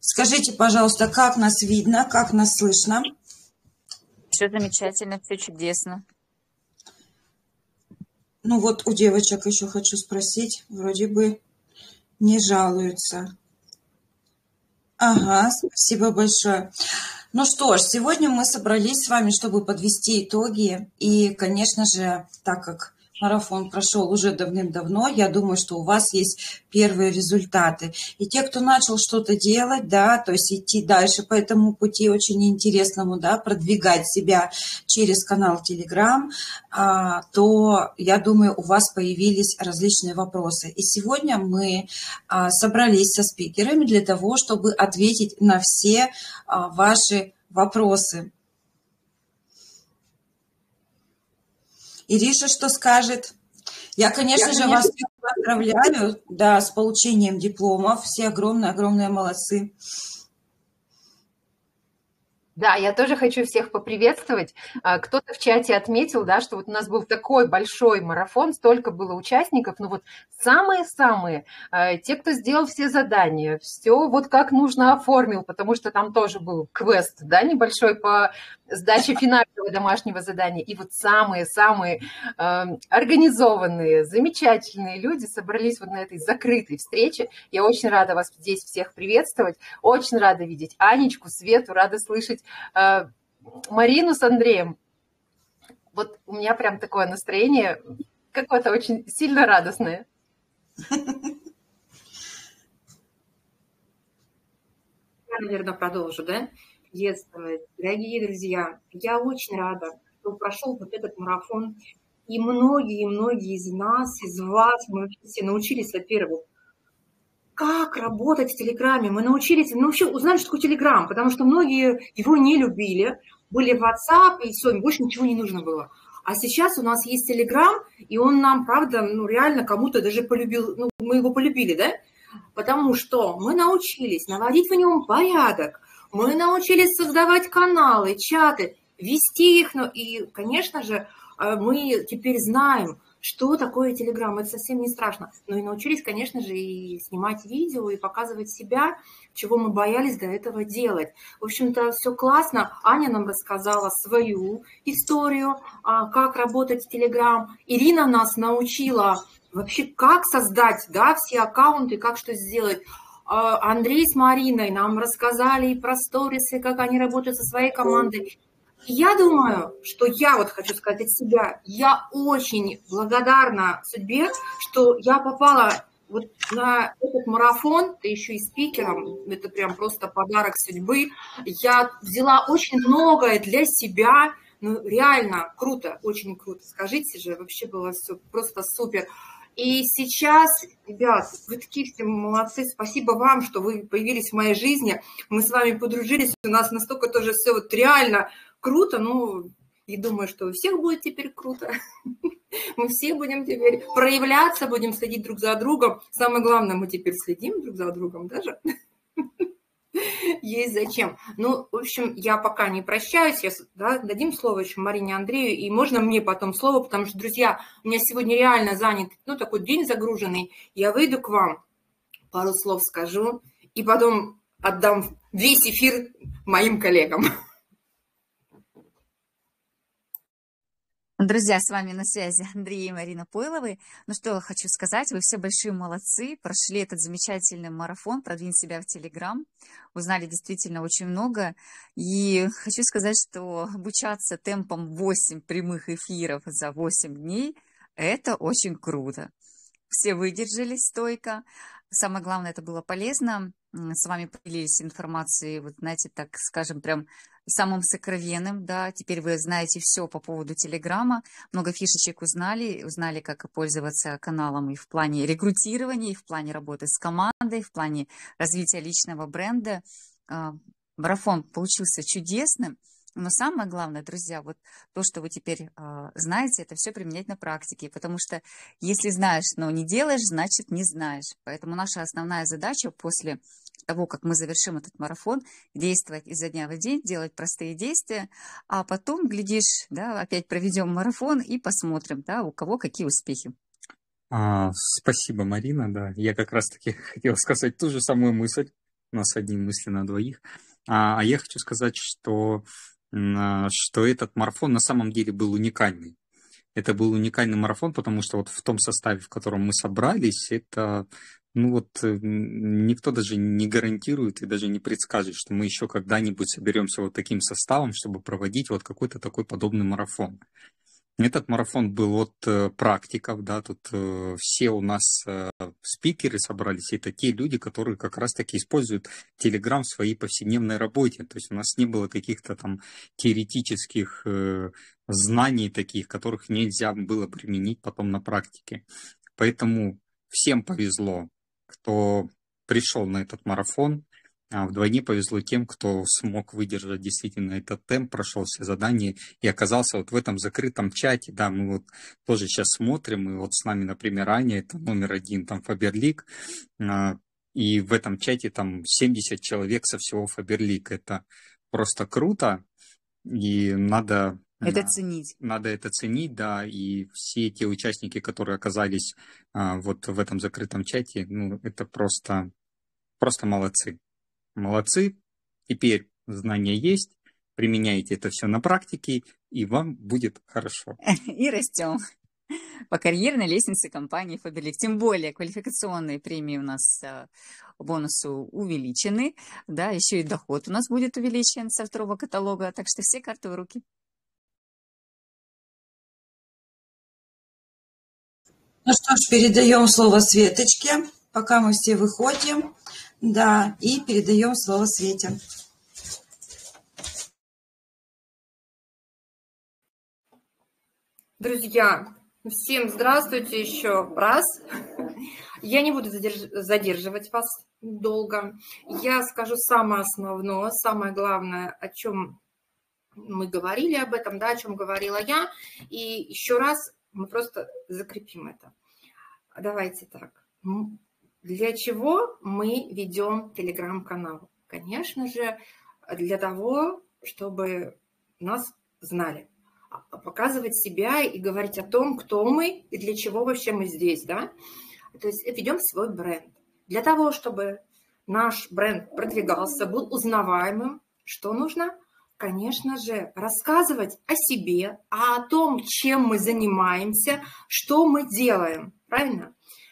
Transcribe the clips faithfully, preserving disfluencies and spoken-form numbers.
Скажите, пожалуйста, как нас видно, как нас слышно? Все замечательно, все чудесно. Ну вот у девочек еще хочу спросить, вроде бы не жалуются. Ага, спасибо большое. Ну что ж, сегодня мы собрались с вами, чтобы подвести итоги. И, конечно же, так как марафон прошел уже давным-давно, я думаю, что у вас есть первые результаты. И те, кто начал что-то делать, да, то есть идти дальше по этому пути очень интересному, да, продвигать себя через канал Telegram, а, то, я думаю, у вас появились различные вопросы. И сегодня мы а, собрались со спикерами для того, чтобы ответить на все а, ваши вопросы. Ириша что скажет? Я, конечно Я, же, конечно... вас поздравляю, да, с получением дипломов. Все огромные-огромные молодцы. Да, я тоже хочу всех поприветствовать. Кто-то в чате отметил, да, что вот у нас был такой большой марафон, столько было участников, но вот самые-самые, те, кто сделал все задания, все вот как нужно оформил, потому что там тоже был квест, да, небольшой по сдаче финального домашнего задания. И вот самые-самые э, организованные, замечательные люди собрались вот на этой закрытой встрече. Я очень рада вас здесь всех приветствовать, очень рада видеть Анечку, Свету, рада слышать э, Марину с Андреем. Вот у меня прям такое настроение какое-то очень сильно радостное. Я, наверное, продолжу, да? Приветствовать. Дорогие друзья, я очень рада, что прошел вот этот марафон. И многие-многие из нас, из вас, мы все научились, во-первых, как работать в Телеграме. Мы научились, мы вообще узнали, что такое Телеграм, потому что многие его не любили, были в WhatsApp, и все, им больше ничего не нужно было. А сейчас у нас есть Телеграм, и он нам, правда, ну реально кому-то даже полюбил, ну мы его полюбили, да? Потому что мы научились наводить в нем порядок, мы научились создавать каналы, чаты, вести их. Ну, и, конечно же, мы теперь знаем, что такое Telegram. Это совсем не страшно. Но и научились, конечно же, и снимать видео, и показывать себя, чего мы боялись до этого делать. В общем-то, все классно. Аня нам рассказала свою историю, как работать в Telegram. Ирина нас научила вообще, как создать, да, все аккаунты, как что сделать. Андрей с Мариной нам рассказали и про сторисы, как они работают со своей командой. И я думаю, что я вот хочу сказать от себя, я очень благодарна судьбе, что я попала вот на этот марафон, ты еще и спикером, это прям просто подарок судьбы. Я взяла очень многое для себя, ну реально круто, очень круто. Скажите же, вообще было все просто супер. И сейчас, ребят, вы такие все молодцы, спасибо вам, что вы появились в моей жизни, мы с вами подружились, у нас настолько тоже все вот реально круто, ну, и думаю, что у всех будет теперь круто, мы все будем теперь проявляться, будем следить друг за другом, самое главное, мы теперь следим друг за другом даже. Есть зачем. Ну, в общем, я пока не прощаюсь, я, да, дадим слово еще Марине Андрею, и можно мне потом слово, потому что, друзья, у меня сегодня реально занят, ну, такой день загруженный, я выйду к вам, пару слов скажу, и потом отдам весь эфир моим коллегам. Друзья, с вами на связи Андрей и Марина Пойловы. Ну что хочу сказать, вы все большие молодцы, прошли этот замечательный марафон, продвинь себя в Телеграм, узнали действительно очень много. И хочу сказать, что обучаться темпом восемь прямых эфиров за восемь дней, это очень круто. Все выдержали стойко. Самое главное, это было полезно. С вами поделились информацией, вот знаете, так скажем, прям самым сокровенным, да, теперь вы знаете все по поводу Телеграма, много фишечек узнали, узнали, как пользоваться каналом и в плане рекрутирования, и в плане работы с командой, в плане развития личного бренда. Марафон получился чудесным, но самое главное, друзья, вот то, что вы теперь э, знаете, это все применять на практике, потому что если знаешь, но не делаешь, значит не знаешь. Поэтому наша основная задача после того, как мы завершим этот марафон, действовать изо дня в день, делать простые действия, а потом, глядишь, да, опять проведем марафон и посмотрим, да, у кого какие успехи. А, спасибо, Марина, да. Я как раз-таки хотел сказать ту же самую мысль. у нас одни мысли на двоих. А, а я хочу сказать, что, что этот марафон на самом деле был уникальный. Это был уникальный марафон, потому что вот в том составе, в котором мы собрались, это, ну вот, никто даже не гарантирует и даже не предскажет, что мы еще когда-нибудь соберемся вот таким составом, чтобы проводить вот какой-то такой подобный марафон. Этот марафон был от практиков, да, тут все у нас спикеры собрались, это те люди, которые как раз-таки используют Telegram в своей повседневной работе, то есть у нас не было каких-то там теоретических знаний таких, которых нельзя было применить потом на практике. Поэтому всем повезло, кто пришел на этот марафон. А вдвойне повезло тем, кто смог выдержать действительно этот темп, прошел все задания и оказался вот в этом закрытом чате. Да, мы вот тоже сейчас смотрим, и вот с нами, например, Аня, это номер один, там Фаберлик, и в этом чате там семьдесят человек со всего Фаберлик. Это просто круто, и надо... Это ценить. Надо это ценить, да, и все те участники, которые оказались а, вот в этом закрытом чате, ну, это просто, просто молодцы. Молодцы, теперь знания есть, применяйте это все на практике, и вам будет хорошо. И растем по карьерной лестнице компании Фаберлик. Тем более квалификационные премии у нас бонусы увеличены, да, еще и доход у нас будет увеличен со второго каталога, так что все карты в руки. Ну что ж, передаем слово Светочке, пока мы все выходим. Да, и передаем слово Свете. Друзья, всем здравствуйте еще раз. Я не буду задерживать вас долго. Я скажу самое основное, самое главное, о чем мы говорили об этом, да, о чем говорила я. И еще раз мы просто закрепим это. Давайте так. Для чего мы ведем телеграм-канал? Конечно же, для того, чтобы нас знали, показывать себя и говорить о том, кто мы и для чего вообще мы здесь, да? То есть ведем свой бренд. Для того, чтобы наш бренд продвигался, был узнаваемым, что нужно? Конечно же, рассказывать о себе, о том, чем мы занимаемся, что мы делаем, правильно?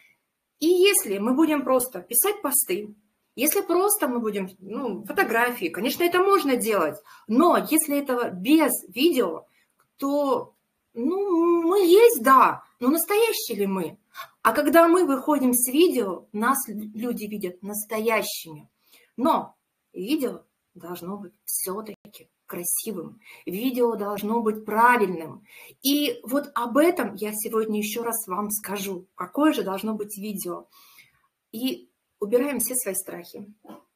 И если мы будем просто писать посты, если просто мы будем, ну, фотографии, конечно, это можно делать, но если этого без видео, то, ну, мы есть, да, но настоящие ли мы? А когда мы выходим с видео, нас люди видят настоящими. Но видео должно быть все-таки красивым, видео должно быть правильным. И вот об этом я сегодня еще раз вам скажу. Какое же должно быть видео? И убираем все свои страхи.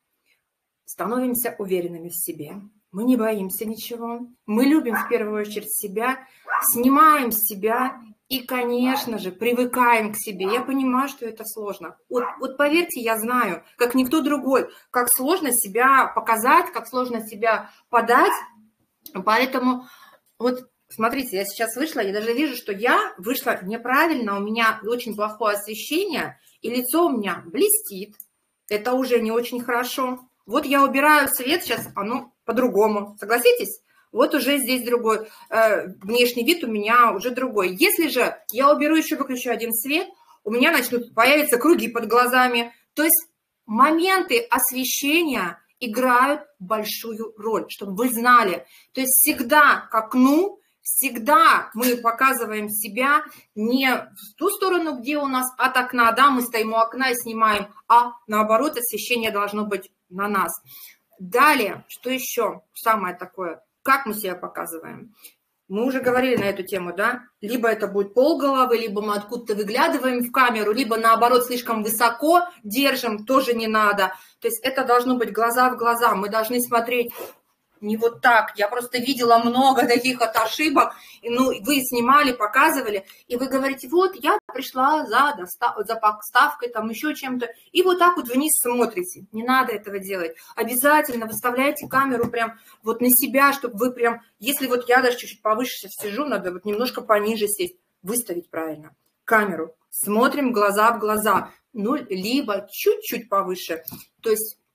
Становимся уверенными в себе. Мы не боимся ничего. Мы любим в первую очередь себя, снимаем себя и, конечно же, привыкаем к себе. Я понимаю, что это сложно. Вот, вот поверьте, я знаю, как никто другой, как сложно себя показать, как сложно себя подать. Поэтому вот смотрите, я сейчас вышла, я даже вижу, что я вышла неправильно, у меня очень плохое освещение, и лицо у меня блестит. Это уже не очень хорошо. Вот я убираю свет, сейчас оно по-другому. Согласитесь? Вот уже здесь другой. Э, внешний вид у меня уже другой. Если же я уберу еще, выключу один свет, у меня начнут появиться круги под глазами. То есть моменты освещения играют большую роль, чтобы вы знали. То есть всегда к окну, всегда мы показываем себя не в ту сторону, где у нас от окна, да, мы стоим у окна и снимаем, а наоборот освещение должно быть на нас. Далее, что еще самое такое, как мы себя показываем? Мы уже говорили на эту тему, да? Либо это будет полголовы, либо мы откуда-то выглядываем в камеру, либо наоборот слишком высоко держим, тоже не надо. То есть это должно быть глаза в глаза, мы должны смотреть не вот так. Я просто видела много таких вот ошибок. Ну, вы снимали, показывали, и вы говорите, вот я пришла за, достав... за поставкой, там еще чем-то, и вот так вот вниз смотрите. Не надо этого делать. Обязательно выставляйте камеру прям вот на себя, чтобы вы прям, если вот я даже чуть-чуть повыше сейчас сижу, надо вот немножко пониже сесть, выставить правильно камеру. Смотрим глаза в глаза, ну, либо чуть-чуть повыше. То есть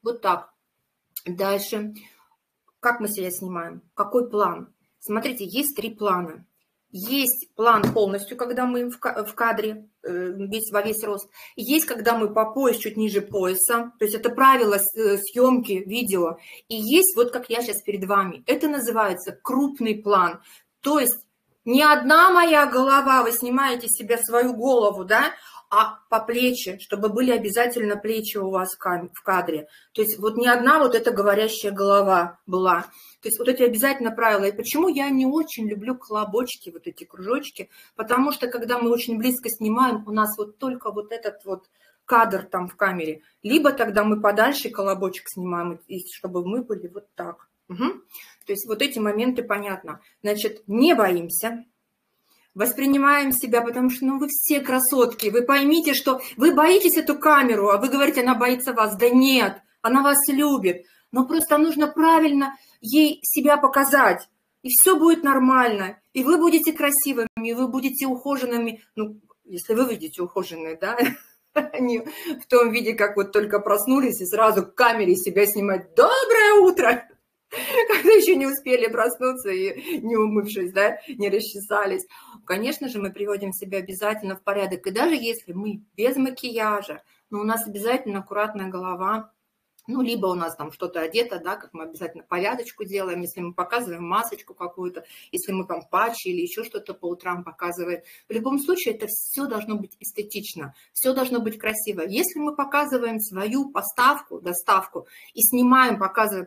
Вот так. Дальше. Как мы себя снимаем? Какой план? Смотрите, есть три плана. Есть план полностью, когда мы в кадре, весь, во весь рост. Есть, когда мы по пояс, чуть ниже пояса. То есть это правило съемки видео. И есть, вот как я сейчас перед вами. Это называется крупный план. То есть не одна моя голова, вы снимаете себе свою голову, да, а по плечи, чтобы были обязательно плечи у вас в кадре. То есть вот не одна вот эта говорящая голова была. То есть вот эти обязательно правила. И почему я не очень люблю колобочки, вот эти кружочки? Потому что когда мы очень близко снимаем, у нас вот только вот этот вот кадр там в камере. Либо тогда мы подальше колобочек снимаем, чтобы мы были вот так. Угу. То есть вот эти моменты понятно. Значит, не боимся. Воспринимаем себя, потому что ну, вы все красотки. Вы поймите, что вы боитесь эту камеру, а вы говорите, она боится вас. Да нет, она вас любит. Но просто нужно правильно ей себя показать. И все будет нормально. И вы будете красивыми, и вы будете ухоженными. Ну, если вы выйдете ухоженные, да, не в том виде, как вот только проснулись и сразу к камере себя снимать. Доброе утро! Когда еще не успели проснуться и не умывшись, да, не расчесались. Конечно же, мы приводим себя обязательно в порядок. И даже если мы без макияжа, но у нас обязательно аккуратная голова, ну, либо у нас там что-то одето, да, как мы обязательно порядочку делаем, если мы показываем масочку какую-то, если мы там патчи или еще что-то по утрам показываем. В любом случае, это все должно быть эстетично, все должно быть красиво. Если мы показываем свою поставку, доставку и снимаем, показываем,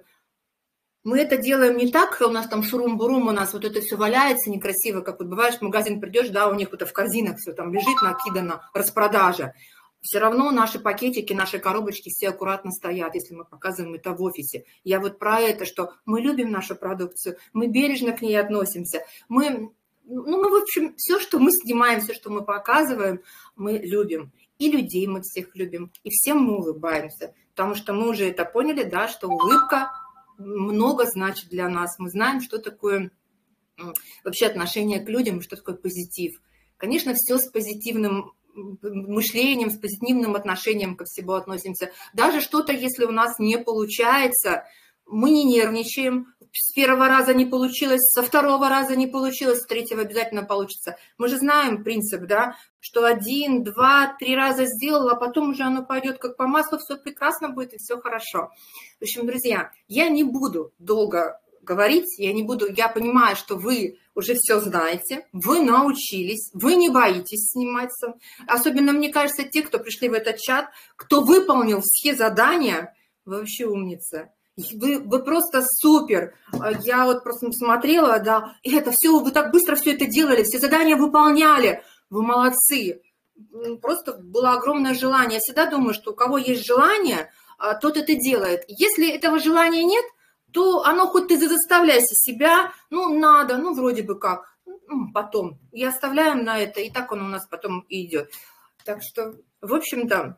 мы это делаем не так, у нас там шурум-бурум, у нас вот это все валяется некрасиво, как вот бываешь, в магазин придешь, да, у них вот в корзинах все там лежит, накидано, распродажа. Все равно наши пакетики, наши коробочки все аккуратно стоят, если мы показываем это в офисе. Я вот про это, что мы любим нашу продукцию, мы бережно к ней относимся. Мы, ну, мы, в общем, все, что мы снимаем, все, что мы показываем, мы любим. И людей мы всех любим, и всем мы улыбаемся. Потому что мы уже это поняли, да, что улыбка много значит для нас. Мы знаем, что такое вообще отношение к людям, что такое позитив. Конечно, все с позитивным мышлением, с позитивным отношением ко всему относимся. Даже что-то, если у нас не получается, мы не нервничаем. С первого раза не получилось, со второго раза не получилось, с третьего обязательно получится. Мы же знаем принцип, да, что один, два, три раза сделал, а потом уже оно пойдет как по маслу, все прекрасно будет и все хорошо. В общем, друзья, я не буду долго говорить, я не буду, я понимаю, что вы уже все знаете, вы научились, вы не боитесь сниматься. Особенно, мне кажется, те, кто пришли в этот чат, кто выполнил все задания, вы вообще умницы. Вы, вы просто супер. Я вот просто смотрела, да, и это все, вы так быстро все это делали, все задания выполняли. Вы молодцы. Просто было огромное желание. Я всегда думаю, что у кого есть желание, тот это делает. Если этого желания нет, то оно хоть ты заставляйся себя, ну, надо, ну, вроде бы как, ну, потом. И оставляем на это, и так он у нас потом и идет. Так что, в общем-то,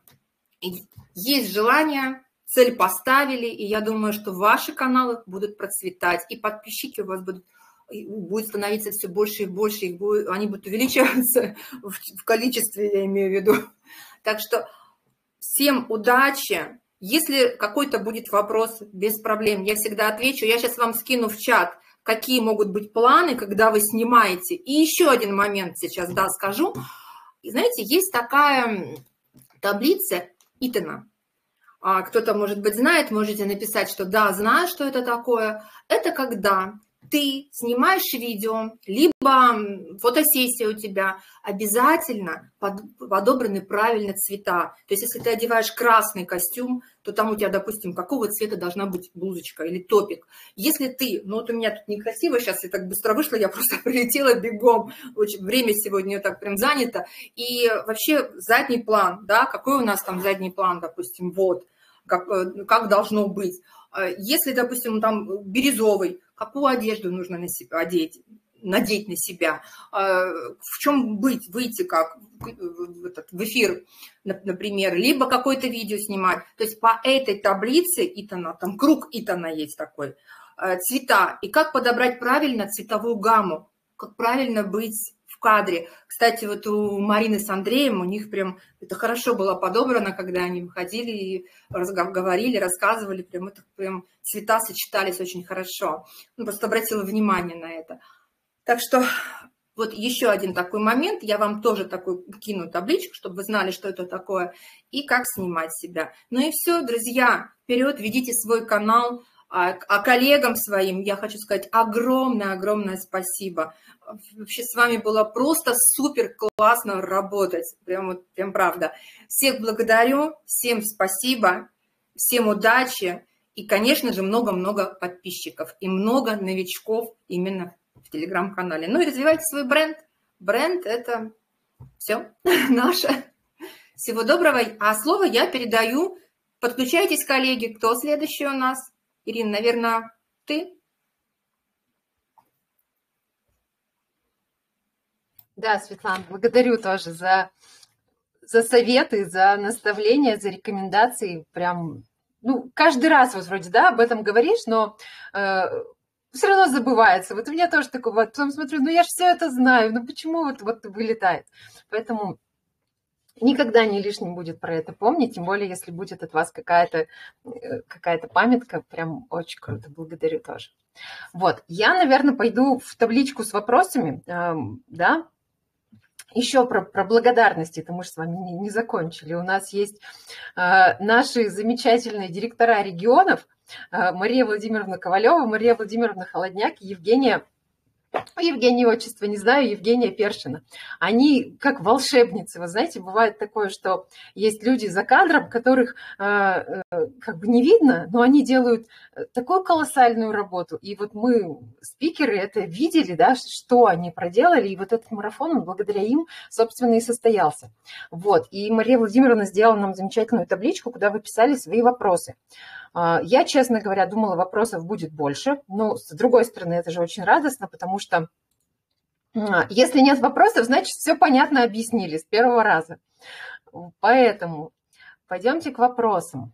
есть желание, цель поставили, и я думаю, что ваши каналы будут процветать, и подписчики у вас будут, будет становиться все больше и больше, и будет, они будут увеличиваться в, в количестве, я имею в виду. Так что всем удачи. Если какой-то будет вопрос, без проблем, я всегда отвечу. Я сейчас вам скину в чат, какие могут быть планы, когда вы снимаете. И еще один момент сейчас, да, скажу. И знаете, есть такая таблица Итана. Кто-то, может быть, знает, можете написать, что да, знаю, что это такое. Это когда ты снимаешь видео, либо фотосессия у тебя, обязательно под, подобраны правильно цвета. То есть, если ты одеваешь красный костюм, то там у тебя, допустим, какого цвета должна быть блузочка или топик. Если ты, ну вот у меня тут некрасиво, сейчас я так быстро вышла, я просто прилетела бегом, очень, время сегодня так прям занято. И вообще задний план, да, какой у нас там задний план, допустим, вот, как, как должно быть. Если, допустим, там бирюзовый, какую одежду нужно на себя одеть, надеть на себя, в чем быть, выйти как в эфир, например, либо какое-то видео снимать. То есть по этой таблице Итана, там круг Итана есть такой, цвета, и как подобрать правильно цветовую гамму, как правильно быть в кадре. Кстати, вот у Марины с Андреем, у них прям это хорошо было подобрано, когда они выходили и говорили, рассказывали, прям это прям цвета сочетались очень хорошо. Ну, просто обратила внимание на это. Так что вот еще один такой момент, я вам тоже такую кину табличку, чтобы вы знали, что это такое, и как снимать себя. Ну и все, друзья, вперед, ведите свой канал. А, а коллегам своим я хочу сказать огромное-огромное спасибо. Вообще с вами было просто супер классно работать, прям, вот, прям правда. Всех благодарю, всем спасибо, всем удачи и, конечно же, много-много подписчиков и много новичков именно в телеграм-канале. Ну и развивайте свой бренд. Бренд – это все наше. Всего доброго. А слово я передаю. Подключайтесь, коллеги. Кто следующий у нас? Ирина, наверное, ты? Да, Светлана, благодарю тоже за, за советы, за наставления, за рекомендации. Прям, ну, каждый раз вот вроде, да, об этом говоришь, но э, все равно забывается. Вот у меня тоже такое бывает. Потом смотрю, ну я же все это знаю, ну почему вот, вот вылетает? Поэтому никогда не лишним будет про это помнить, тем более, если будет от вас какая-то какая-то памятка, прям очень круто, благодарю тоже. Вот, я, наверное, пойду в табличку с вопросами, да, еще про, про благодарности, это мы же с вами не, не закончили. У нас есть наши замечательные директора регионов, Мария Владимировна Ковалева, Мария Владимировна Холодняк и Евгения Евгения отчество не знаю, Евгения Першина. Они как волшебницы. Вы знаете, бывает такое, что есть люди за кадром, которых э, э, как бы не видно, но они делают такую колоссальную работу. И вот мы, спикеры, это видели, да, что они проделали. И вот этот марафон, он благодаря им, собственно, и состоялся. Вот. И Мария Владимировна сделала нам замечательную табличку, куда вы писали свои вопросы. Я, честно говоря, думала, вопросов будет больше, но, с другой стороны, это же очень радостно, потому что если нет вопросов, значит, все понятно объяснили с первого раза. Поэтому пойдемте к вопросам.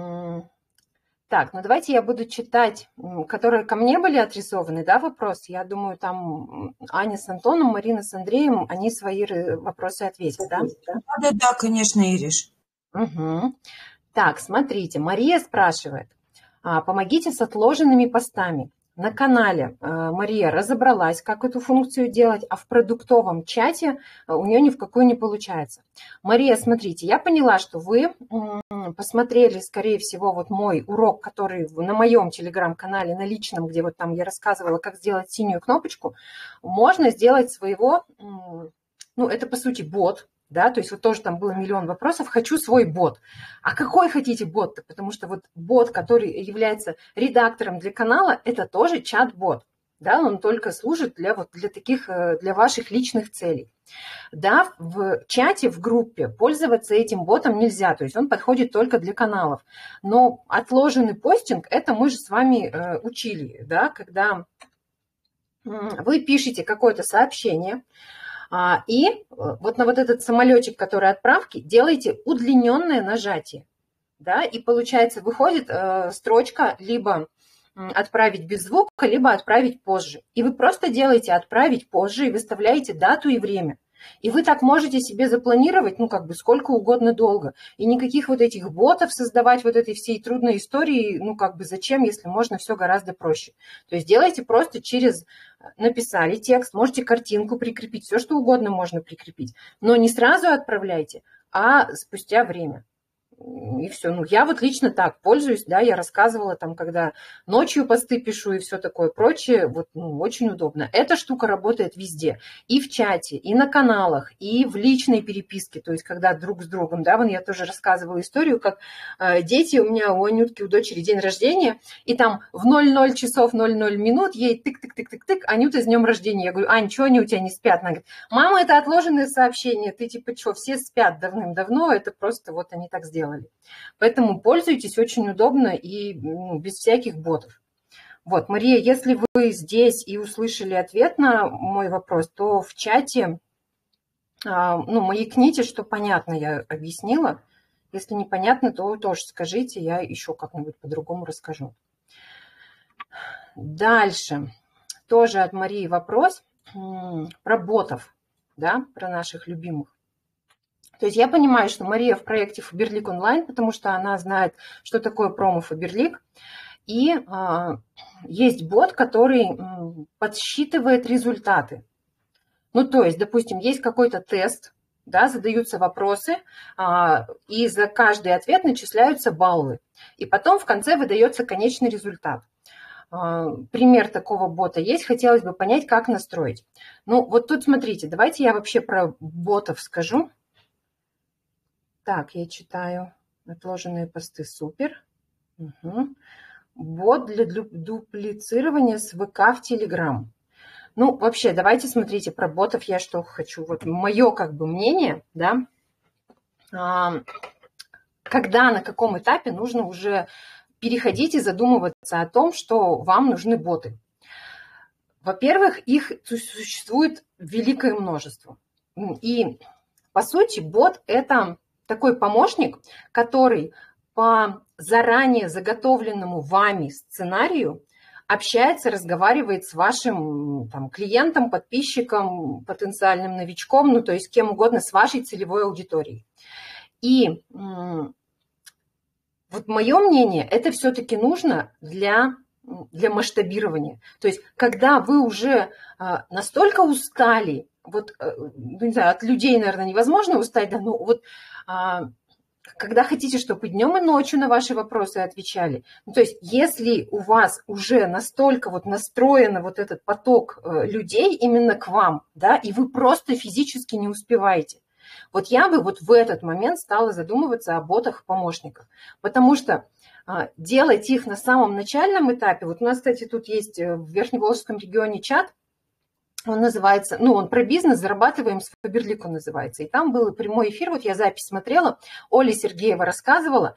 Так, ну давайте я буду читать, которые ко мне были адресованы, да, вопросы. Я думаю, там Аня с Антоном, Марина с Андреем, они свои вопросы ответят, да? Да-да-да, конечно, Ириш. Угу. Так, смотрите, Мария спрашивает, помогите с отложенными постами. На канале Мария разобралась, как эту функцию делать, а в продуктовом чате у нее ни в какую не получается. Мария, смотрите, я поняла, что вы посмотрели, скорее всего, вот мой урок, который на моем телеграм-канале, на личном, где вот там я рассказывала, как сделать синюю кнопочку, можно сделать своего, ну, это по сути бот. Да, то есть вот тоже там было миллион вопросов. Хочу свой бот. А какой хотите бот-то? Потому что вот бот, который является редактором для канала, это тоже чат-бот. Да, он только служит для, вот, для таких, для ваших личных целей. Да, в чате, в группе пользоваться этим ботом нельзя, то есть он подходит только для каналов. Но отложенный постинг, это мы же с вами э, учили, да, когда вы пишете какое-то сообщение, и вот на вот этот самолетик, который отправки, делаете удлиненное нажатие. Да, и получается, выходит э, строчка либо отправить без звука, либо отправить позже. И вы просто делаете отправить позже и выставляете дату и время. И вы так можете себе запланировать, ну, как бы, сколько угодно долго. И никаких вот этих ботов создавать, вот этой всей трудной истории, ну, как бы, зачем, если можно все гораздо проще. То есть делайте просто через... Написали текст, можете картинку прикрепить, все, что угодно можно прикрепить. Но не сразу отправляйте, а спустя время. И все. Ну, я вот лично так пользуюсь, да, я рассказывала там, когда ночью посты пишу и все такое прочее, вот, ну, очень удобно. Эта штука работает везде, и в чате, и на каналах, и в личной переписке, то есть когда друг с другом, да, вон я тоже рассказывала историю, как э, дети, у меня у Анютки, у дочери день рождения, и там в ноль ноль часов ноль ноль минут ей тык-тык-тык-тык-тык, Анюта, с днем рождения. Я говорю: Ань, что они у тебя не спят? Она говорит: мама, это отложенные сообщения, ты типа что, все спят давным-давно, это просто вот они так сделали. Поэтому пользуйтесь, очень удобно и, ну, без всяких ботов. Вот, Мария, если вы здесь и услышали ответ на мой вопрос, то в чате, ну, маякните, что понятно я объяснила. Если непонятно, то тоже скажите, я еще как-нибудь по-другому расскажу. Дальше. Тоже от Марии вопрос про ботов. да, про наших любимых. То есть я понимаю, что Мария в проекте Faberlic онлайн, потому что она знает, что такое промо Faberlic. И а, есть бот, который м, подсчитывает результаты. Ну, то есть, допустим, есть какой-то тест, да, задаются вопросы, а, и за каждый ответ начисляются баллы. И потом в конце выдается конечный результат. А, пример такого бота есть, хотелось бы понять, как настроить. Ну, вот тут смотрите, давайте я вообще про ботов скажу. Так, я читаю отложенные посты, супер. Угу. Бот для дуплицирования с ВК в Телеграм. Ну, вообще, давайте смотрите, про ботов я что хочу. Вот мое как бы мнение, да, а, когда, на каком этапе нужно уже переходить и задумываться о том, что вам нужны боты. Во-первых, их существует великое множество. И, по сути, бот – это такой помощник, который по заранее заготовленному вами сценарию общается, разговаривает с вашим там, клиентом, подписчиком, потенциальным новичком, ну, то есть кем угодно, с вашей целевой аудиторией. И вот мое мнение, это все-таки нужно для, для масштабирования. То есть когда вы уже настолько устали, вот, не знаю, от людей, наверное, невозможно устать, да, но вот когда хотите, чтобы днем и ночью на ваши вопросы отвечали. Ну, то есть если у вас уже настолько вот настроен вот этот поток людей именно к вам, да, и вы просто физически не успеваете, вот я бы вот в этот момент стала задумываться о ботах-помощниках, потому что а, делать их на самом начальном этапе, вот у нас, кстати, тут есть в Верхневолжском регионе чат, он называется, ну, он про бизнес, зарабатываем с Faberlic он называется. И там был прямой эфир, вот я запись смотрела, Оля Сергеева рассказывала,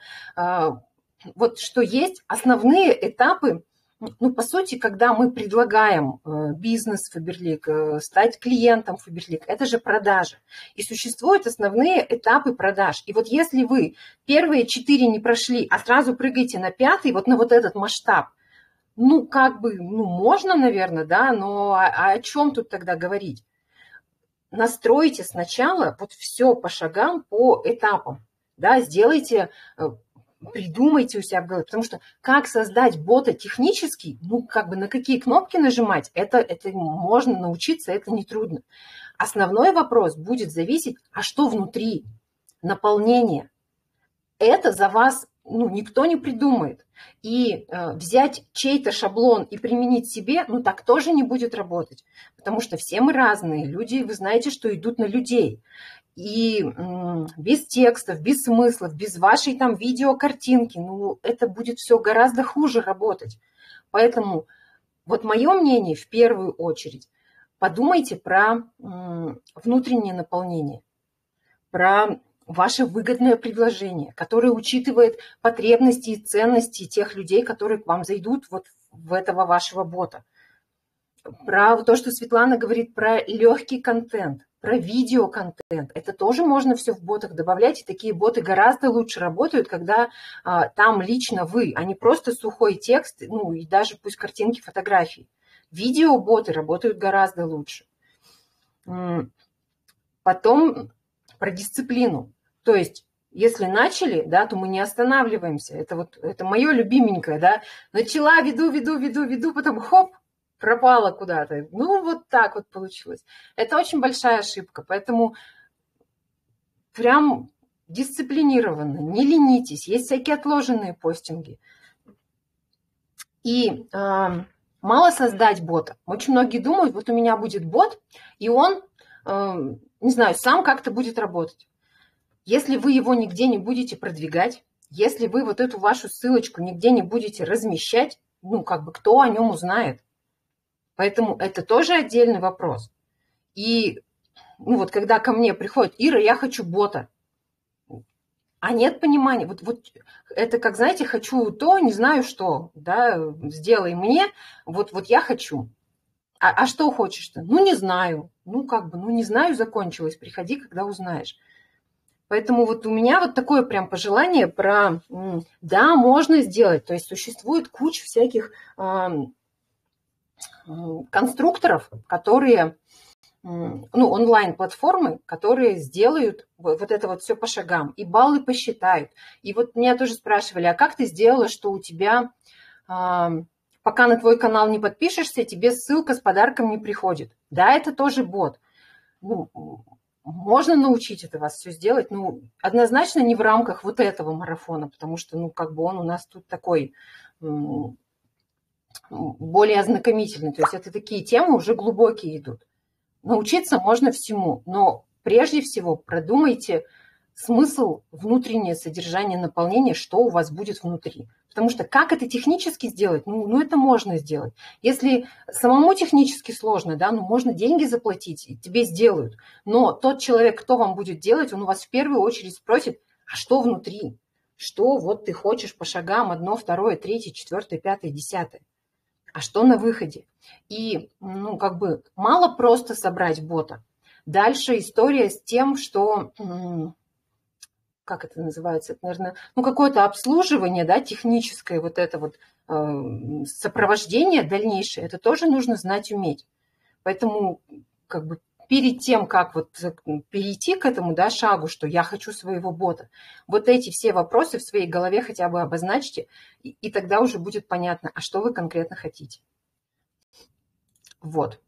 вот что есть основные этапы, ну, по сути, когда мы предлагаем бизнес Faberlic, стать клиентом Faberlic, это же продажа. И существуют основные этапы продаж. И вот если вы первые четыре не прошли, а сразу прыгаете на пятый, вот на вот этот масштаб, ну, как бы, ну, можно, наверное, да, но а, а о чем тут тогда говорить? Настройте сначала вот все по шагам, по этапам, да, сделайте, придумайте у себя в голове, потому что как создать бота технически, ну, как бы на какие кнопки нажимать, это, это можно научиться, это нетрудно. Основной вопрос будет зависеть, а что внутри, наполнение. Это за вас, ну, никто не придумает. И э, взять чей-то шаблон и применить себе, ну, так тоже не будет работать. Потому что все мы разные. Люди, вы знаете, что идут на людей. И м, без текстов, без смыслов, без вашей там видеокартинки, ну, это будет все гораздо хуже работать. Поэтому вот мое мнение в первую очередь, подумайте про м, внутреннее наполнение, про ваше выгодное предложение, которое учитывает потребности и ценности тех людей, которые к вам зайдут вот в этого вашего бота. Про то, что Светлана говорит про легкий контент, про видеоконтент. Это тоже можно все в ботах добавлять, и такие боты гораздо лучше работают, когда а, там лично вы, а не просто сухой текст, ну и даже пусть картинки, фотографии. Видеоботы работают гораздо лучше. Потом про дисциплину. То есть, если начали, да, то мы не останавливаемся. Это вот, это мое любименькое, да. Начала, веду, веду, веду, веду, потом хоп, пропала куда-то. Ну, вот так вот получилось. Это очень большая ошибка, поэтому прям дисциплинированно, не ленитесь. Есть всякие отложенные постинги. И э, мало создать бота. Очень многие думают, вот у меня будет бот, и он, э, не знаю, сам как-то будет работать. Если вы его нигде не будете продвигать, если вы вот эту вашу ссылочку нигде не будете размещать, ну, как бы кто о нем узнает? Поэтому это тоже отдельный вопрос. И ну, вот когда ко мне приходит: Ира, я хочу бота, а нет понимания. Вот, вот это как, знаете, хочу то, не знаю что, да, сделай мне, вот, вот я хочу. А, а что хочешь-то? Ну, не знаю. Ну, как бы, ну, не знаю, закончилось. Приходи, когда узнаешь. Поэтому вот у меня вот такое прям пожелание про, да, можно сделать. То есть существует куча всяких э, конструкторов, которые ну, онлайн-платформы, которые сделают вот это вот все по шагам, и баллы посчитают. И вот меня тоже спрашивали, а как ты сделала, что у тебя, пока на твой канал не подпишешься, тебе ссылка с подарком не приходит? Да, это тоже бот. Ну, можно научить это вас все сделать, ну, однозначно не в рамках вот этого марафона, потому что, ну, как бы он у нас тут такой более ознакомительный, то есть это такие темы уже глубокие идут. Научиться можно всему, но прежде всего продумайте смысл, внутреннее содержание, наполнение, что у вас будет внутри. Потому что как это технически сделать? Ну, ну это можно сделать. Если самому технически сложно, да, ну можно деньги заплатить, и тебе сделают. Но тот человек, кто вам будет делать, он у вас в первую очередь спросит, а что внутри? Что вот ты хочешь по шагам одно, второе, третье, четвертое, пятое, десятое? А что на выходе? И, ну, как бы мало просто собрать бота. Дальше история с тем, что, как это называется, это, наверное, ну, какое-то обслуживание, да, техническое, вот это вот э, сопровождение дальнейшее, это тоже нужно знать, уметь. Поэтому, как бы, перед тем, как вот перейти к этому, да, шагу, что я хочу своего бота, вот эти все вопросы в своей голове хотя бы обозначьте, и, и тогда уже будет понятно, а что вы конкретно хотите. Вот.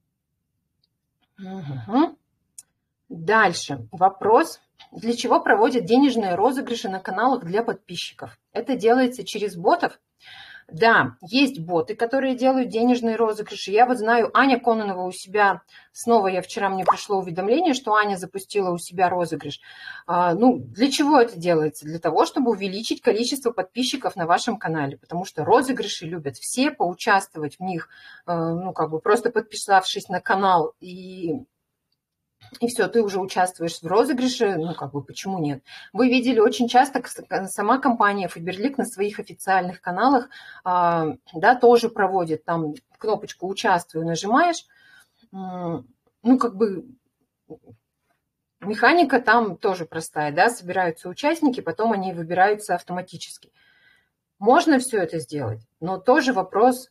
Угу. Дальше вопрос. Для чего проводят денежные розыгрыши на каналах для подписчиков? Это делается через ботов? Да, есть боты, которые делают денежные розыгрыши. Я вот знаю, Аня Кононова у себя, снова я вчера, мне пришло уведомление, что Аня запустила у себя розыгрыш. А, ну, для чего это делается? Для того, чтобы увеличить количество подписчиков на вашем канале, потому что розыгрыши любят все, поучаствовать в них, ну, как бы просто подписавшись на канал и... И все, ты уже участвуешь в розыгрыше, ну, как бы, почему нет? Вы видели очень часто, сама компания Faberlic на своих официальных каналах, да, тоже проводит, там кнопочку «Участвую» нажимаешь, ну, как бы, механика там тоже простая, да, собираются участники, потом они выбираются автоматически. Можно все это сделать, но тоже вопрос...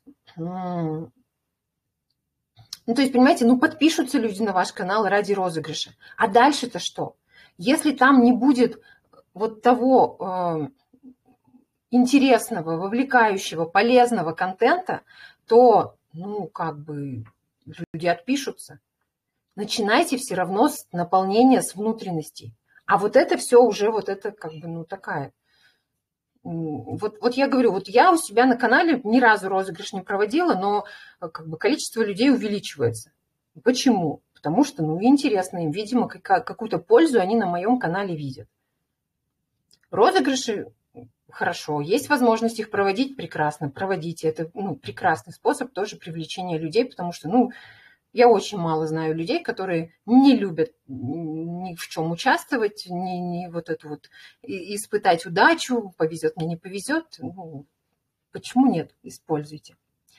Ну, то есть, понимаете, ну, подпишутся люди на ваш канал ради розыгрыша. А дальше-то что? Если там не будет вот того э, интересного, вовлекающего, полезного контента, то, ну, как бы, люди отпишутся. Начинайте все равно с наполнения, с внутренностей. А вот это все уже, вот это, как бы, ну, такая... Вот, вот я говорю, вот я у себя на канале ни разу розыгрыш не проводила, но как бы количество людей увеличивается. Почему? Потому что, ну, интересно им, видимо, какую-то пользу они на моем канале видят. Розыгрыши хорошо, есть возможность их проводить, прекрасно, проводите. Это, ну, прекрасный способ тоже привлечения людей, потому что, ну, я очень мало знаю людей, которые не любят ни в чем участвовать, ни, ни вот это вот испытать удачу, повезет мне, не повезет. Ну, почему нет? Используйте.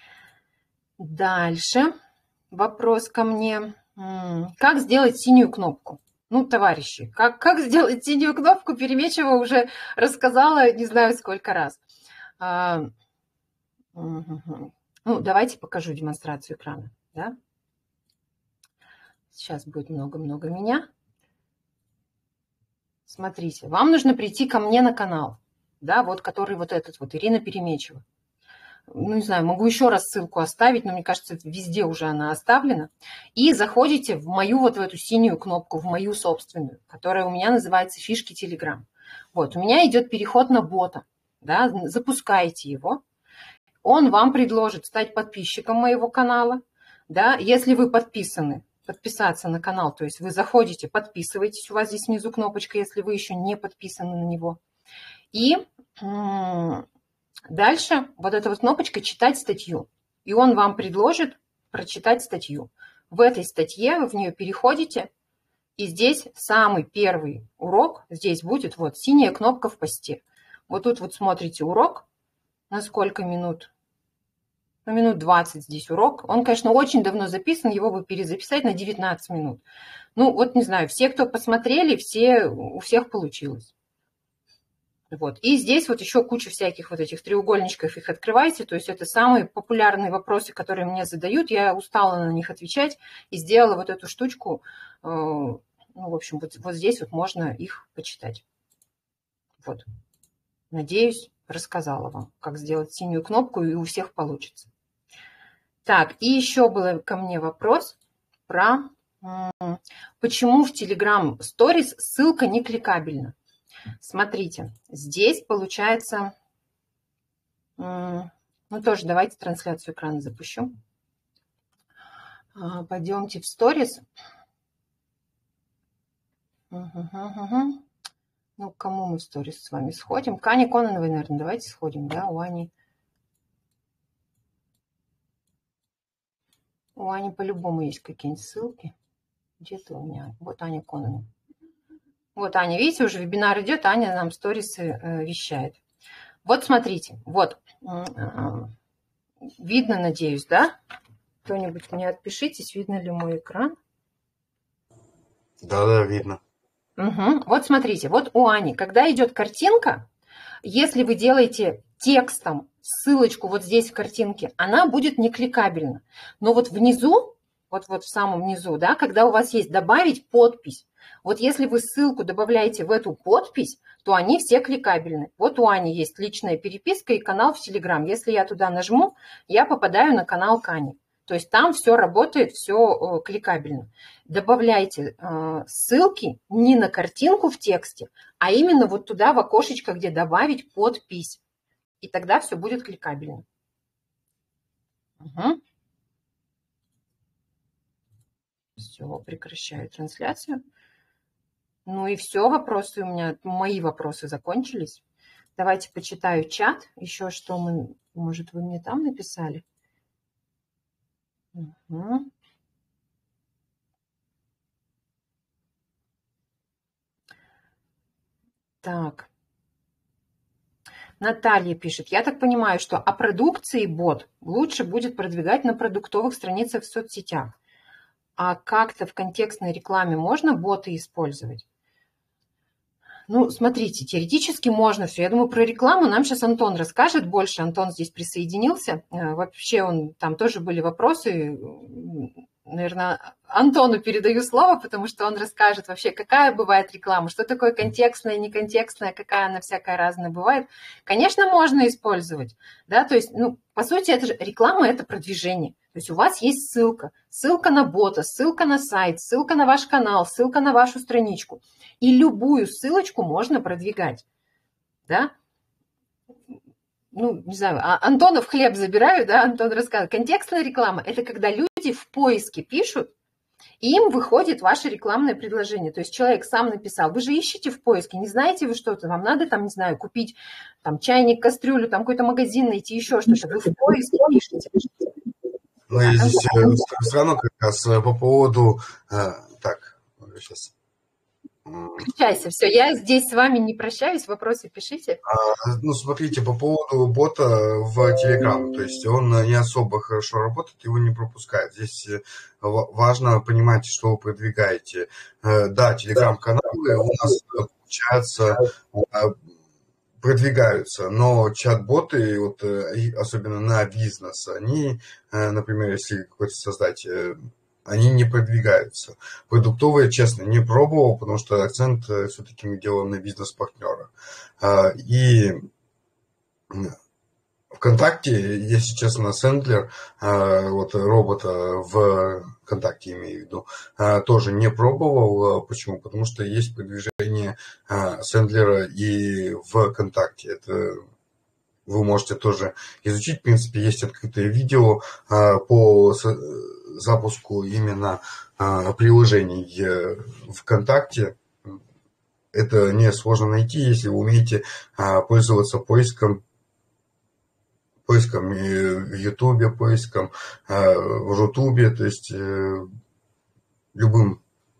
Дальше вопрос ко мне. Как сделать синюю кнопку? Ну, товарищи, как, как сделать синюю кнопку, Перемечева уже рассказала не знаю сколько раз. А, угу. Ну, давайте покажу демонстрацию экрана. Да? Сейчас будет много-много меня. Смотрите, вам нужно прийти ко мне на канал, да, вот который вот этот вот, Ирина Перемечева. Ну, не знаю, могу еще раз ссылку оставить, но мне кажется, везде уже она оставлена. И заходите в мою вот в эту синюю кнопку, в мою собственную, которая у меня называется «Фишки Telegram». Вот, у меня идет переход на бота, да, запускаете его. Он вам предложит стать подписчиком моего канала, да, если вы подписаны. Подписаться на канал, то есть вы заходите, подписываетесь, у вас здесь внизу кнопочка, если вы еще не подписаны на него. И дальше вот эта вот кнопочка «Читать статью». И он вам предложит прочитать статью. В этой статье вы в нее переходите, и здесь самый первый урок, здесь будет вот синяя кнопка в посте. Вот тут вот смотрите урок, на сколько минут. На минут двадцать здесь урок. Он, конечно, очень давно записан, его бы перезаписать на девятнадцать минут. Ну, вот не знаю, все, кто посмотрели, все, у всех получилось. Вот. И здесь вот еще куча всяких вот этих треугольничков, их открывайте, то есть это самые популярные вопросы, которые мне задают, я устала на них отвечать и сделала вот эту штучку, ну, в общем, вот, вот здесь вот можно их почитать. Вот. Надеюсь, рассказала вам, как сделать синюю кнопку, и у всех получится. Так, и еще был ко мне вопрос про почему в Telegram Stories ссылка не кликабельна. Смотрите, здесь получается, ну тоже давайте трансляцию экрана запущу. Пойдемте в Stories. Угу, угу. Ну, к кому мы в Stories с вами сходим? К Ане Кононовой, наверное, давайте сходим, да, у Ани. У Ани по-любому есть какие-нибудь ссылки. Где-то у меня. Вот Аня Кононова. Вот, Аня, видите, уже вебинар идет, Аня нам сторисы э, вещает. Вот, смотрите, вот, видно, надеюсь, да? Кто-нибудь мне отпишитесь, видно ли мой экран? Да-да, видно. Угу. Вот, смотрите, вот у Ани, когда идет картинка, если вы делаете текстом ссылочку вот здесь в картинке, она будет не кликабельна. Но вот внизу, вот, вот в самом низу, да, когда у вас есть добавить подпись, вот если вы ссылку добавляете в эту подпись, то они все кликабельны. Вот у Ани есть личная переписка и канал в Telegram. Если я туда нажму, я попадаю на канал к Ане. То есть там все работает, все кликабельно. Добавляйте э, ссылки не на картинку в тексте, а именно вот туда в окошечко, где добавить подпись. И тогда все будет кликабельно. Угу. Все, прекращаю трансляцию. Ну и все, вопросы у меня, мои вопросы закончились. Давайте почитаю чат. Еще что мы, может, вы мне там написали? Угу. Так. Наталья пишет. Я так понимаю, что о продукции бот лучше будет продвигать на продуктовых страницах в соцсетях. А как-то в контекстной рекламе можно боты использовать? Ну, смотрите, теоретически можно все. Я думаю, про рекламу нам сейчас Антон расскажет больше. Антон здесь присоединился. Вообще, он, там тоже были вопросы. Наверное, Антону передаю слово, потому что он расскажет вообще, какая бывает реклама, что такое контекстная, неконтекстная, какая она всякая разная бывает. Конечно, можно использовать. Да? То есть, ну, по сути, это же, реклама – это продвижение. То есть у вас есть ссылка, ссылка на бота, ссылка на сайт, ссылка на ваш канал, ссылка на вашу страничку. И любую ссылочку можно продвигать. Да? Ну, не знаю, Антонов хлеб забираю, да, Антон рассказывает. Контекстная реклама – это когда люди в поиске пишут, и им выходит ваше рекламное предложение. То есть человек сам написал. Вы же ищете в поиске, не знаете вы что-то, вам надо там, не знаю, купить там чайник, кастрюлю, там какой-то магазин найти, еще что-то. Вы в поиске пишете. Ну, я здесь все равно как раз по поводу... Так, сейчас... Включайся, все, я здесь с вами не прощаюсь, вопросы пишите. А, ну, смотрите, по поводу бота в Telegram, то есть он не особо хорошо работает, его не пропускает. Здесь важно понимать, что вы продвигаете. Да, Telegram-каналы у нас, получается, продвигаются, но чат-боты, вот, особенно на бизнес, они, например, если какой-то создать... они не продвигаются. Продуктовые, честно, не пробовал, потому что акцент все-таки мы делаем на бизнес-партнера. И ВКонтакте, если честно, Сендлер, вот робота в ВКонтакте имею в виду, тоже не пробовал. Почему? Потому что есть продвижение Сендлера и в ВКонтакте. Это вы можете тоже изучить. В принципе, есть открытое видео по запуску именно а, приложений ВКонтакте. Это не сложно найти, если вы умеете а, пользоваться поиском, поиском в Ютубе, поиском а, в Рутубе, то есть э, любым.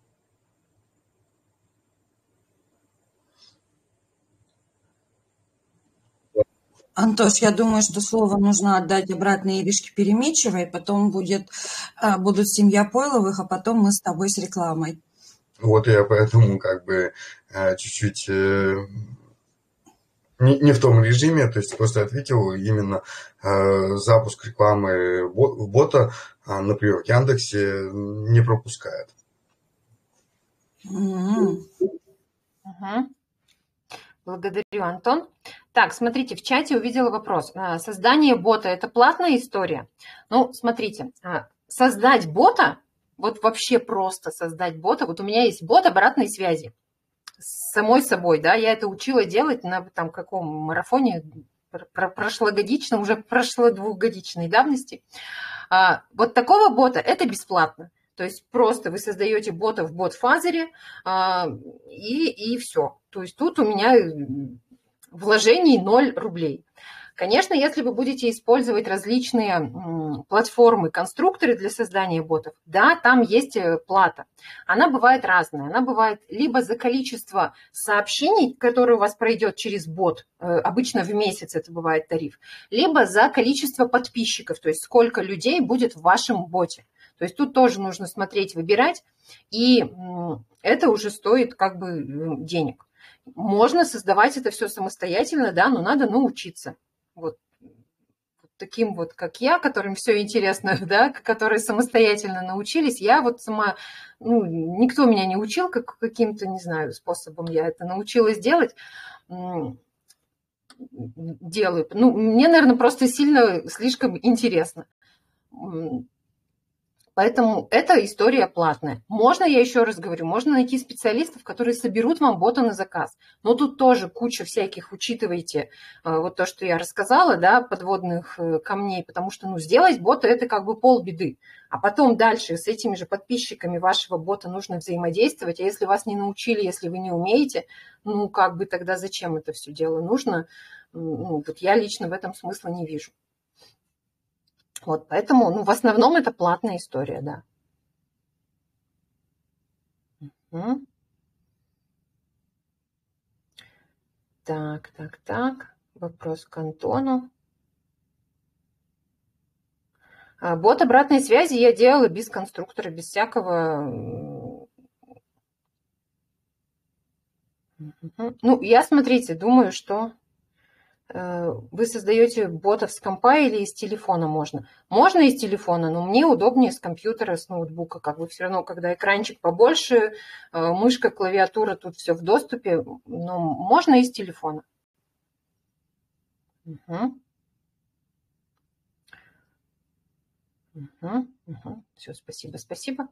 Антош, я думаю, что слово нужно отдать обратно Иришке Перемичевой, потом будет, будут семья Пойловых, а потом мы с тобой с рекламой. Вот я поэтому как бы чуть-чуть не, не в том режиме, то есть просто ответил именно э, запуск рекламы бо- бота, э, например, в Яндексе не пропускает. М. Мгм. Благодарю, Антон. Так, смотрите, в чате увидела вопрос. А, Создание бота – это платная история? Ну, смотрите, а, создать бота, вот вообще просто создать бота, вот у меня есть бот обратной связи с самой собой, да, я это учила делать на там каком марафоне пр- пр- прошлогодичном, уже прошло-двухгодичной давности. А, Вот такого бота – это бесплатно. То есть просто вы создаете бота в бот-фазере, а, и, и все. То есть тут у меня м, вложений ноль рублей. Конечно, если вы будете использовать различные м, платформы, конструкторы для создания ботов, да, там есть э, плата. Она бывает разная. Она бывает либо за количество сообщений, которые у вас пройдет через бот, э, обычно в месяц это бывает тариф, либо за количество подписчиков, то есть сколько людей будет в вашем боте. То есть тут тоже нужно смотреть, выбирать, и м, это уже стоит как бы м, денег. Можно создавать это все самостоятельно, да, но надо научиться. Вот таким вот, как я, которым все интересно, да, которые самостоятельно научились. Я вот сама, ну, никто меня не учил, как каким-то, не знаю, способом я это научилась делать. М, Делаю. Ну, мне, наверное, просто сильно слишком интересно. М, Поэтому эта история платная. Можно, я еще раз говорю, можно найти специалистов, которые соберут вам бота на заказ. Но тут тоже куча всяких, учитывайте э, вот то, что я рассказала, да, подводных э, камней, потому что, ну, сделать бота – это как бы полбеды. А потом дальше с этими же подписчиками вашего бота нужно взаимодействовать. А если вас не научили, если вы не умеете, ну, как бы тогда зачем это все дело нужно? Ну, вот я лично в этом смысла не вижу. Вот, поэтому, ну, в основном это платная история, да. М. Так, так, так. Вопрос к Антону. А, Бот обратной связи я делала без конструктора, без всякого. Мгм. Ну, я, смотрите, думаю, что э, вы создаете ботов с компа или из телефона можно. Можно из телефона, но мне удобнее с компьютера, с ноутбука. Как бы все равно, когда экранчик побольше, э, мышка, клавиатура, тут все в доступе, но можно из телефона. Угу. Угу. Угу. Все, спасибо, спасибо.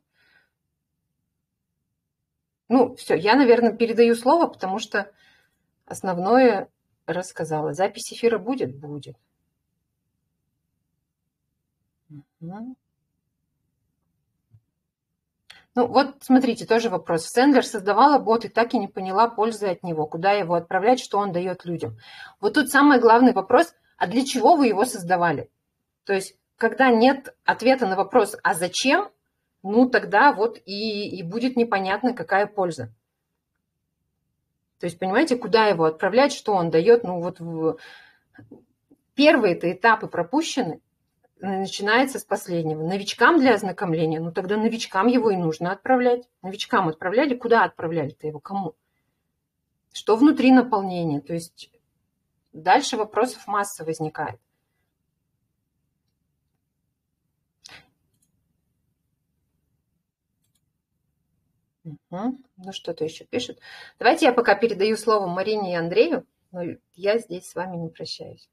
Ну, все, я, наверное, передаю слово, потому что основное рассказала. Запись эфира будет? Будет. Угу. Ну, вот смотрите, тоже вопрос. Сэндлер создавала бот и так и не поняла пользы от него, куда его отправлять, что он дает людям. Вот тут самый главный вопрос, а для чего вы его создавали? То есть, когда нет ответа на вопрос, а зачем, ну, тогда вот и, и будет непонятно, какая польза. То есть, понимаете, куда его отправлять, что он дает, ну, вот в... первые-то этапы пропущены, начинается с последнего. Новичкам для ознакомления, ну тогда новичкам его и нужно отправлять. Новичкам отправляли, куда отправляли-то его, кому? Что внутри наполнения? То есть дальше вопросов масса возникает. Угу. Ну что-то еще пишут. Давайте я пока передаю слово Марине и Андрею, но я здесь с вами не прощаюсь.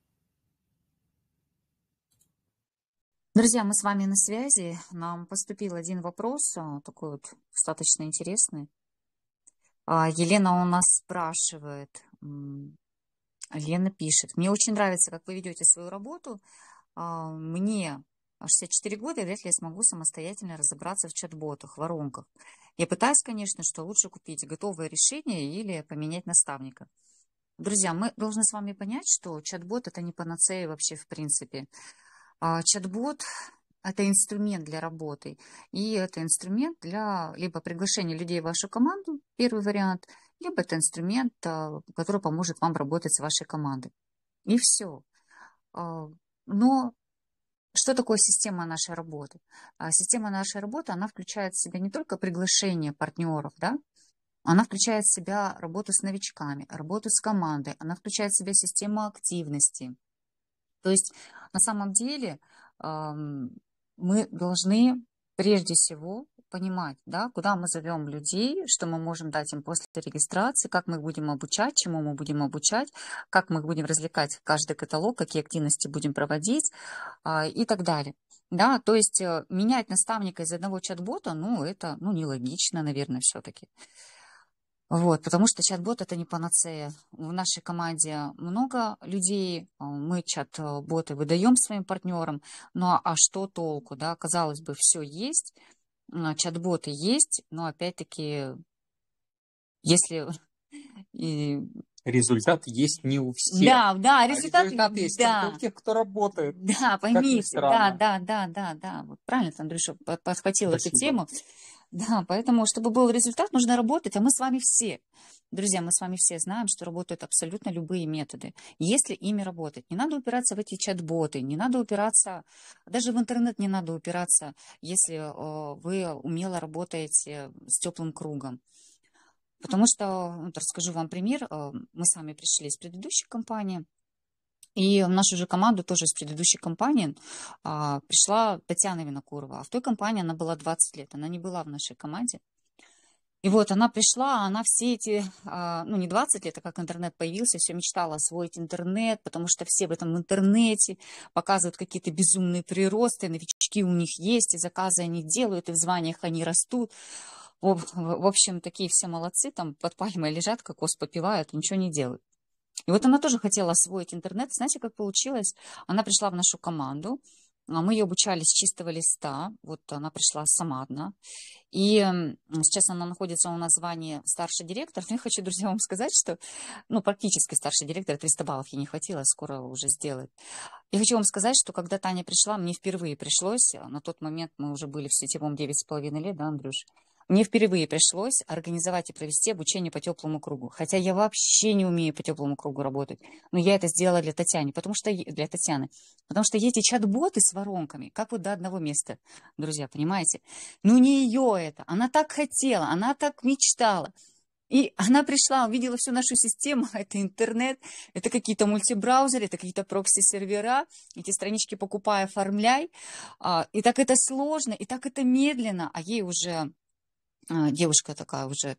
Друзья, мы с вами на связи. Нам поступил один вопрос, а, такой вот достаточно интересный. А, Елена у нас спрашивает, м, Лена пишет: мне очень нравится, как вы ведете свою работу. А, Мне шестьдесят четыре года, и вряд ли я смогу самостоятельно разобраться в чат-ботах, воронках. Я пытаюсь, конечно, что лучше купить готовое решение или поменять наставника. Друзья, мы должны с вами понять, что чат-бот – это не панацея вообще в принципе. А, Чат-бот – это инструмент для работы, и это инструмент для либо приглашения людей в вашу команду, первый вариант, либо это инструмент, а, который поможет вам работать с вашей командой. И все. Но что такое система нашей работы? А, Система нашей работы, она включает в себя не только приглашение партнеров, да, Она включает в себя работу с новичками, работу с командой, она включает в себя систему активности. То есть на самом деле эм, мы должны прежде всего понимать, да, куда мы зовем людей, что мы можем дать им после регистрации, как мы их будем обучать, чему мы будем обучать, как мы их будем развлекать, каждый каталог, какие активности будем проводить а, и так далее. Да, то есть э, менять наставника из одного чат-бота, ну, это ну, нелогично, наверное, все-таки. Вот, потому что чат-бот это не панацея. В нашей команде много людей, мы чат-боты выдаем своим партнерам, ну а что толку, да? Казалось бы, все есть, чат-боты есть, но опять-таки, если... И... Результат есть не у всех. Да, да, а результат, результат есть да. только у тех, кто работает. Да, поймите, да, да, да, да, да. Вот правильно, Андрюша подхватил эту тему. Да, поэтому, чтобы был результат, нужно работать, а мы с вами все, друзья, мы с вами все знаем, что работают абсолютно любые методы, если ими работать. Не надо упираться в эти чат-боты, не надо упираться, даже в интернет не надо упираться, если э, вы умело работаете с теплым кругом. Потому что, вот расскажу вам пример, э, мы с вами пришли из предыдущей компании, и в нашу же команду тоже из предыдущей компании а, пришла Татьяна Винокурова. А в той компании она была двадцать лет, она не была в нашей команде. И вот она пришла, она все эти, а, ну не двадцать лет, а как интернет появился, все мечтала освоить интернет, потому что все в этом интернете показывают какие-то безумные приросты, новички у них есть, и заказы они делают, и в званиях они растут. В, в, в общем, такие все молодцы, там под пальмой лежат, кокос попивают, ничего не делают. И вот она тоже хотела освоить интернет. Знаете, как получилось? Она пришла в нашу команду, мы ее обучали с чистого листа, вот она пришла сама одна. И сейчас она находится у нас в звании старший директор. Но я хочу, друзья, вам сказать, что, ну, практически старший директор, триста баллов ей не хватило, скоро уже сделает. Я хочу вам сказать, что когда Таня пришла, мне впервые пришлось, на тот момент мы уже были в сетевом девять с половиной лет, да, Андрюш? Мне впервые пришлось организовать и провести обучение по теплому кругу. Хотя я вообще не умею по теплому кругу работать. Но я это сделала для Татьяны, потому что, для Татьяны. Потому что эти чат-боты с воронками, как вот до одного места, друзья, понимаете? Ну не ее это. Она так хотела, она так мечтала. И она пришла, увидела всю нашу систему, это интернет, это какие-то мультибраузеры, это какие-то прокси-сервера, эти странички покупай, оформляй. И так это сложно, и так это медленно, а ей уже... девушка такая уже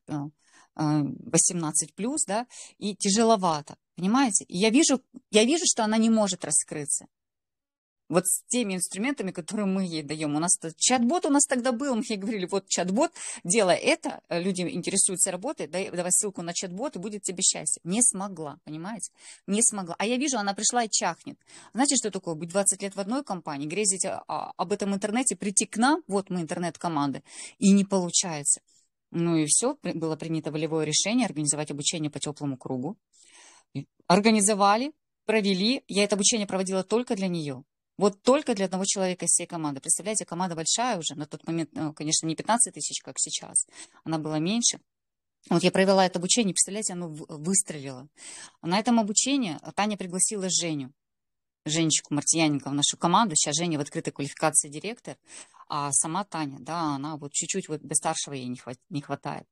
восемнадцать плюс, да, и тяжеловато, понимаете? И я вижу, я вижу, что она не может раскрыться. Вот с теми инструментами, которые мы ей даем. У нас чат-бот у нас тогда был, мы ей говорили, вот чат-бот, делай это, люди интересуются работой, дай, давай ссылку на чат-бот, и будет тебе счастье. Не смогла, понимаете? Не смогла. А я вижу, она пришла и чахнет. Знаете, что такое? Быть двадцать лет в одной компании, грезить а, об этом интернете, прийти к нам, вот мы интернет-команды, и не получается. Ну и все, было принято волевое решение организовать обучение по теплому кругу. Организовали, провели. Я это обучение проводила только для нее. Вот только для одного человека из всей команды. Представляете, команда большая уже, на тот момент, конечно, не пятнадцать тысяч, как сейчас, она была меньше. Вот я провела это обучение, представляете, оно выстрелило. На этом обучении Таня пригласила Женю, Женечку Мартьяненко в нашу команду. Сейчас Женя в открытой квалификации директор, а сама Таня, да, она вот чуть-чуть вот до старшего ей не хватает.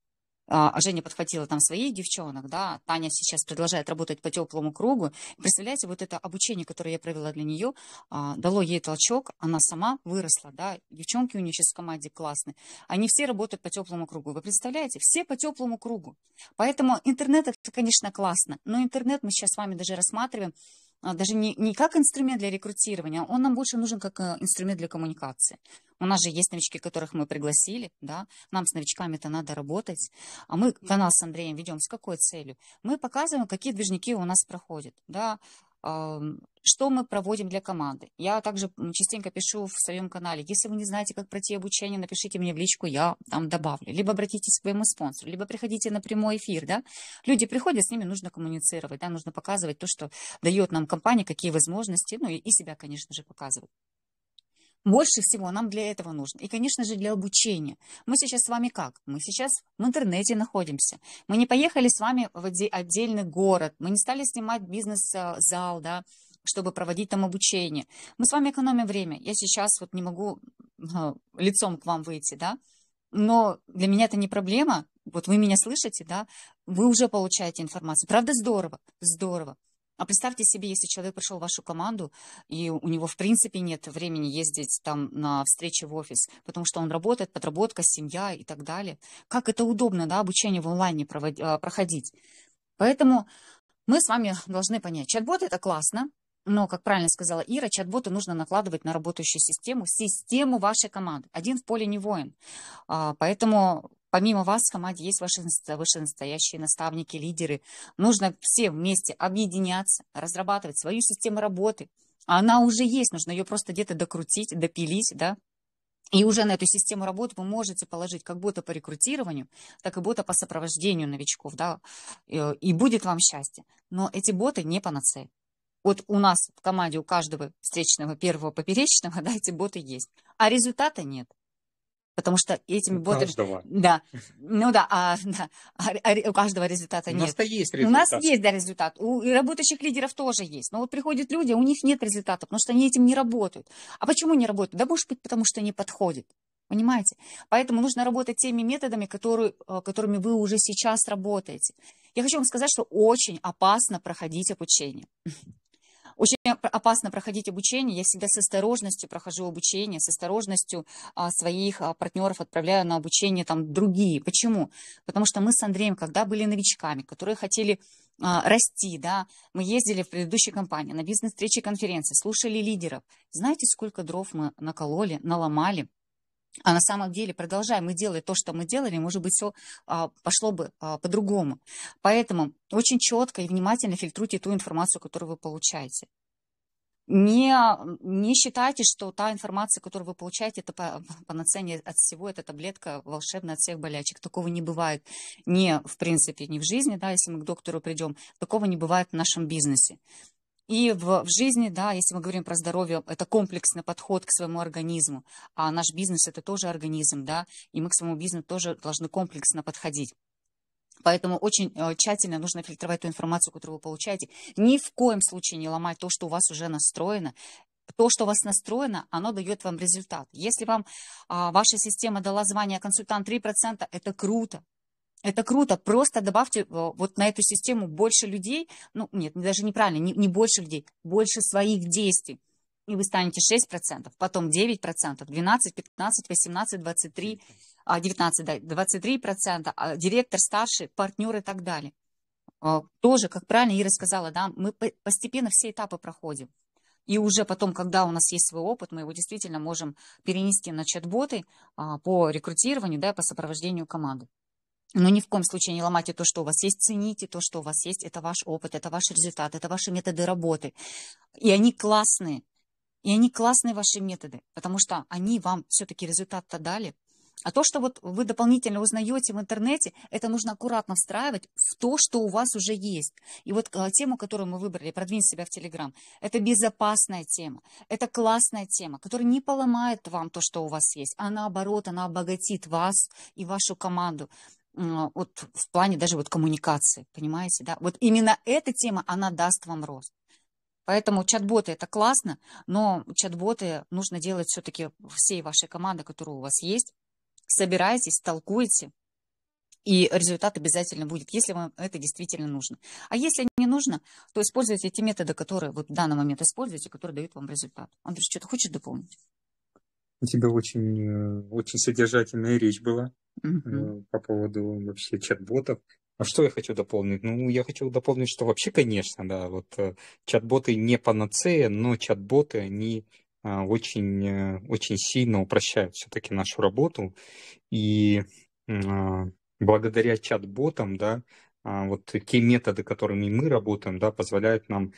А Женя подхватила там своих девчонок, да, Таня сейчас продолжает работать по теплому кругу. Представляете, вот это обучение, которое я провела для нее, дало ей толчок, она сама выросла, да, девчонки у нее сейчас в команде классные, они все работают по теплому кругу, вы представляете, все по теплому кругу. Поэтому интернет это, конечно, классно, но интернет мы сейчас с вами даже рассматриваем даже не, не как инструмент для рекрутирования, он нам больше нужен как инструмент для коммуникации. У нас же есть новички, которых мы пригласили, да, нам с новичками-то надо работать, а мы канал с Андреем ведем с какой целью? Мы показываем, какие движники у нас проходят, да, что мы проводим для команды. Я также частенько пишу в своем канале, если вы не знаете, как пройти обучение, напишите мне в личку, я там добавлю. Либо обратитесь к своему спонсору, либо приходите на прямой эфир, да. Люди приходят, с ними нужно коммуницировать, да, нужно показывать то, что дает нам компания, какие возможности, ну и, и себя, конечно же, показывать. Больше всего нам для этого нужно. И, конечно же, для обучения. Мы сейчас с вами как? Мы сейчас в интернете находимся. Мы не поехали с вами в отдельный город. Мы не стали снимать бизнес-зал, да, чтобы проводить там обучение. Мы с вами экономим время. Я сейчас вот не могу лицом к вам выйти, да. Но для меня это не проблема. Вот вы меня слышите, да? Вы уже получаете информацию. Правда, здорово, здорово. А представьте себе, если человек пришел в вашу команду, и у него, в принципе, нет времени ездить там на встречи в офис, потому что он работает, подработка, семья и так далее. Как это удобно, да, обучение в онлайне проводить, проходить. Поэтому мы с вами должны понять, чат-бот — это классно, но, как правильно сказала Ира, чат-боты нужно накладывать на работающую систему, систему вашей команды. Один в поле не воин. Поэтому помимо вас в команде есть ваши вышестоящие наставники, лидеры. Нужно все вместе объединяться, разрабатывать свою систему работы. Она уже есть, нужно ее просто где-то докрутить, допилить, да. И уже на эту систему работы вы можете положить как бота по рекрутированию, так и бота по сопровождению новичков, да, и будет вам счастье. Но эти боты не панацея. Вот у нас в команде у каждого встречного первого поперечного, да, эти боты есть, а результата нет. Потому что этими У ботами... каждого. Да, ну да, а, да а, а у каждого результата нет. У нас-то есть результат. У нас есть, да, результат. У работающих лидеров тоже есть. Но вот приходят люди, у них нет результата, потому что они этим не работают. А почему не работают? Да, может быть, потому что не подходит. Понимаете? Поэтому нужно работать теми методами, которые, которыми вы уже сейчас работаете. Я хочу вам сказать, что очень опасно проходить обучение. Очень опасно проходить обучение. Я всегда с осторожностью прохожу обучение, с осторожностью а, своих а, партнеров отправляю на обучение там другие. Почему? Потому что мы с Андреем, когда были новичками, которые хотели а, расти, да, мы ездили в предыдущей компании на бизнес-встречи, конференции, слушали лидеров. Знаете, сколько дров мы накололи, наломали? А на самом деле, продолжаем мы делать то, что мы делали, может быть, все а, пошло бы а, по-другому. Поэтому очень четко и внимательно фильтруйте ту информацию, которую вы получаете. Не, не считайте, что та информация, которую вы получаете, это панацея от всего, это таблетка волшебная от всех болячек. Такого не бывает ни в принципе, ни в жизни, да, если мы к доктору придем, такого не бывает в нашем бизнесе. И в, в жизни, да, если мы говорим про здоровье, это комплексный подход к своему организму, а наш бизнес — это тоже организм, да, и мы к своему бизнесу тоже должны комплексно подходить. Поэтому очень э, тщательно нужно фильтровать ту информацию, которую вы получаете. Ни в коем случае не ломать то, что у вас уже настроено. То, что у вас настроено, оно дает вам результат. Если вам э, ваша система дала звание консультант три процента, это круто. Это круто, просто добавьте вот на эту систему больше людей, ну нет, даже неправильно, не, не больше людей, больше своих действий. И вы станете шесть процентов, потом девять процентов, двенадцать, пятнадцать, восемнадцать, двадцать три, девятнадцать, да, двадцать три процента, директор, старший, партнер и так далее. Тоже, как правильно Ира сказала, да, мы постепенно все этапы проходим. И уже потом, когда у нас есть свой опыт, мы его действительно можем перенести на чат-боты по рекрутированию, да, по сопровождению команды. Но ни в коем случае не ломайте то, что у вас есть, цените то, что у вас есть. Это ваш опыт, это ваш результат, это ваши методы работы. И они классные. И они классные, ваши методы, потому что они вам все-таки результат-то дали. А то, что вот вы дополнительно узнаете в интернете, это нужно аккуратно встраивать в то, что у вас уже есть. И вот тему, которую мы выбрали, «Продвинь себя в Телеграм», это безопасная тема, это классная тема, которая не поломает вам то, что у вас есть, а наоборот, она обогатит вас и вашу команду. Вот в плане даже вот коммуникации, понимаете, да? Вот именно эта тема, она даст вам рост. Поэтому чат-боты — это классно, но чат-боты нужно делать все-таки всей вашей команды, которая у вас есть. Собирайтесь, толкуйте, и результат обязательно будет, если вам это действительно нужно. А если не нужно, то используйте те методы, которые вот в данный момент используете, которые дают вам результат. Андрей, что-то хочешь дополнить? У тебя очень, очень содержательная речь была Uh-huh. по поводу вообще чат-ботов. А что я хочу дополнить? Ну, я хочу дополнить, что вообще, конечно, да, вот чат-боты не панацея, но чат-боты, они очень, очень сильно упрощают все-таки нашу работу. И благодаря чат-ботам, да, вот те методы, которыми мы работаем, да, позволяют нам,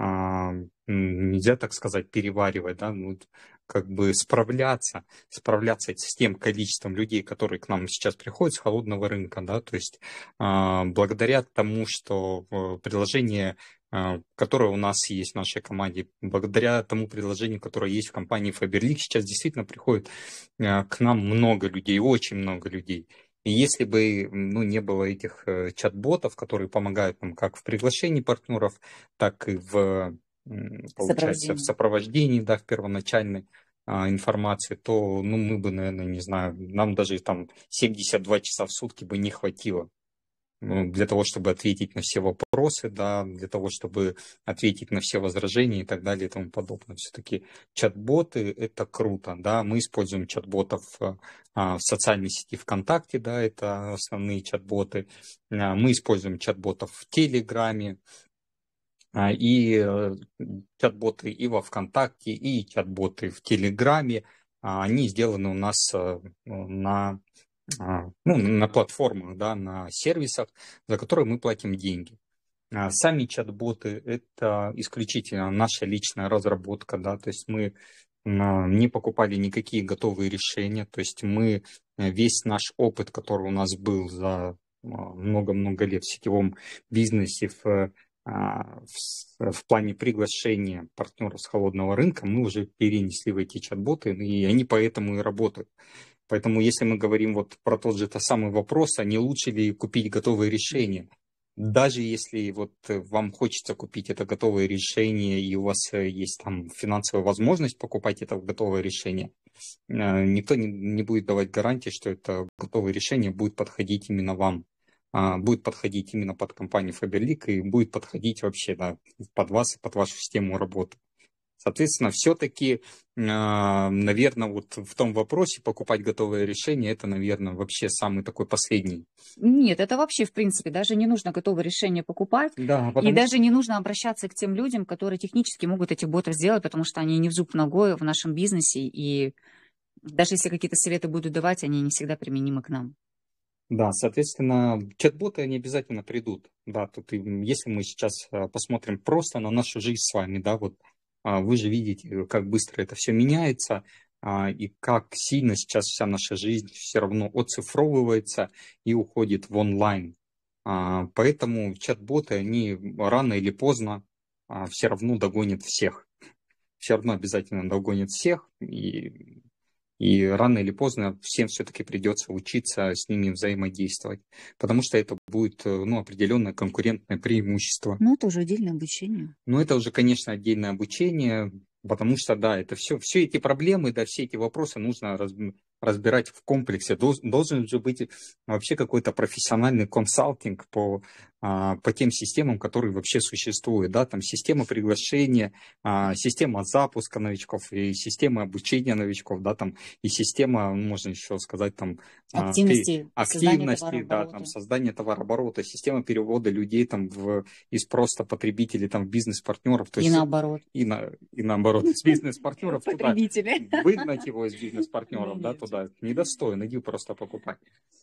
нельзя так сказать, переваривать, да, ну, как бы справляться, справляться с тем количеством людей, которые к нам сейчас приходят с холодного рынка, да, то есть благодаря тому, что приложение, которое у нас есть в нашей команде, благодаря тому приложению, которое есть в компании Faberlic, сейчас действительно приходит к нам много людей, очень много людей. И если бы, ну, не было этих чат-ботов, которые помогают нам как в приглашении партнеров, так и в, получается, в сопровождении, да, в первоначальной а, информации, то, ну, мы бы, наверное, не знаю, нам даже там семьдесят два часа в сутки бы не хватило. Ну, для того, чтобы ответить на все вопросы, да, для того, чтобы ответить на все возражения и так далее и тому подобное. Все-таки чат-боты – это круто, да, мы используем чат-ботов а, в социальной сети ВКонтакте, да, это основные чат-боты, а, мы используем чат-ботов в Телеграме, а, и э, чат-боты и во ВКонтакте, и чат-боты в Телеграме, а, они сделаны у нас э, на а, ну, на платформах, да, на сервисах, за которые мы платим деньги. А сами чат-боты – это исключительно наша личная разработка, да, то есть мы а, не покупали никакие готовые решения, то есть мы э, весь наш опыт, который у нас был за а, много-много лет в сетевом бизнесе, в, а, в, с- в плане приглашения партнеров с холодного рынка, мы уже перенесли в эти чат-боты, и они поэтому и работают. Поэтому, если мы говорим вот про тот же -то самый вопрос, а не лучше ли купить готовые решения? Даже если вот э, вам хочется купить это готовое решение, и у вас э, есть там финансовая возможность покупать это готовое решение, э, никто не, не будет давать гарантии, что это готовое решение будет подходить именно вам, а, будет подходить именно под компанию Faberlic и будет подходить вообще, да, под вас и под вашу систему работы. Соответственно, все-таки, наверное, вот в том вопросе покупать готовое решение, это, наверное, вообще самый такой последний. Нет, это вообще, в принципе, даже не нужно готовое решение покупать, Да, и потому даже что, не нужно обращаться к тем людям, которые технически могут этих ботов сделать, потому что они не в зуб ногой в нашем бизнесе, и даже если какие-то советы будут давать, они не всегда применимы к нам. да, соответственно, чат-боты, они обязательно придут. Да, тут и, м, если мы сейчас а, посмотрим просто на нашу жизнь с вами, да, вот а, вы же видите, э, как быстро это все меняется, а, и как сильно сейчас вся наша жизнь все равно оцифровывается и уходит в онлайн. А, Поэтому чат-боты, они рано или поздно все равно догонят всех. Все равно обязательно догонят всех, и и рано или поздно всем все-таки придется учиться с ними взаимодействовать, потому что это будет, э, ну, определенное конкурентное преимущество. Ну, это уже отдельное обучение. Но это уже, конечно, отдельное обучение, потому что, да, это все, все эти проблемы, да, все эти вопросы нужно раз- разбирать в комплексе. Доз- Должен же быть вообще какой-то профессиональный консалтинг по, а, по тем системам, которые вообще существуют, да, там система приглашения, а, система запуска новичков и система обучения новичков, да, там и система, ну, можно еще сказать, там а, пе- Активности, создания активности, да, там товарооборота. создание товарооборота, система перевода людей там в из просто потребителей там в бизнес-партнеров, то И есть наоборот. и, на, и наоборот, из бизнес-партнеров туда, Потребители. выгнать его из бизнес-партнеров, да, Нет. туда, недостойно, иди просто покупать.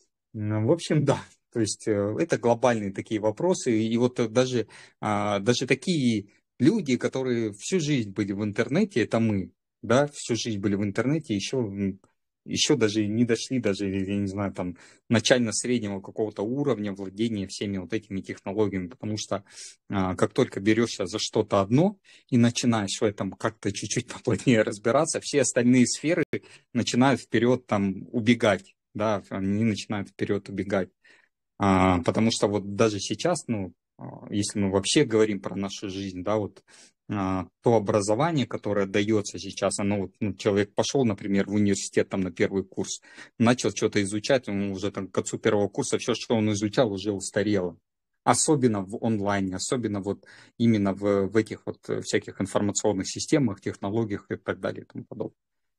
Ну, в общем, да, то есть э, это глобальные такие вопросы, и вот э, даже, а, даже такие люди, которые всю жизнь были в интернете, это мы, да, всю жизнь были в интернете, еще, м, еще даже не дошли, даже, я не знаю, там, начально-среднего какого-то уровня владения всеми вот этими технологиями, потому что а, как только берешься за что-то одно и начинаешь в этом как-то чуть-чуть поплотнее разбираться, все остальные сферы начинают вперед там убегать, да, они начинают вперед убегать. А, потому что вот даже сейчас, ну, а, если мы вообще говорим про нашу жизнь, да, вот а, то образование, которое дается сейчас, оно вот, ну, человек пошел, например, в университет там на первый курс, начал что-то изучать, он уже там к концу первого курса все, что он изучал, уже устарело. Особенно в онлайне, особенно вот именно в, в этих вот э, всяких информационных системах, технологиях и так далее и тому подобное.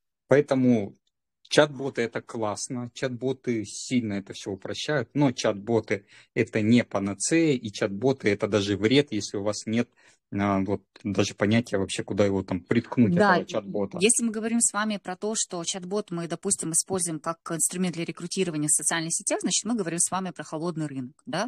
Поэтому чат-боты это классно, чат-боты сильно это все упрощают, но чат-боты это не панацея, и чат-боты это даже вред, если у вас нет а, вот даже понятия вообще, куда его там приткнуть, Да, этого чат-бота. если мы говорим с вами про то, что чат-бот мы, допустим, используем как инструмент для рекрутирования в социальных сетях, значит, мы говорим с вами про холодный рынок, да?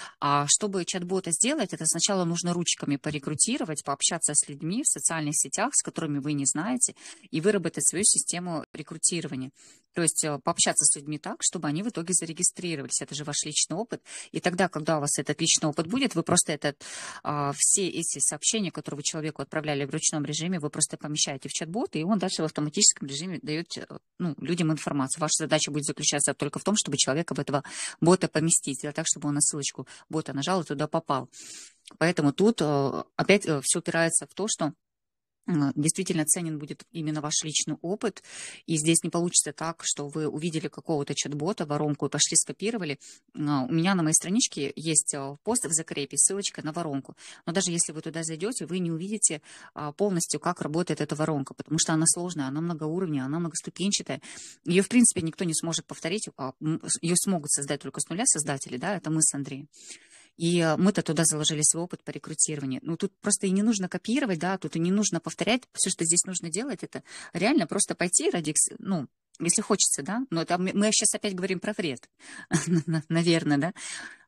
А чтобы чат-бота сделать, это сначала нужно ручками порекрутировать, пообщаться с людьми в социальных сетях, с которыми вы не знаете, и выработать свою систему рекрутирования. То есть э, пообщаться с людьми так, чтобы они в итоге зарегистрировались. Это же ваш личный опыт. И тогда, когда у вас этот личный опыт будет, вы просто этот, а, все эти сообщения, которые вы человеку отправляли в ручном режиме, вы просто помещаете в чат-бот, и он дальше в автоматическом режиме дает, э, ну, людям информацию. Ваша задача будет заключаться только в том, чтобы человека в этого бота поместить, сделать так, чтобы он на ссылочку бота нажал и туда попал. Поэтому тут э, опять все упирается в то, что действительно ценен будет именно ваш личный опыт, и здесь не получится так, что вы увидели какого-то чат-бота, воронку и пошли скопировали. У меня на моей страничке есть пост в закрепе, ссылочка на воронку, но даже если вы туда зайдете, вы не увидите полностью, как работает эта воронка, потому что она сложная, она многоуровневая, она многоступенчатая. Ее, в принципе, никто не сможет повторить, ее смогут создать только с нуля создатели, да, это мы с Андреем. И мы-то туда заложили свой опыт по рекрутированию. Ну, тут просто и не нужно копировать, да, тут и не нужно повторять. Все, что здесь нужно делать, это реально просто пойти ради, ну, если хочется, да. Но это мы сейчас опять говорим про вред, наверное, да.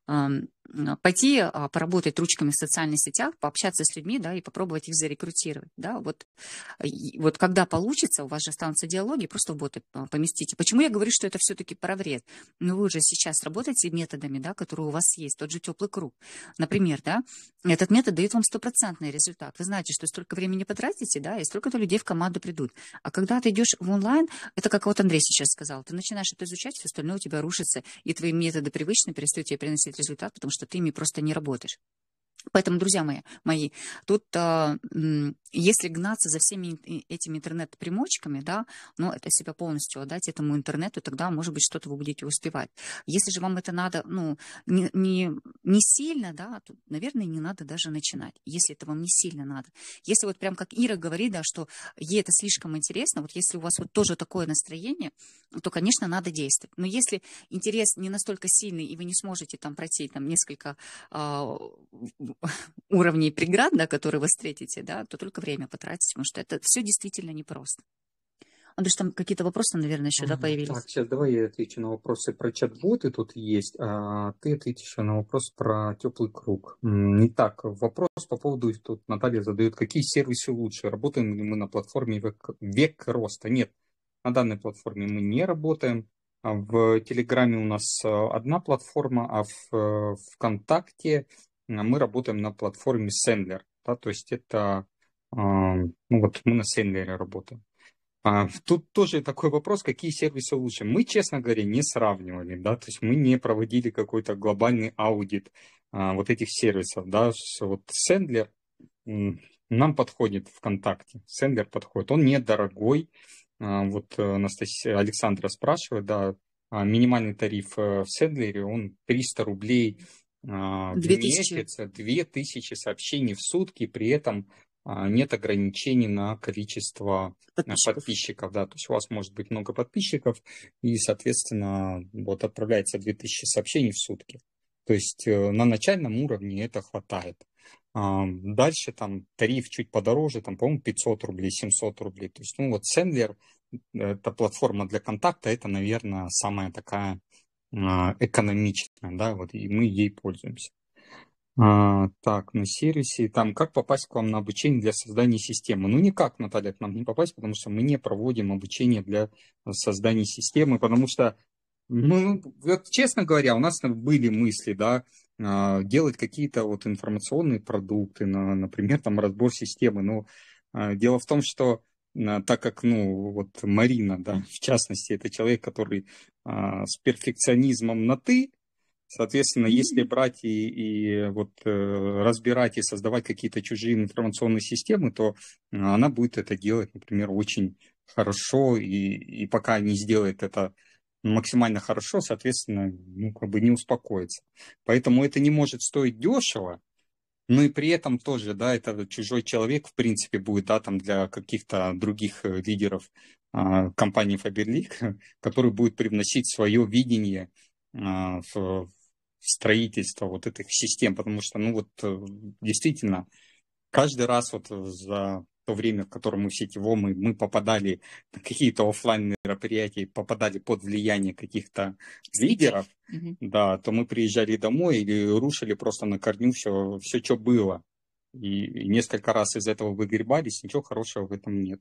Пойти поработать ручками в социальных сетях, пообщаться с людьми, да, и попробовать их зарекрутировать, да, вот, вот когда получится, у вас же останутся диалоги, просто в боты поместите. Почему я говорю, что это все-таки про вред? Ну, вы же сейчас работаете методами, да, которые у вас есть, тот же теплый круг, например, да, этот метод дает вам стопроцентный результат. Вы знаете, что столько времени потратите, да, и столько-то людей в команду придут. А когда ты идешь в онлайн, это как вот Андрей сейчас сказал, ты начинаешь это изучать, все остальное у тебя рушится, и твои методы привычные перестают тебе приносить результат, потому что ты ими просто не работаешь. Поэтому, друзья мои, мои тут, а, если гнаться за всеми этими интернет-примочками, да, ну, это себя полностью отдать этому интернету, тогда, может быть, что-то вы будете успевать. Если же вам это надо, ну, не, не, не сильно, да, то, наверное, не надо даже начинать, если это вам не сильно надо. Если вот прям как Ира говорит, да, что ей это слишком интересно, вот если у вас вот тоже такое настроение, то, конечно, надо действовать. Но если интерес не настолько сильный, и вы не сможете там пройти там несколько а, уровней преград, да, которые вы встретите, да, то только время потратить, потому что это все действительно непросто. Андрюш, там какие-то вопросы, наверное, еще, да, появились? Так, сейчас давай я отвечу на вопросы про чат-боты, тут есть, а ты ответишь на вопрос про теплый круг. Итак, вопрос по поводу, тут Наталья задает, какие сервисы лучше, работаем ли мы на платформе Век, Век Роста? Нет, на данной платформе мы не работаем. В Телеграме у нас одна платформа, а в ВКонтакте мы работаем на платформе Sendler, да, то есть это, ну вот мы на Sendler работаем. Тут тоже такой вопрос, какие сервисы лучше. Мы, честно говоря, не сравнивали, да, то есть мы не проводили какой-то глобальный аудит а, вот этих сервисов, да, вот Sendler нам подходит ВКонтакте, Sendler подходит, он недорогой, а, вот Анастасия Александра спрашивает, да, минимальный тариф в Sendler, он триста рублей в месяц, две тысячи сообщений в сутки, при этом нет ограничений на количество подписчиков. подписчиков, да, то есть у вас может быть много подписчиков, и, соответственно, вот отправляется две тысячи сообщений в сутки. То есть на начальном уровне это хватает. Дальше там тариф чуть подороже, там, по-моему, пятьсот рублей, семьсот рублей. То есть, ну вот Sendler, это платформа для контакта, это, наверное, самая такая экономичная, да, вот, и мы ей пользуемся. А, так, на сервисе, там, как попасть к вам на обучение для создания системы? Ну, никак, Наталья, к нам не попасть, потому что мы не проводим обучение для создания системы, потому что, ну, вот, честно говоря, у нас были мысли, да, делать какие-то вот информационные продукты, например, там, разбор системы, но дело в том, что так как, ну, вот Марина, да, в частности, это человек, который а, с перфекционизмом на «ты», соответственно, если брать и, и вот э, разбирать и создавать какие-то чужие информационные системы, то она будет это делать, например, очень хорошо, и, и пока не сделает это максимально хорошо, соответственно, ну, как бы не успокоится. Поэтому это не может стоить дешево, но и при этом тоже, да, это чужой человек, в принципе, будет, да, там для каких-то других лидеров а, компании Faberlic, который будет привносить свое видение а, в строительство вот этих систем, потому что, ну вот, действительно, каждый раз вот за то время, в котором мы в сетевом, мы, мы попадали на какие-то офлайн мероприятия, попадали под влияние каких-то лидеров, mm-hmm. да, то мы приезжали домой или рушили просто на корню все, все что было. И, и несколько раз из этого выгребались, ничего хорошего в этом нет.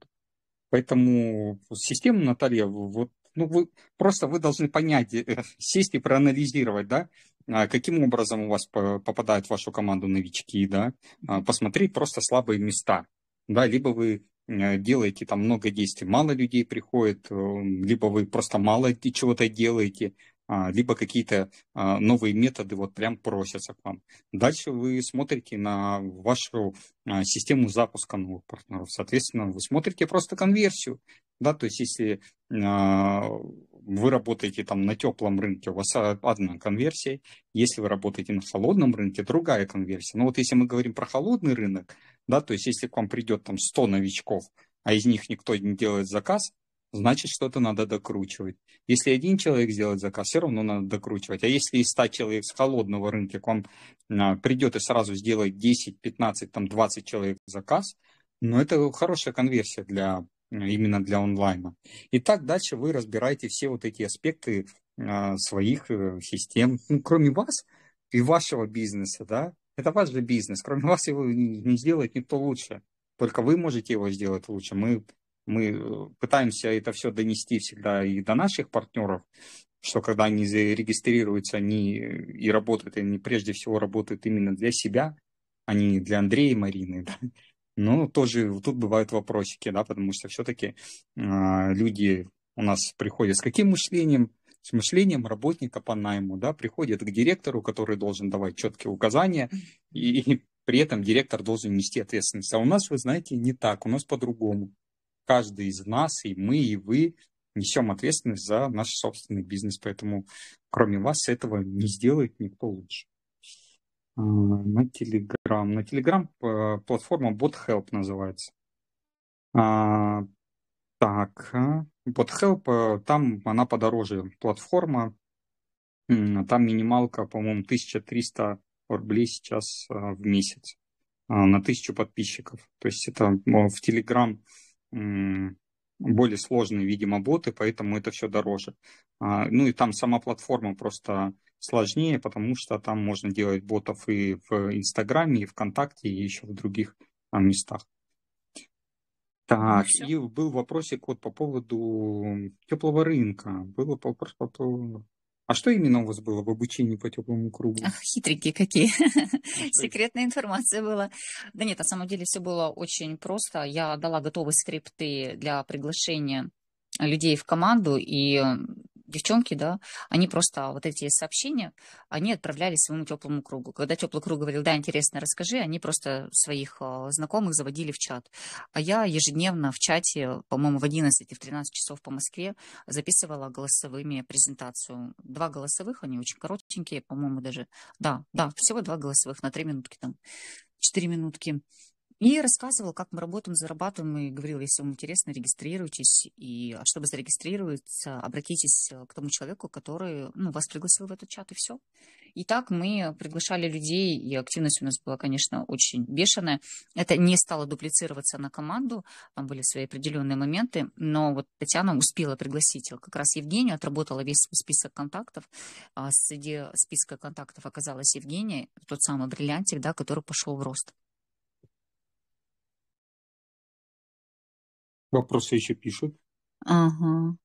Поэтому систему, Наталья, вот, ну, вы, просто вы должны понять, сесть и проанализировать, да, каким образом у вас попадают в вашу команду новички, да, посмотреть просто слабые места. Да, либо вы делаете там много действий, мало людей приходит, либо вы просто мало чего-то делаете, либо какие-то новые методы вот прям просятся к вам. Дальше вы смотрите на вашу систему запуска новых партнеров. Соответственно, вы смотрите просто конверсию. Да, то есть, если вы работаете там на теплом рынке, у вас одна конверсия. Если вы работаете на холодном рынке, другая конверсия. Но вот если мы говорим про холодный рынок, да, то есть, если к вам придет там сто новичков, а из них никто не делает заказ, значит, что-то надо докручивать. Если один человек сделает заказ, все равно надо докручивать. А если из ста человек с холодного рынка к вам а, придет и сразу сделает десять, пятнадцать, там, двадцать человек заказ, ну, это хорошая конверсия для, именно для онлайна. И так дальше вы разбираете все вот эти аспекты а, своих а, систем. Ну, кроме вас и вашего бизнеса, да, это ваш же бизнес. Кроме вас его не сделает никто лучше. Только вы можете его сделать лучше. Мы Мы пытаемся это все донести всегда и до наших партнеров, что когда они зарегистрируются, они и работают, они прежде всего работают именно для себя, а не для Андрея и Марины. Да? Но тоже тут бывают вопросики, да, потому что все-таки э, люди у нас приходят с каким мышлением? С мышлением работника по найму, да, приходят к директору, который должен давать четкие указания, и, и при этом директор должен нести ответственность. А у нас, вы знаете, не так, у нас по-другому. Каждый из нас, и мы, и вы, несем ответственность за наш собственный бизнес. Поэтому, кроме вас, этого не сделает никто лучше. На Telegram. На Telegram платформа BotHelp называется. Так, BotHelp, там она подороже платформа. Там минималка, по-моему, тысяча триста рублей сейчас в месяц на тысячу подписчиков. То есть это в Telegram более сложные, видимо, боты, поэтому это все дороже. Ну и там сама платформа просто сложнее, потому что там можно делать ботов и в Инстаграме, и ВКонтакте, и еще в других местах. Так, и был вопросик вот по поводу теплого рынка. Был вопрос по поводу... А что именно у вас было в обучении по теплому кругу? Ах, хитренькие какие. Секретная информация была. Да нет, на самом деле все было очень просто. Я дала готовые скрипты для приглашения людей в команду, и девчонки, да, они просто вот эти сообщения, они отправляли своему теплому кругу. Когда теплый круг говорил, да, интересно, расскажи, они просто своих знакомых заводили в чат. А я ежедневно в чате, по-моему, в одиннадцать и в тринадцать часов по Москве записывала голосовыми презентацию. Два голосовых, они очень коротенькие, по-моему, даже. Да, да, всего два голосовых на три минутки там, четыре минутки. И рассказывал, как мы работаем, зарабатываем, и говорил, если вам интересно, регистрируйтесь. И чтобы зарегистрироваться, обратитесь к тому человеку, который, ну, вас пригласил в этот чат, и все. И так мы приглашали людей, и активность у нас была, конечно, очень бешеная. Это не стало дуплицироваться на команду, там были свои определенные моменты, но вот Татьяна успела пригласить как раз Евгению, отработала весь список контактов. А среди списка контактов оказалась Евгения, тот самый бриллиантик, да, который пошел в рост. Вопросы еще пишут. Ага.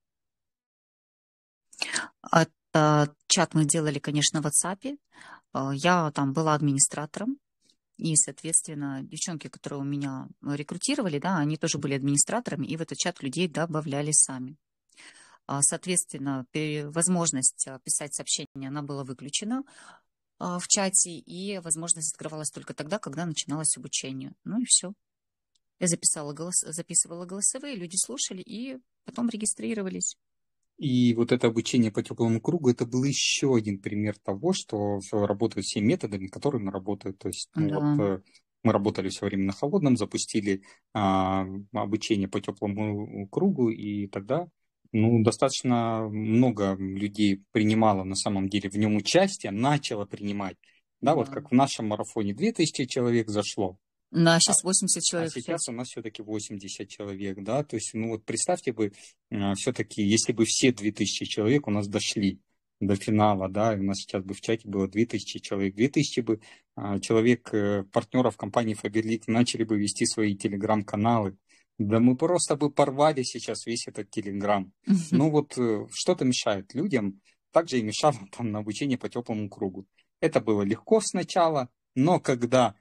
А, а, чат мы делали, конечно, в WhatsApp. Я там была администратором. И, соответственно, девчонки, которые у меня рекрутировали, да, они тоже были администраторами, и в этот чат людей добавляли сами. Соответственно, возможность писать сообщения, она была выключена в чате, и возможность открывалась только тогда, когда начиналось обучение. Ну и все. Я записала голос, записывала голосовые, люди слушали и потом регистрировались. И вот это обучение по теплому кругу, это был еще один пример того, что работают все методами, которые работают. То есть ну, Да. вот, мы работали все время на холодном, запустили а, обучение по теплому кругу, и тогда ну, достаточно много людей принимало на самом деле в нем участие, начало принимать. Да, Да. вот как в нашем марафоне две тысячи человек зашло. Да, сейчас восемьдесят человек. А сейчас у нас все-таки восемьдесят человек, да, то есть, ну вот представьте бы, все-таки, если бы все две тысячи человек у нас дошли до финала, да, и у нас сейчас бы в чате было две тысячи человек, две тысячи бы человек, партнеров компании Faberlic начали бы вести свои телеграм-каналы, да мы просто бы порвали сейчас весь этот телеграм. Ну вот что-то мешает людям, также и мешало там на обучение по теплому кругу. Это было легко сначала, но когда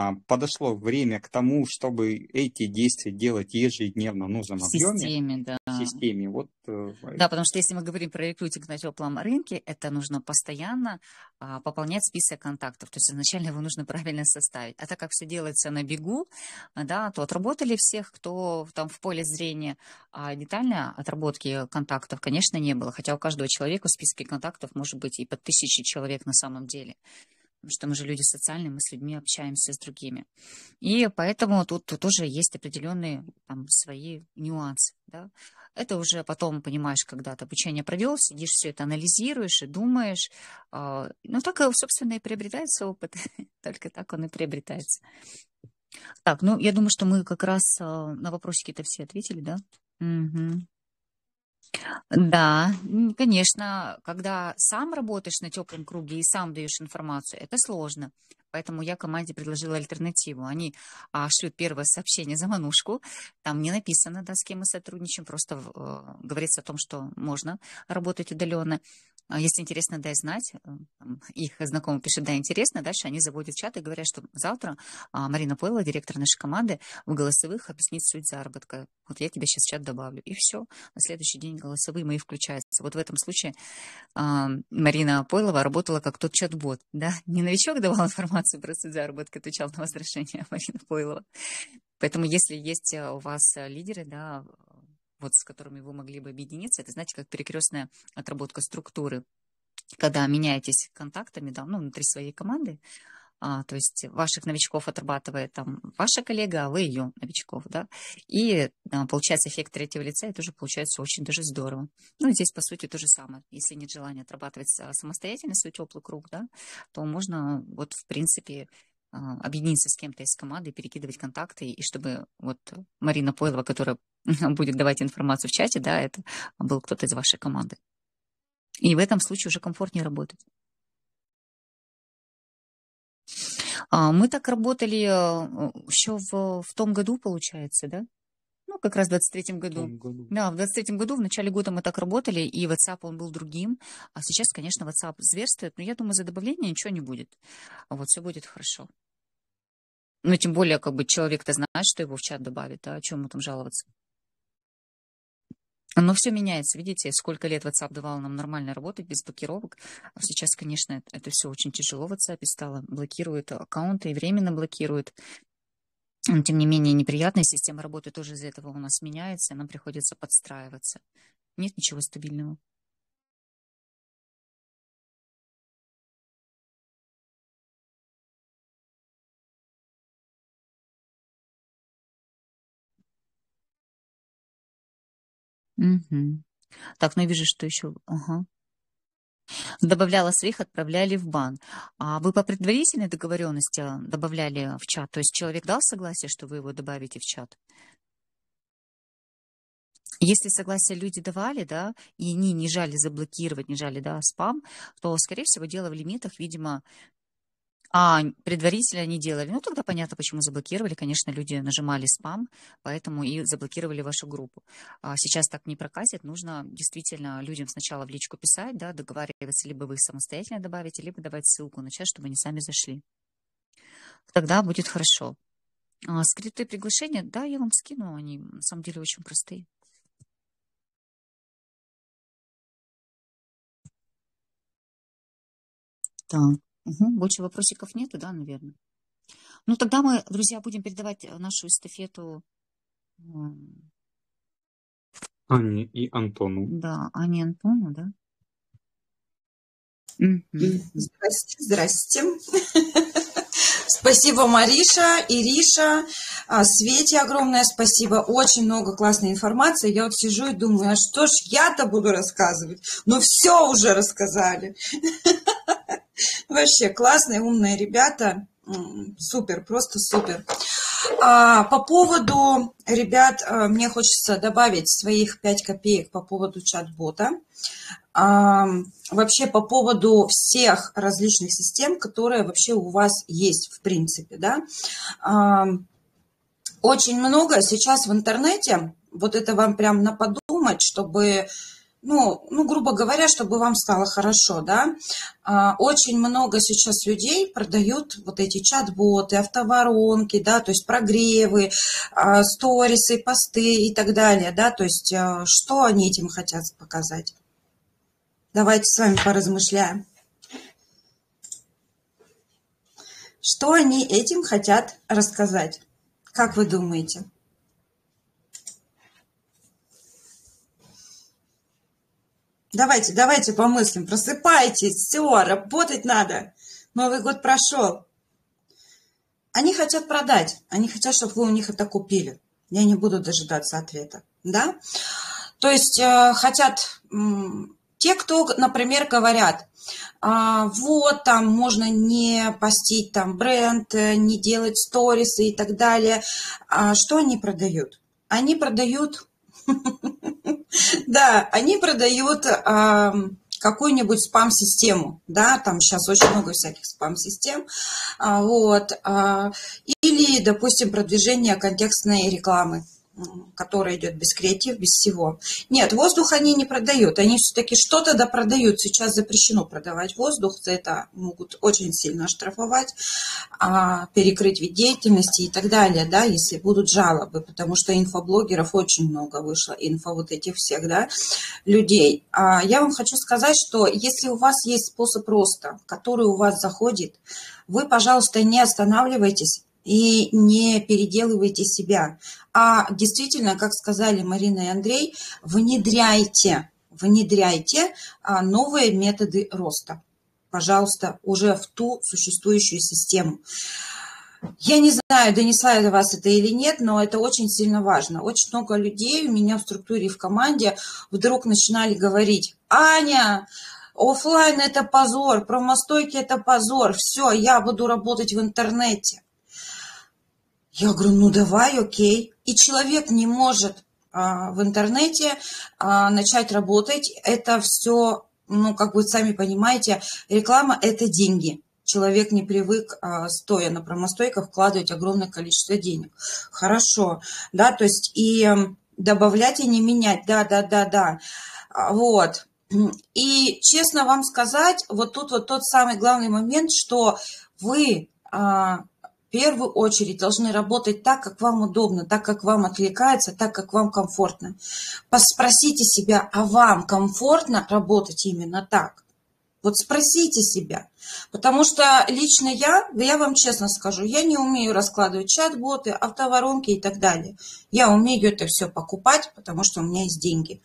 подошло время к тому, чтобы эти действия делать ежедневно в нужном В объеме, системе, да. в системе. Вот, да, потому что если мы говорим про рекрутинг на теплом рынке, это нужно постоянно а, пополнять список контактов. То есть изначально его нужно правильно составить. А так как все делается на бегу, да, то отработали всех, кто там в поле зрения, а детальной отработки контактов, конечно, не было. Хотя у каждого человека в списке контактов может быть и по тысяче человек на самом деле. Потому что мы же люди социальные, мы с людьми общаемся с другими. И поэтому тут, тут тоже есть определенные там, свои нюансы. Да? Это уже потом, понимаешь, когда ты обучение провел, сидишь, все это анализируешь и думаешь. Э, ну, так, собственно, и приобретается опыт. Только так он и приобретается. Так, ну, я думаю, что мы как раз э, на вопросики-то все ответили, да? Угу. Да, конечно, когда сам работаешь на теплом круге и сам даешь информацию, это сложно. Поэтому я команде предложила альтернативу. Они а, шлют первое сообщение за манушку. Там не написано, да, с кем мы сотрудничаем. Просто э, говорится о том, что можно работать удаленно. Если интересно, дай знать. Их знакомый пишет, да, интересно. Дальше они заводят чат и говорят, что завтра а, Марина Пойлова, директор нашей команды, в голосовых объяснит суть заработка. Вот я тебя сейчас в чат добавлю. И все. На следующий день голосовые мои включаются. Вот в этом случае а, Марина Пойлова работала как тот чат-бот. Да? Не новичок давал информацию про суть заработка, отвечал на возражение Марина Пойлова. Поэтому если есть у вас лидеры, да, вот с которыми вы могли бы объединиться, это, знаете, как перекрестная отработка структуры, когда меняетесь контактами, да, ну, внутри своей команды, а, то есть ваших новичков отрабатывает там ваша коллега, а вы ее новичков, да, и да, получается эффект третьего лица, это уже получается очень даже здорово. Ну, здесь, по сути, то же самое. Если нет желания отрабатывать самостоятельно свой теплый круг, да, то можно, вот, в принципе, объединиться с кем-то из команды, перекидывать контакты, и чтобы вот Марина Пойлова, которая будет давать информацию в чате, да, это был кто-то из вашей команды. И в этом случае уже комфортнее работать. Мы так работали еще в, в том году, получается, да? Ну, как раз в двадцать третьем году. году. Да, в двадцать третьем году, в начале года мы так работали, и WhatsApp, он был другим. А сейчас, конечно, WhatsApp зверствует, но я думаю, за добавление ничего не будет. А вот все будет хорошо. Ну, тем более, как бы человек-то знает, что его в чат добавит, а о чем ему там жаловаться? Но все меняется, видите, сколько лет WhatsApp давал нам нормально работать без блокировок. А сейчас, конечно, это, это все очень тяжело в WhatsApp стало. Блокирует аккаунты и временно блокирует. Но, тем не менее, неприятная система работы тоже из-за этого у нас меняется, и нам приходится подстраиваться. Нет ничего стабильного. Угу. Так, ну я вижу, что еще... Ага. Добавляла своих, отправляли в бан. А вы по предварительной договоренности добавляли в чат? То есть человек дал согласие, что вы его добавите в чат? Если согласие люди давали, да, и они не жали заблокировать, не жали, да, спам, то, скорее всего, дело в лимитах, видимо... А, предварительно они делали. Ну, тогда понятно, почему заблокировали. Конечно, люди нажимали спам, поэтому и заблокировали вашу группу. А сейчас так не прокатит. Нужно действительно людям сначала в личку писать, да, договариваться, либо вы их самостоятельно добавите, либо давать ссылку на чат, чтобы они сами зашли. Тогда будет хорошо. А, скрипты приглашения, да, я вам скину. Они, на самом деле, очень простые. Так. Угу. Больше вопросиков нету, да, наверное? Ну, тогда мы, друзья, будем передавать нашу эстафету Ане и Антону. Да, Ане и Антону, да? Здрасте, здрасте. Спасибо, Мариша, Ириша, Свете огромное спасибо. Очень много классной информации. Я вот сижу и думаю, а что ж я-то буду рассказывать? Ну, все уже рассказали. Вообще классные, умные ребята. Супер, просто супер. А, по поводу, ребят, мне хочется добавить своих пять копеек по поводу чат-бота. А, вообще по поводу всех различных систем, которые вообще у вас есть, в принципе, да. А, очень много сейчас в интернете, вот это вам прям на подумать, чтобы ну, ну, грубо говоря, чтобы вам стало хорошо, да. Очень много сейчас людей продают вот эти чат-боты, автоворонки, да, то есть прогревы, сторисы, посты и так далее, да, то есть что они этим хотят показать? Давайте с вами поразмышляем. Что они этим хотят рассказать? Как вы думаете? Давайте, давайте помыслим, просыпайтесь, все, работать надо. Новый год прошел. Они хотят продать, они хотят, чтобы вы у них это купили. Я не буду дожидаться ответа, да? То есть э, хотят э, те, кто, например, говорят, э, вот там можно не постить там бренд, не делать сторисы и так далее. А что они продают? Они продают... Да, они продают э, какую-нибудь спам-систему, да, там сейчас очень много всяких спам-систем, э, вот, э, или, допустим, продвижение контекстной рекламы, которая идет без креатив, без всего. Нет, воздух они не продают, они все-таки что-то да продают. Сейчас запрещено продавать воздух, за это могут очень сильно оштрафовать, а, перекрыть вид деятельности и так далее, да, если будут жалобы, потому что инфоблогеров очень много вышло, инфо вот этих всех, да, людей. А я вам хочу сказать, что если у вас есть способ роста, который у вас заходит, вы, пожалуйста, не останавливайтесь и не переделывайте себя, а действительно, как сказали Марина и Андрей, внедряйте, внедряйте новые методы роста, пожалуйста, уже в ту существующую систему. Я не знаю, донесла я до вас это или нет, но это очень сильно важно. Очень много людей у меня в структуре и в команде вдруг начинали говорить: Аня, офлайн это позор, промостойки это позор, все, я буду работать в интернете. Я говорю, ну давай, окей. И человек не может а, в интернете а, начать работать. Это все, ну, как вы сами понимаете, реклама – это деньги. Человек не привык, а, стоя на промостойках, вкладывать огромное количество денег. Хорошо, да, то есть и добавлять, и не менять, да-да-да-да, вот. И честно вам сказать, вот тут вот тот самый главный момент, что вы... А, в первую очередь должны работать так, как вам удобно, так, как вам откликается, так, как вам комфортно. Спросите себя, а вам комфортно работать именно так? Вот спросите себя. Потому что лично я, я вам честно скажу, я не умею раскладывать чат-боты, автоворонки и так далее. Я умею это все покупать, потому что у меня есть деньги.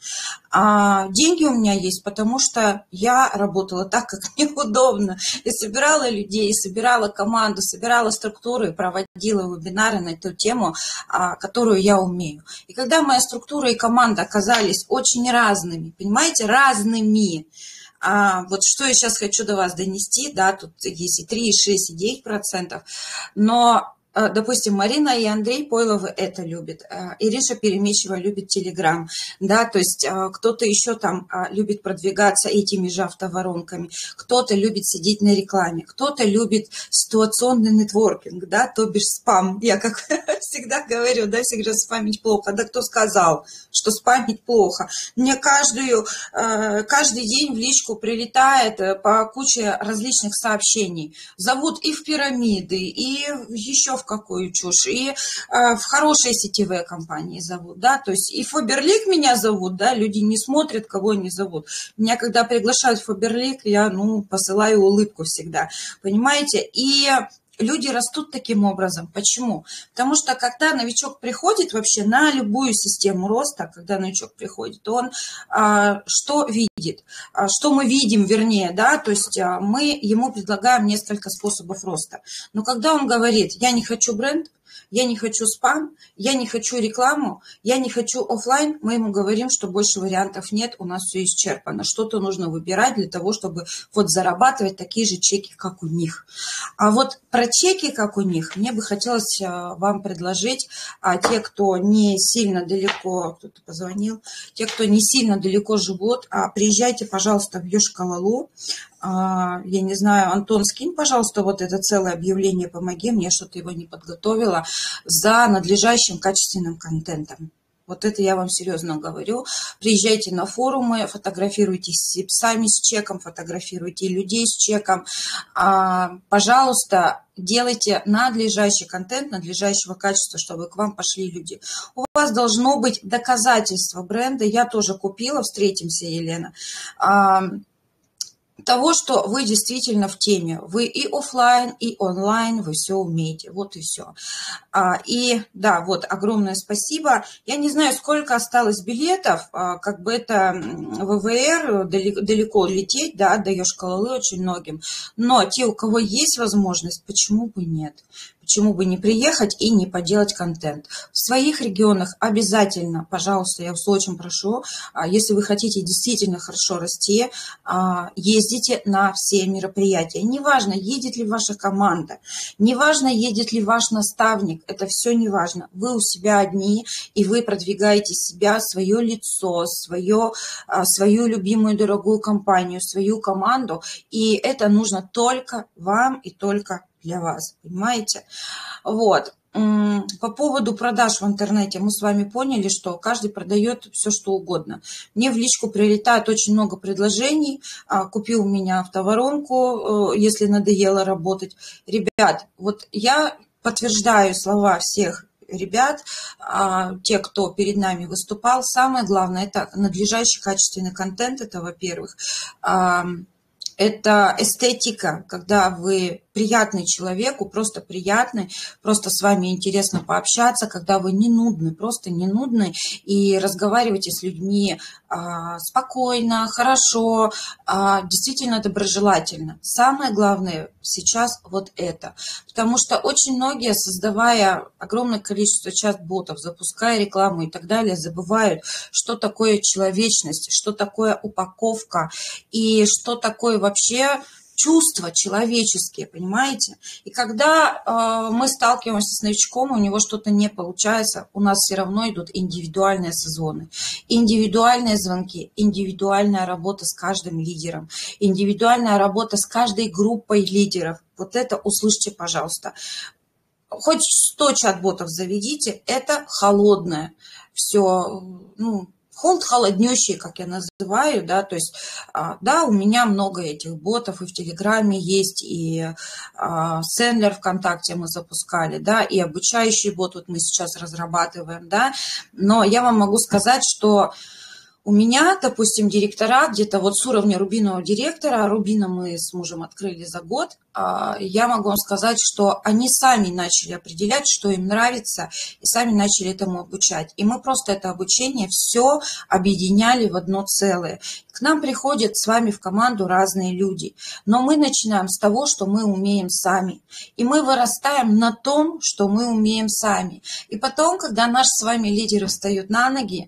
А деньги у меня есть, потому что я работала так, как мне удобно. И собирала людей, и собирала команду, собирала структуру и проводила вебинары на эту тему, которую я умею. И когда моя структура и команда оказались очень разными, понимаете, разными, А вот что я сейчас хочу до вас донести, да, тут есть и три, и шесть, и девять процентов, но, допустим, Марина и Андрей Пойловы это любят, Ириша Перемещева любит Телеграм, да, то есть кто-то еще там любит продвигаться этими же автоворонками, кто-то любит сидеть на рекламе, кто-то любит ситуационный нетворкинг, да, то бишь спам. Я как всегда говорю, да, все говорят, спамить плохо. Да кто сказал, что спамить плохо? Мне каждую, каждый день в личку прилетает по куче различных сообщений. Зовут и в пирамиды, и еще в какую чушь, и в хорошие сетевые компании зовут, да, то есть и Фаберлик меня зовут, да, люди не смотрят, кого они зовут. Меня когда приглашают в Фаберлик, я, ну, посылаю улыбку всегда, понимаете, и... Люди растут таким образом. Почему? Потому что когда новичок приходит вообще на любую систему роста, когда новичок приходит, он а, что видит? А, что мы видим, вернее, да, то есть а, мы ему предлагаем несколько способов роста. Но когда он говорит, я не хочу бренд, я не хочу спам, я не хочу рекламу, я не хочу офлайн, мы ему говорим, что больше вариантов нет, у нас все исчерпано. Что-то нужно выбирать для того, чтобы вот зарабатывать такие же чеки, как у них. А вот про чеки, как у них, мне бы хотелось вам предложить, а те, кто не сильно далеко, кто-то позвонил, те, кто не сильно далеко живут, приезжайте, пожалуйста, в Йошкар-Олу. Я не знаю, Антон, скинь, пожалуйста, вот это целое объявление, помоги мне, что-то его не подготовила, за надлежащим качественным контентом. Вот это я вам серьезно говорю. Приезжайте на форумы, фотографируйтесь с псами с чеком, фотографируйте людей с чеком. А, пожалуйста, делайте надлежащий контент, надлежащего качества, чтобы к вам пошли люди. У вас должно быть доказательство бренда. Я тоже купила, встретимся, Елена. А, того, что вы действительно в теме. Вы и офлайн, и онлайн, вы все умеете. Вот и все. А, и да, вот огромное спасибо. Я не знаю, сколько осталось билетов. А, как бы это ВВР, далеко, далеко лететь, да, отдаешь кололы очень многим. Но те, у кого есть возможность, почему бы нет? Почему бы не приехать и не поделать контент? В своих регионах обязательно, пожалуйста, я вас очень прошу, если вы хотите действительно хорошо расти, ездите на все мероприятия. Неважно, едет ли ваша команда, неважно, едет ли ваш наставник, это все не важно. Вы у себя одни, и вы продвигаете себя, свое лицо, свое, свою любимую дорогую компанию, свою команду, и это нужно только вам и только для вас, понимаете? Вот. По поводу продаж в интернете мы с вами поняли, что каждый продает все, что угодно. Мне в личку прилетает очень много предложений. Купил у меня автоворонку, если надоело работать. Ребят, вот я подтверждаю слова всех ребят, те, кто перед нами выступал. Самое главное – это надлежащий качественный контент, это во-первых. Это эстетика, когда вы приятный человеку, просто приятный, просто с вами интересно пообщаться, когда вы не нудны, просто не нудны, и разговариваете с людьми а, спокойно, хорошо, а, действительно доброжелательно. Самое главное сейчас вот это, потому что очень многие, создавая огромное количество чат-ботов, запуская рекламу и так далее, забывают, что такое человечность, что такое упаковка и что такое вообще чувства человеческие, понимаете? И когда э, мы сталкиваемся с новичком, у него что-то не получается, у нас все равно идут индивидуальные созвоны, индивидуальные звонки, индивидуальная работа с каждым лидером, индивидуальная работа с каждой группой лидеров. Вот это услышьте, пожалуйста. Хоть сто чат-ботов заведите, это холодное все, ну, холод холоднющий, как я называю, да, то есть, да, у меня много этих ботов, и в Телеграме есть, и Сендлер ВКонтакте мы запускали, да, и обучающий бот вот мы сейчас разрабатываем, да, но я вам могу сказать, что у меня, допустим, директора где-то вот с уровня рубинового директора, рубина мы с мужем открыли за год, я могу вам сказать, что они сами начали определять, что им нравится, и сами начали этому обучать. И мы просто это обучение все объединяли в одно целое. К нам приходят с вами в команду разные люди, но мы начинаем с того, что мы умеем сами. И мы вырастаем на том, что мы умеем сами. И потом, когда наши с вами лидеры встают на ноги,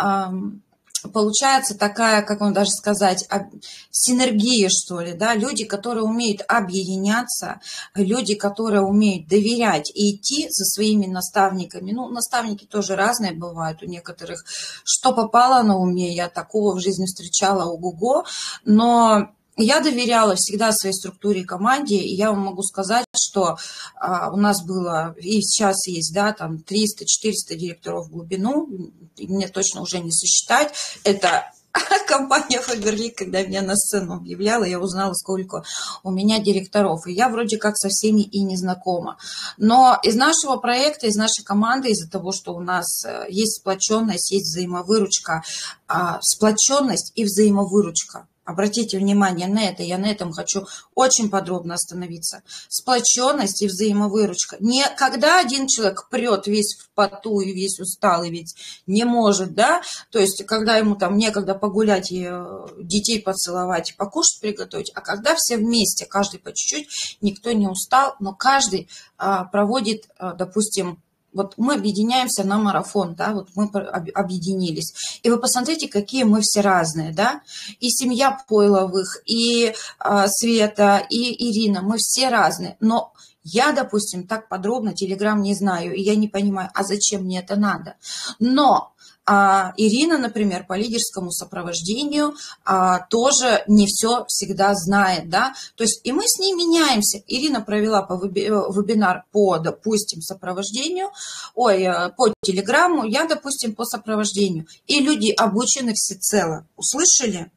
получается такая, как вам даже сказать, синергия, что ли, да, люди, которые умеют объединяться, люди, которые умеют доверять и идти за своими наставниками. Ну, наставники тоже разные бывают, у некоторых что попало на уме, я такого в жизни встречала, ого-го, но я доверяла всегда своей структуре и команде, и я вам могу сказать, что а, у нас было, и сейчас есть, да, там триста-четыреста директоров в глубину, мне точно уже не сосчитать, это компания Faberlic, когда меня на сцену объявляла, я узнала, сколько у меня директоров, и я вроде как со всеми и не знакома. Но из нашего проекта, из нашей команды, из-за того, что у нас есть сплоченность, есть взаимовыручка, а, сплоченность и взаимовыручка. Обратите внимание на это, я на этом хочу очень подробно остановиться. Сплоченность и взаимовыручка. Не когда один человек прет весь в поту и весь усталый, ведь не может, да, то есть когда ему там некогда погулять и детей поцеловать и покушать приготовить, а когда все вместе, каждый по чуть-чуть, никто не устал, но каждый а, проводит, а, допустим, вот мы объединяемся на марафон, да, вот мы объединились. И вы посмотрите, какие мы все разные, да. И семья Пойловых, и а, Света, и Ирина, мы все разные. Но я, допустим, так подробно Телеграм не знаю, и я не понимаю, а зачем мне это надо. Но А Ирина, например, по лидерскому сопровождению а, тоже не все всегда знает, да, то есть и мы с ней меняемся. Ирина провела по вебинар по, допустим, сопровождению, ой, по телеграмму, я, допустим, по сопровождению, и люди обучены всецело, услышали?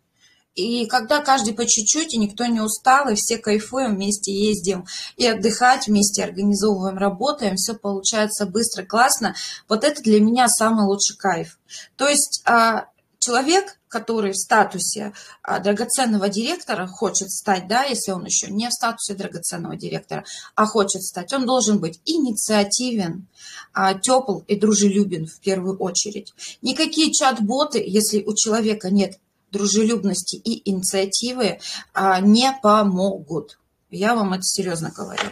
И когда каждый по чуть-чуть, и никто не устал, и все кайфуем, вместе ездим и отдыхать, вместе организовываем, работаем, все получается быстро, классно. Вот это для меня самый лучший кайф. То есть человек, который в статусе драгоценного директора хочет стать, да, если он еще не в статусе драгоценного директора, а хочет стать, он должен быть инициативен, тепл и дружелюбен в первую очередь. Никакие чат-боты, если у человека нет дружелюбности и инициативы, не помогут. Я вам это серьезно говорю.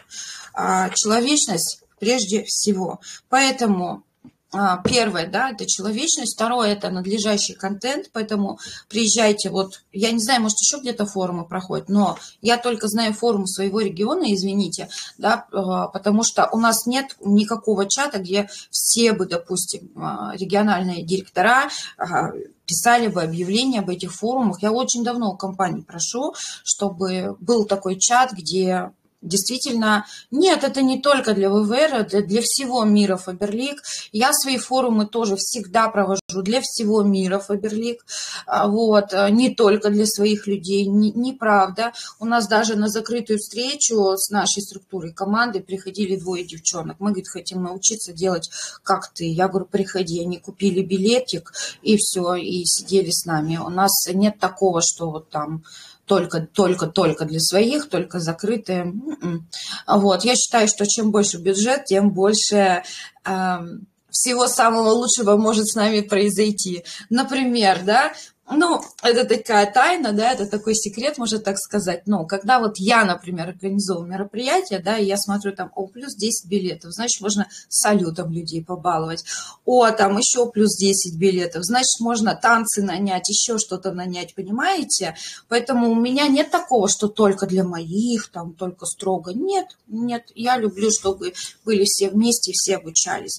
Человечность прежде всего. Поэтому первое, да, это человечность. Второе, это надлежащий контент. Поэтому приезжайте. Вот, я не знаю, может, еще где-то форумы проходят, но я только знаю форум своего региона, извините, да, потому что у нас нет никакого чата, где все бы, допустим, региональные директора писали бы объявления об этих форумах. Я очень давно у компании прошу, чтобы был такой чат, где действительно, нет, это не только для вэ вэ эр, это для всего мира Faberlic. Я свои форумы тоже всегда провожу для всего мира Faberlic. Вот, не только для своих людей, неправда. У нас даже на закрытую встречу с нашей структурой команды приходили двое девчонок. Мы, говорит, хотим научиться делать как ты. Я говорю, приходи. Они купили билетик и все, и сидели с нами. У нас нет такого, что вот там только, только, только для своих, только закрытые. Вот. Я считаю, что чем больше бюджет, тем больше э, всего самого лучшего может с нами произойти. Например, да, ну, это такая тайна, да, это такой секрет, можно так сказать. Но когда вот я, например, организовываю мероприятие, да, и я смотрю там, о, плюс десять билетов, значит, можно салютом людей побаловать. О, там еще плюс десять билетов, значит, можно танцы нанять, еще что-то нанять, понимаете? Поэтому у меня нет такого, что только для моих, там, только строго. Нет, нет, я люблю, чтобы были все вместе, все обучались.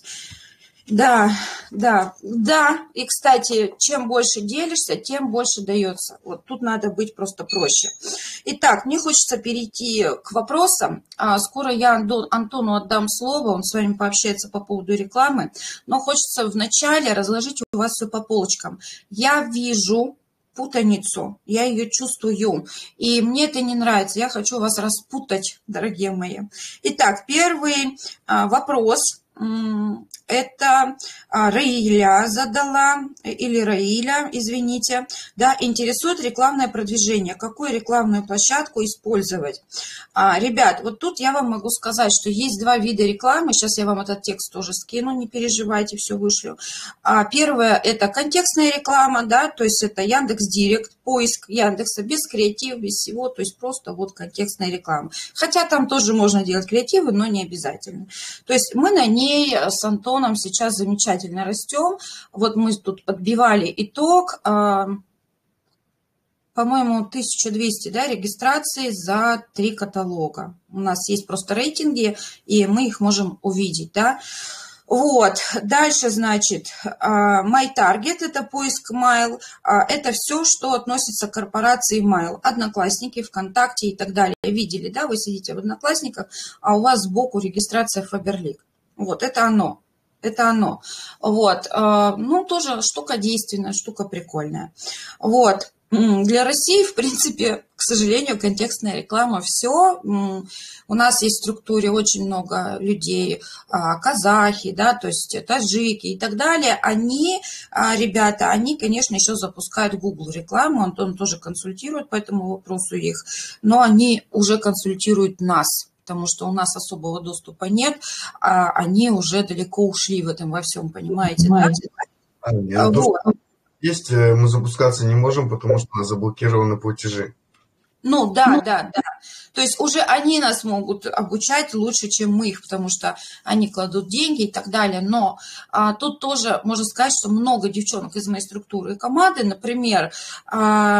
Да, да, да. И, кстати, чем больше делишься, тем больше дается. Вот тут надо быть просто проще. Итак, мне хочется перейти к вопросам. Скоро я Антону отдам слово, он с вами пообщается по поводу рекламы. Но хочется вначале разложить у вас все по полочкам. Я вижу путаницу, я ее чувствую, и мне это не нравится. Я хочу вас распутать, дорогие мои. Итак, первый вопрос. Это Раиля задала, или Раиля, извините, да, интересует рекламное продвижение. Какую рекламную площадку использовать? А, ребят, вот тут я вам могу сказать, что есть два вида рекламы. Сейчас я вам этот текст тоже скину, не переживайте, все вышлю. А, первое – это контекстная реклама, да, то есть это Яндекс.Директ, поиск Яндекса без креатива, без всего, то есть просто вот контекстная реклама. Хотя там тоже можно делать креативы, но не обязательно. То есть мы на ней с Антоном сейчас замечательно растем. Вот мы тут подбивали итог, по-моему, тысяча двести, да, регистраций за три каталога. У нас есть просто рейтинги, и мы их можем увидеть, да. Вот, дальше, значит, MyTarget, это поиск Mail, это все, что относится к корпорации Mail, Одноклассники, ВКонтакте и так далее. Видели, да, вы сидите в Одноклассниках, а у вас сбоку регистрация Faberlic. Вот, это оно, это оно. Вот, ну, тоже штука действенная, штука прикольная. Вот, для России, в принципе, к сожалению, контекстная реклама, все. У нас есть в структуре очень много людей, казахи, да, то есть таджики и так далее. Они, ребята, они, конечно, еще запускают Google рекламу, Антон тоже консультирует по этому вопросу их, но они уже консультируют нас. Потому что у нас особого доступа нет, а они уже далеко ушли в этом во всем, понимаете? Да? А, вот. Есть, мы запускаться не можем, потому что у нас заблокированы платежи. Ну да, да, да. То есть уже они нас могут обучать лучше, чем мы их, потому что они кладут деньги и так далее. Но а, тут тоже можно сказать, что много девчонок из моей структуры и команды, например, а,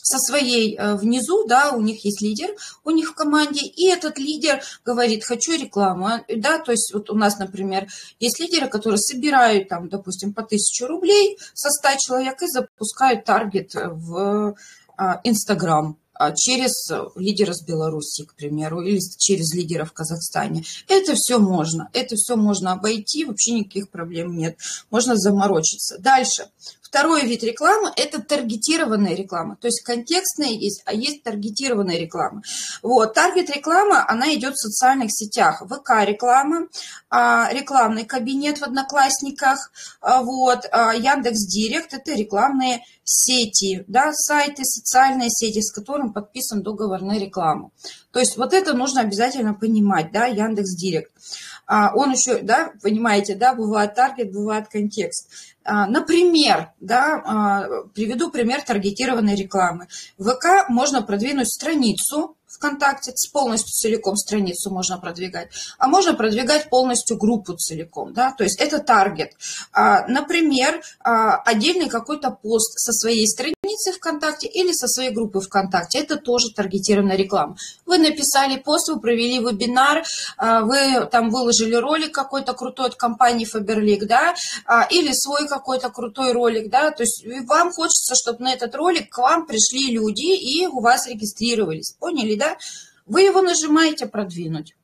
со своей внизу, да, у них есть лидер, у них в команде, и этот лидер говорит, хочу рекламу, да, то есть вот у нас, например, есть лидеры, которые собирают там, допустим, по тысячу рублей со ста человек и запускают таргет в Инстаграм через лидера с Беларуси, к примеру, или через лидера в Казахстане. Это все можно, это все можно обойти, вообще никаких проблем нет, можно заморочиться. Дальше. Второй вид рекламы – это таргетированная реклама. То есть контекстная есть, а есть таргетированная реклама. Вот. Таргет-реклама, она идет в социальных сетях. ВК-реклама, рекламный кабинет в Одноклассниках, вот, Яндекс.Директ – это рекламные сети, да, сайты, социальные сети, с которым подписан договор на рекламу. То есть вот это нужно обязательно понимать, да, Яндекс.Директ. Он еще, да, понимаете, да, бывает таргет, бывает контекст. Например, да, приведу пример таргетированной рекламы. В ВК можно продвинуть страницу ВКонтакте, полностью целиком страницу можно продвигать, а можно продвигать полностью группу целиком, да, то есть это таргет. Например, отдельный какой-то пост со своей страницы ВКонтакте или со своей группы ВКонтакте, это тоже таргетированная реклама. Вы написали пост, вы провели вебинар, вы там выложили ролик какой-то крутой от компании Faberlic, да, или свой какой-то крутой ролик, да, то есть вам хочется, чтобы на этот ролик к вам пришли люди и у вас регистрировались, поняли, да? Вы его нажимаете «Продвинуть».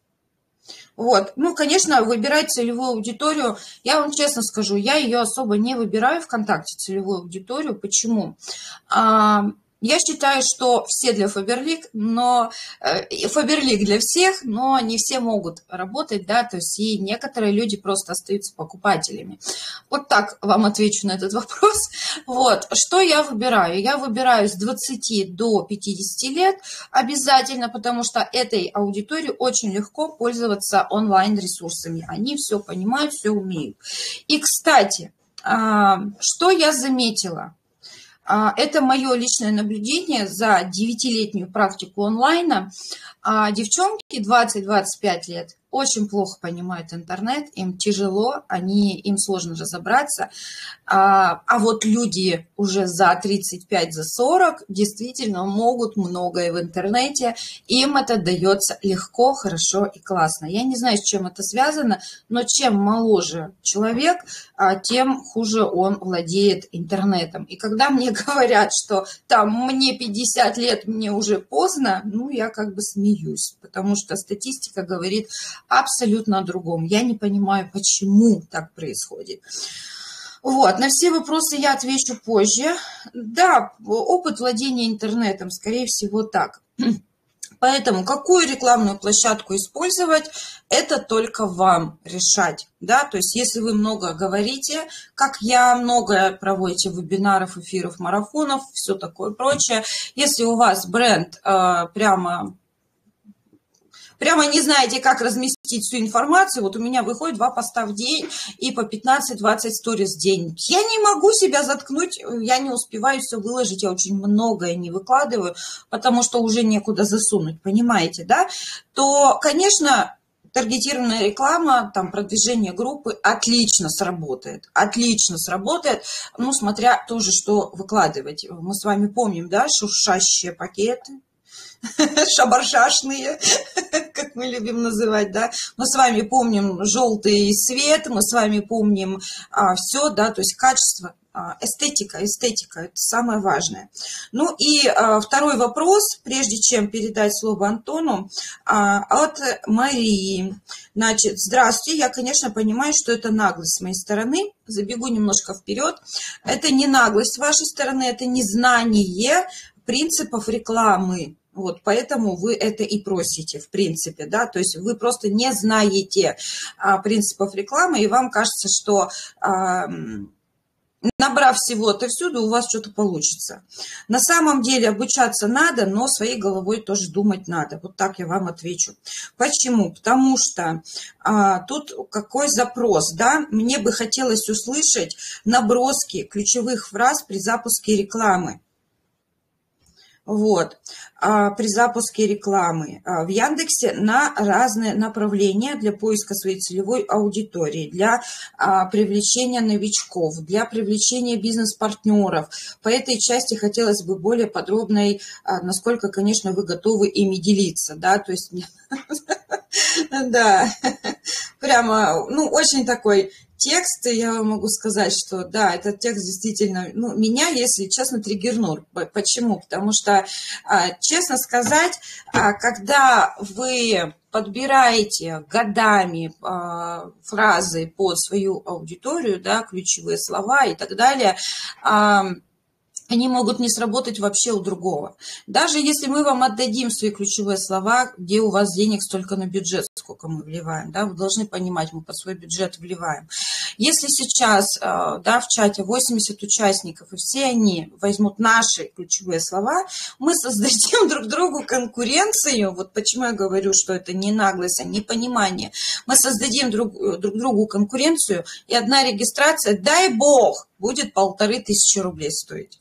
Вот. Ну, конечно, выбирать целевую аудиторию, я вам честно скажу, я ее особо не выбираю ВКонтакте, целевую аудиторию. Почему? Я считаю, что все для Faberlic, но Faberlic для всех, но не все могут работать, да, то есть и некоторые люди просто остаются покупателями. Вот так вам отвечу на этот вопрос. Вот, что я выбираю? Я выбираю с двадцати до пятидесяти лет обязательно, потому что этой аудитории очень легко пользоваться онлайн-ресурсами. Они все понимают, все умеют. И, кстати, что я заметила? Это мое личное наблюдение за девятилетнюю практику онлайна. Девчонки двадцать-двадцать пять лет очень плохо понимают интернет, им тяжело, они, им сложно разобраться. А, а вот люди уже за тридцать пять, за сорок действительно могут многое в интернете, им это дается легко, хорошо и классно. Я не знаю, с чем это связано, но чем моложе человек, тем хуже он владеет интернетом. И когда мне говорят, что там мне пятьдесят лет, мне уже поздно, ну я как бы смеюсь, потому что статистика говорит абсолютно о другом. Я не понимаю, почему так происходит. Вот, на все вопросы я отвечу позже. Да, опыт владения интернетом, скорее всего, так. Поэтому какую рекламную площадку использовать, это только вам решать. Да? То есть если вы много говорите, как я, много проводите вебинаров, эфиров, марафонов, все такое прочее. Если у вас бренд э, прямо... Прямо не знаете, как разместить всю информацию. Вот у меня выходит два поста в день и по пятнадцать-двадцать сториз в день. Я не могу себя заткнуть, я не успеваю все выложить, я очень многое не выкладываю, потому что уже некуда засунуть, понимаете, да? То, конечно, таргетированная реклама, там, продвижение группы отлично сработает, отлично сработает, ну, смотря тоже, что выкладывать. Мы с вами помним, да, шуршащие пакеты, шабаршашные, как мы любим называть, да, мы с вами помним желтый свет, мы с вами помним а, все, да, то есть качество, а, эстетика, эстетика, это самое важное. Ну и а, второй вопрос, прежде чем передать слово Антону, а, от Марии. Значит, здравствуйте, я, конечно, понимаю, что это наглость с моей стороны, забегу немножко вперед, это не наглость с вашей стороны, это незнание принципов рекламы. Вот, поэтому вы это и просите, в принципе, да, то есть вы просто не знаете а, принципов рекламы, и вам кажется, что а, набрав всего-то всюду, у вас что-то получится. На самом деле обучаться надо, но своей головой тоже думать надо. Вот так я вам отвечу. Почему? Потому что а, тут какой запрос, да, мне бы хотелось услышать наброски ключевых фраз при запуске рекламы. Вот. А при запуске рекламы в Яндексе на разные направления для поиска своей целевой аудитории, для а, привлечения новичков, для привлечения бизнес-партнеров. По этой части хотелось бы более подробной, а, насколько, конечно, вы готовы ими делиться, да, то есть, да, прямо, ну, очень такой текст, я вам могу сказать, что да, этот текст действительно, ну, меня, если честно, триггернул. Почему? Потому что, честно сказать, когда вы подбираете годами фразы под свою аудиторию, да, ключевые слова и так далее, они могут не сработать вообще у другого. Даже если мы вам отдадим свои ключевые слова, где у вас денег столько на бюджет, сколько мы вливаем, да, вы должны понимать, мы под свой бюджет вливаем. Если сейчас, да, в чате восемьдесят участников, и все они возьмут наши ключевые слова, мы создадим друг другу конкуренцию. Вот почему я говорю, что это не наглость, а непонимание. Мы создадим друг, друг другу конкуренцию, и одна регистрация, дай бог, будет полторы тысячи рублей стоить.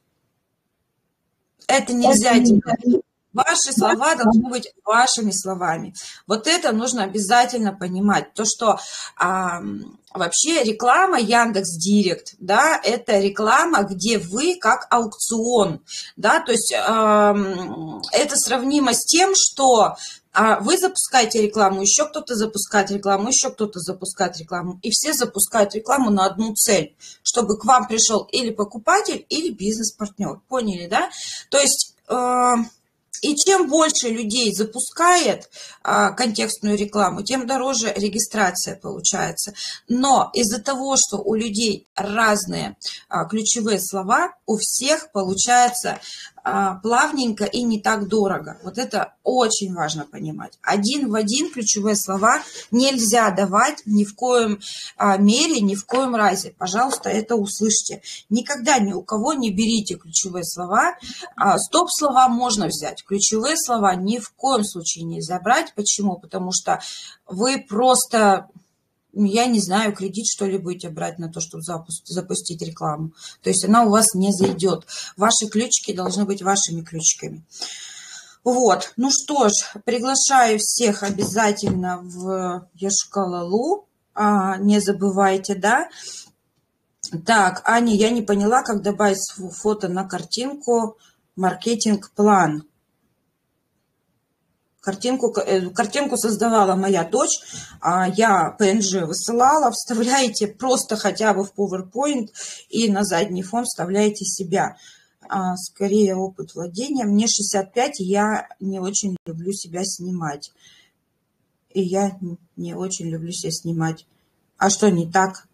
Это нельзя делать. Ваши слова должны быть вашими словами. Вот это нужно обязательно понимать. То, что а, вообще реклама Яндекс.Директ, да, это реклама, где вы как аукцион, да, то есть а, это сравнимо с тем, что а, вы запускаете рекламу, еще кто-то запускает рекламу, еще кто-то запускает рекламу, и все запускают рекламу на одну цель, чтобы к вам пришел или покупатель, или бизнес-партнер. Поняли, да? То есть... А, И чем больше людей запускает а, контекстную рекламу, тем дороже регистрация получается. Но из-за того, что у людей разные а, ключевые слова, у всех получается а, плавненько и не так дорого. Вот это очень важно понимать. Один в один ключевые слова нельзя давать ни в коем а, мере, ни в коем разе. Пожалуйста, это услышьте. Никогда ни у кого не берите ключевые слова. А, стоп-слова можно взять. Ключевые слова ни в коем случае нельзя брать. Почему? Потому что вы просто, я не знаю, кредит, что ли, будете брать на то, чтобы запустить рекламу. То есть она у вас не зайдет. Ваши ключики должны быть вашими ключиками. Вот. Ну что ж, приглашаю всех обязательно в Ешкалалу. А, не забывайте, да? Так, Аня, я не поняла, как добавить фото на картинку. Маркетинг-план. Картинку, картинку создавала моя дочь, а я пи эн джи высылала, вставляете просто хотя бы в PowerPoint и на задний фон вставляете себя. А, скорее опыт владения. Мне шестьдесят пять, и я не очень люблю себя снимать. И я не очень люблю себя снимать. А что не так?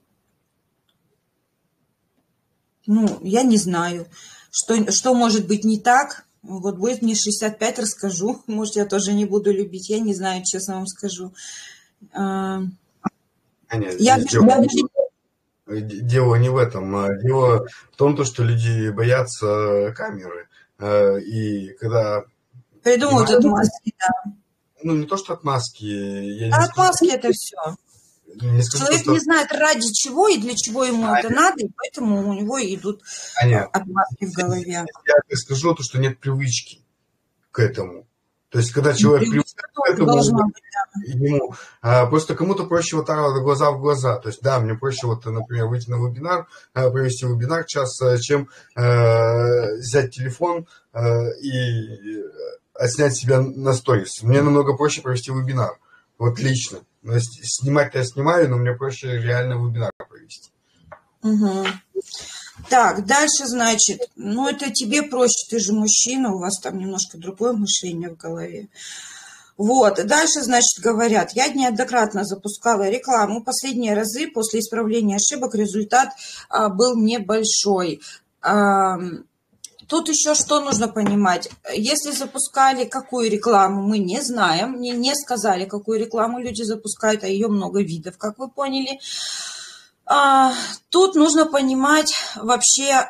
Ну, я не знаю, что, что может быть не так. Вот будет мне шестьдесят пять, расскажу. Может, я тоже не буду любить. Я не знаю, честно вам скажу. А, Аня, я дело, дело не в этом. Дело в том, что люди боятся камеры. И когда... Придумают отмазки, да. Ну, не то, что отмазки. Я не а скажу, отмазки это все. Не скажу, Человек что... не знает, ради чего и для чего ему Аня. Это надо, и поэтому у него идут Аня, отмазки в голове. Я скажу то, что нет привычки к этому. То есть, когда человек привык к этому, ему, а, просто кому-то проще вот так вот глаза в глаза. То есть, да, мне проще, вот, например, выйти на вебинар, провести вебинар час, чем э, взять телефон э, и отснять себя на сторис. Мне намного проще провести вебинар. Вот лично. Снимать-то я снимаю, но мне проще реально вебинар провести. Угу. Так, дальше, значит, ну это тебе проще, ты же мужчина, у вас там немножко другое мышление в голове. Вот, дальше, значит, говорят, я неоднократно запускала рекламу, последние разы после исправления ошибок результат а, был небольшой. А, Тут еще что нужно понимать. Если запускали какую рекламу, мы не знаем. Мне не сказали, какую рекламу люди запускают, а ее много видов, как вы поняли. А, тут нужно понимать вообще,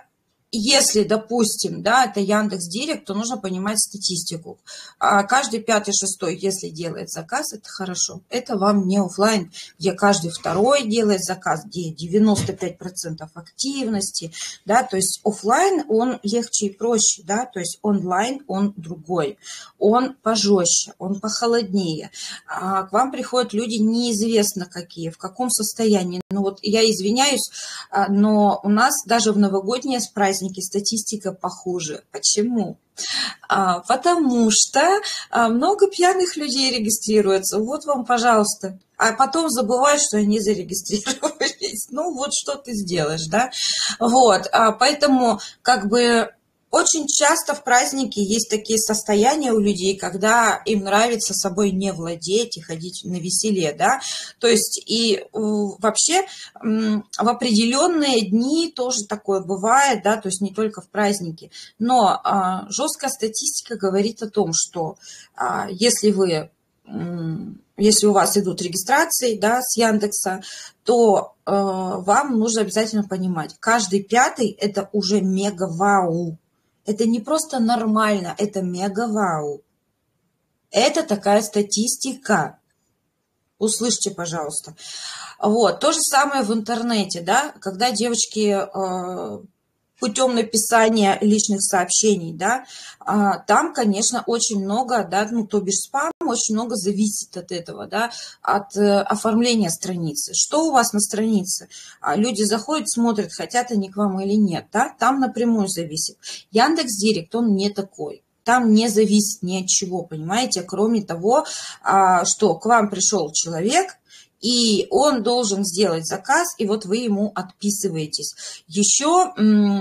если, допустим, да, это Яндекс.Директ, то нужно понимать статистику. А каждый пятый, шестой, если делает заказ, это хорошо. Это вам не офлайн, где каждый второй делает заказ, где девяносто пять процентов активности, да, то есть офлайн, он легче и проще, да, то есть онлайн, он другой, он пожестче, он похолоднее. А к вам приходят люди неизвестно какие, в каком состоянии. Ну вот я извиняюсь, но у нас даже в новогодние праздники статистика похуже. Почему? А, потому что а, много пьяных людей регистрируется. Вот вам, пожалуйста. А потом забывают, что они зарегистрировались. Ну, вот что ты сделаешь, да? Вот. А, поэтому, как бы, очень часто в праздники есть такие состояния у людей, когда им нравится собой не владеть и ходить на веселе, да, то есть и вообще в определенные дни тоже такое бывает, да, то есть не только в праздники, но а, жесткая статистика говорит о том, что а, если вы, если у вас идут регистрации, да, с Яндекса, то э, вам нужно обязательно понимать, каждый пятый это уже мега-вау. Это не просто нормально, это мега-вау. Это такая статистика. Услышьте, пожалуйста. Вот. То же самое в интернете, да, когда девочки э, путем написания личных сообщений, да, э, там, конечно, очень много, да, ну, то бишь спам, очень много зависит от этого, да, от э, оформления страницы. Что у вас на странице? Люди заходят, смотрят, хотят они к вам или нет, да, там напрямую зависит. Яндекс.Директ, он не такой. Там не зависит ни от чего, понимаете, кроме того, что к вам пришел человек, и он должен сделать заказ, и вот вы ему отписываетесь. Еще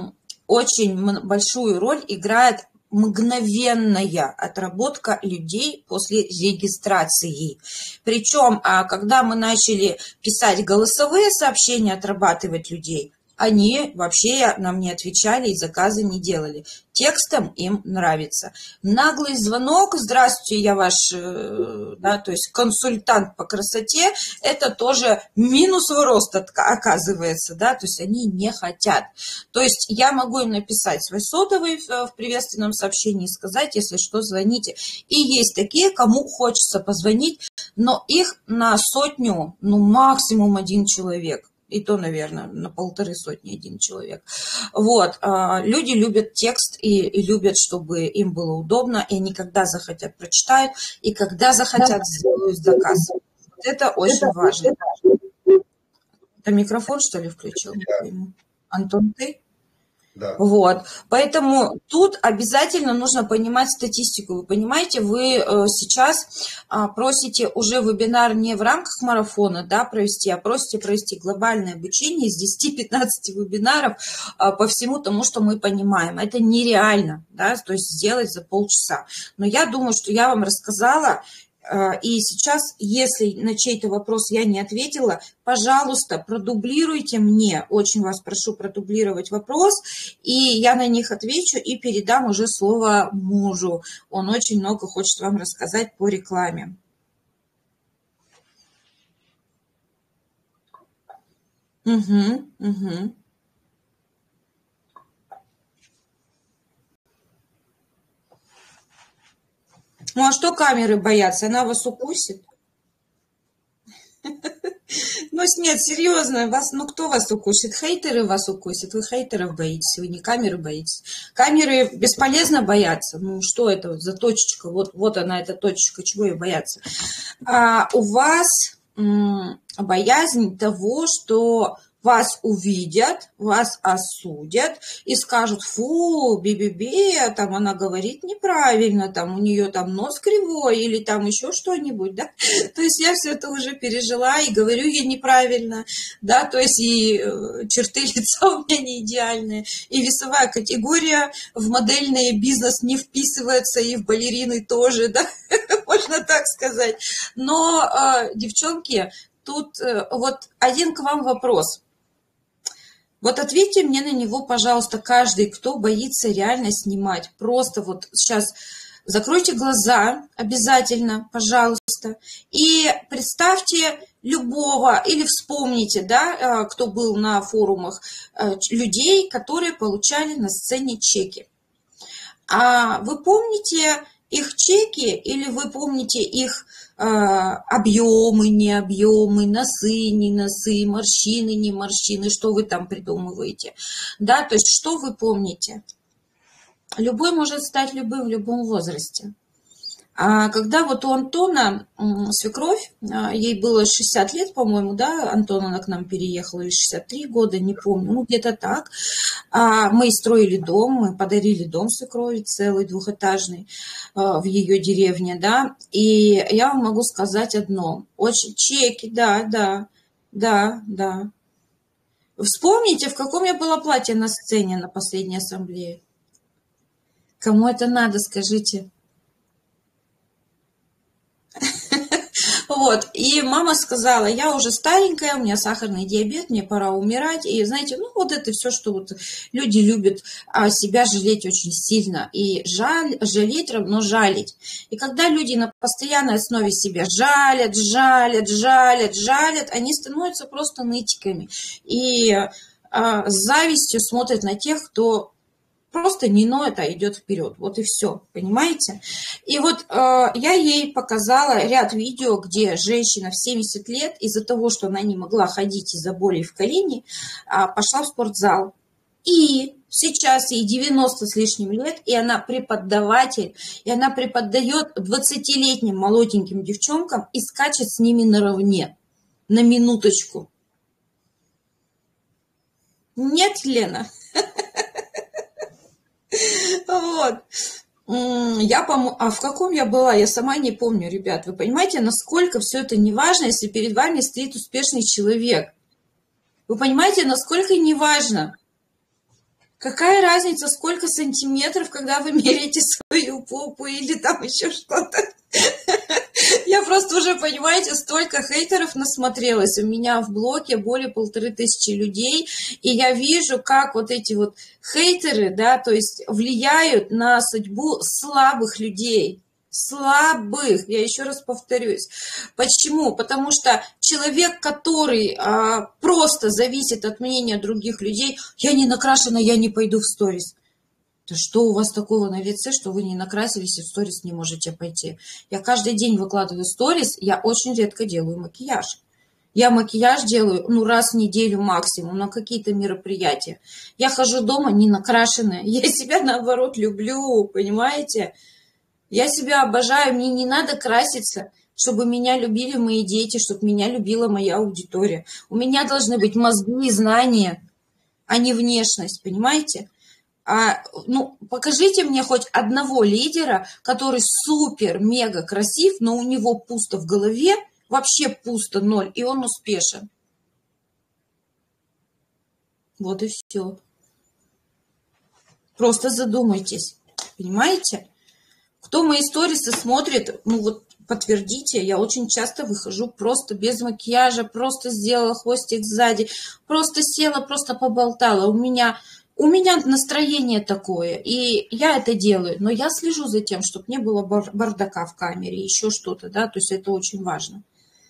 очень большую роль играет мгновенная отработка людей после регистрации. Причем, когда мы начали писать голосовые сообщения, отрабатывать людей, они вообще нам не отвечали и заказы не делали. Текстом им нравится. Наглый звонок, здравствуйте, я ваш, да, то есть консультант по красоте, это тоже минус в рост оказывается, да, то есть они не хотят. То есть я могу им написать свой сотовый в приветственном сообщении и сказать, если что, звоните. И есть такие, кому хочется позвонить, но их на сотню, ну максимум один человек. И то, наверное, на полторы сотни один человек. Вот. Люди любят текст и, и любят, чтобы им было удобно, и они когда захотят прочитают, и когда захотят сделают заказ. Вот это очень важно. Это микрофон, что ли, включил? Антон, ты? Да. Вот, поэтому тут обязательно нужно понимать статистику. Вы понимаете, вы сейчас просите уже вебинар не в рамках марафона, да, провести, а просите провести глобальное обучение из десяти-пятнадцати вебинаров по всему тому, что мы понимаем. Это нереально, да, то есть сделать за полчаса. Но я думаю, что я вам рассказала. И сейчас, если на чей-то вопрос я не ответила, пожалуйста, продублируйте мне, очень вас прошу продублировать вопрос, и я на них отвечу и передам уже слово мужу. Он очень много хочет вам рассказать по рекламе. Угу, угу. Ну, а что камеры боятся? Она вас укусит? Ну, нет, серьезно, вас, ну, кто вас укусит? Хейтеры вас укусят. Вы хейтеров боитесь, вы не камеры боитесь. Камеры бесполезно бояться. Ну, что это за точечка? Вот, вот она, эта точечка, чего ее бояться? А у вас м, боязнь того, что вас увидят, вас осудят и скажут, фу, би-би-би, там она говорит неправильно, там у нее там нос кривой или там еще что-нибудь, да, то есть я все это уже пережила и говорю ей неправильно, да, то есть и черты лица у меня не идеальные, и весовая категория в модельный бизнес не вписывается, и в балерины тоже, да, можно так сказать, но, девчонки, тут вот один к вам вопрос. Вот ответьте мне на него, пожалуйста, каждый, кто боится реально снимать. Просто вот сейчас закройте глаза обязательно, пожалуйста, и представьте любого, или вспомните, да, кто был на форумах, людей, которые получали на сцене чеки. А вы помните их чеки или вы помните их э, объемы, не объемы, носы, не носы, морщины, не морщины, что вы там придумываете? Да, то есть что вы помните? Любой может стать любым в любом возрасте. А когда вот у Антона свекровь, ей было шестьдесят лет, по-моему, да, Антон, она к нам переехала, или шестьдесят три года, не помню, ну где-то так. Мы строили дом, мы подарили дом свекрови целый, двухэтажный в ее деревне, да, и я вам могу сказать одно, очень чеки, да, да, да, да. Вспомните, в каком я была платье на сцене на последней ассамблее. Кому это надо, скажите? Вот, и мама сказала, я уже старенькая, у меня сахарный диабет, мне пора умирать. И знаете, ну вот это все, что вот люди любят себя жалеть очень сильно. И жаль, жалеть равно жалить. И когда люди на постоянной основе себя жалят, жалят, жалят, жалят, они становятся просто нытиками. И а, с завистью смотрят на тех, кто просто не ноет, а идет вперед. Вот и все, понимаете? И вот э, я ей показала ряд видео, где женщина в семьдесят лет из-за того, что она не могла ходить из-за боли в колене, э, пошла в спортзал. И сейчас ей девяносто с лишним лет, и она преподаватель, и она преподает двадцатилетним молоденьким девчонкам и скачет с ними наравне. На минуточку. Нет, Лена? Вот. Я, по-моему, а в каком я была, я сама не помню, ребят. Вы понимаете, насколько все это не важно, если перед вами стоит успешный человек? Вы понимаете, насколько не важно? Какая разница, сколько сантиметров, когда вы меряете свою попу или там еще что-то? Я просто уже, понимаете, столько хейтеров насмотрелась. У меня в блоке более полторы тысячи людей, и я вижу, как вот эти вот хейтеры, да, то есть влияют на судьбу слабых людей. Слабых, я еще раз повторюсь. Почему? Потому что человек, который а, просто зависит от мнения других людей, я не накрашена, я не пойду в сторис. Да что у вас такого на лице, что вы не накрасились и в сторис не можете пойти? Я каждый день выкладываю сторис, я очень редко делаю макияж. Я макияж делаю, ну, раз в неделю максимум, на какие-то мероприятия. Я хожу дома не накрашенная, я себя, наоборот, люблю, понимаете? Я себя обожаю, мне не надо краситься, чтобы меня любили мои дети, чтобы меня любила моя аудитория. У меня должны быть мозги и знания, а не внешность, понимаете? А, ну, покажите мне хоть одного лидера, который супер-мега красив, но у него пусто в голове, вообще пусто, ноль, и он успешен. Вот и все. Просто задумайтесь, понимаете? Кто мои сторисы смотрит, ну вот подтвердите, я очень часто выхожу просто без макияжа, просто сделала хвостик сзади, просто села, просто поболтала. У меня, у меня настроение такое, и я это делаю, но я слежу за тем, чтобы не было бардака в камере, еще что-то, да, то есть это очень важно.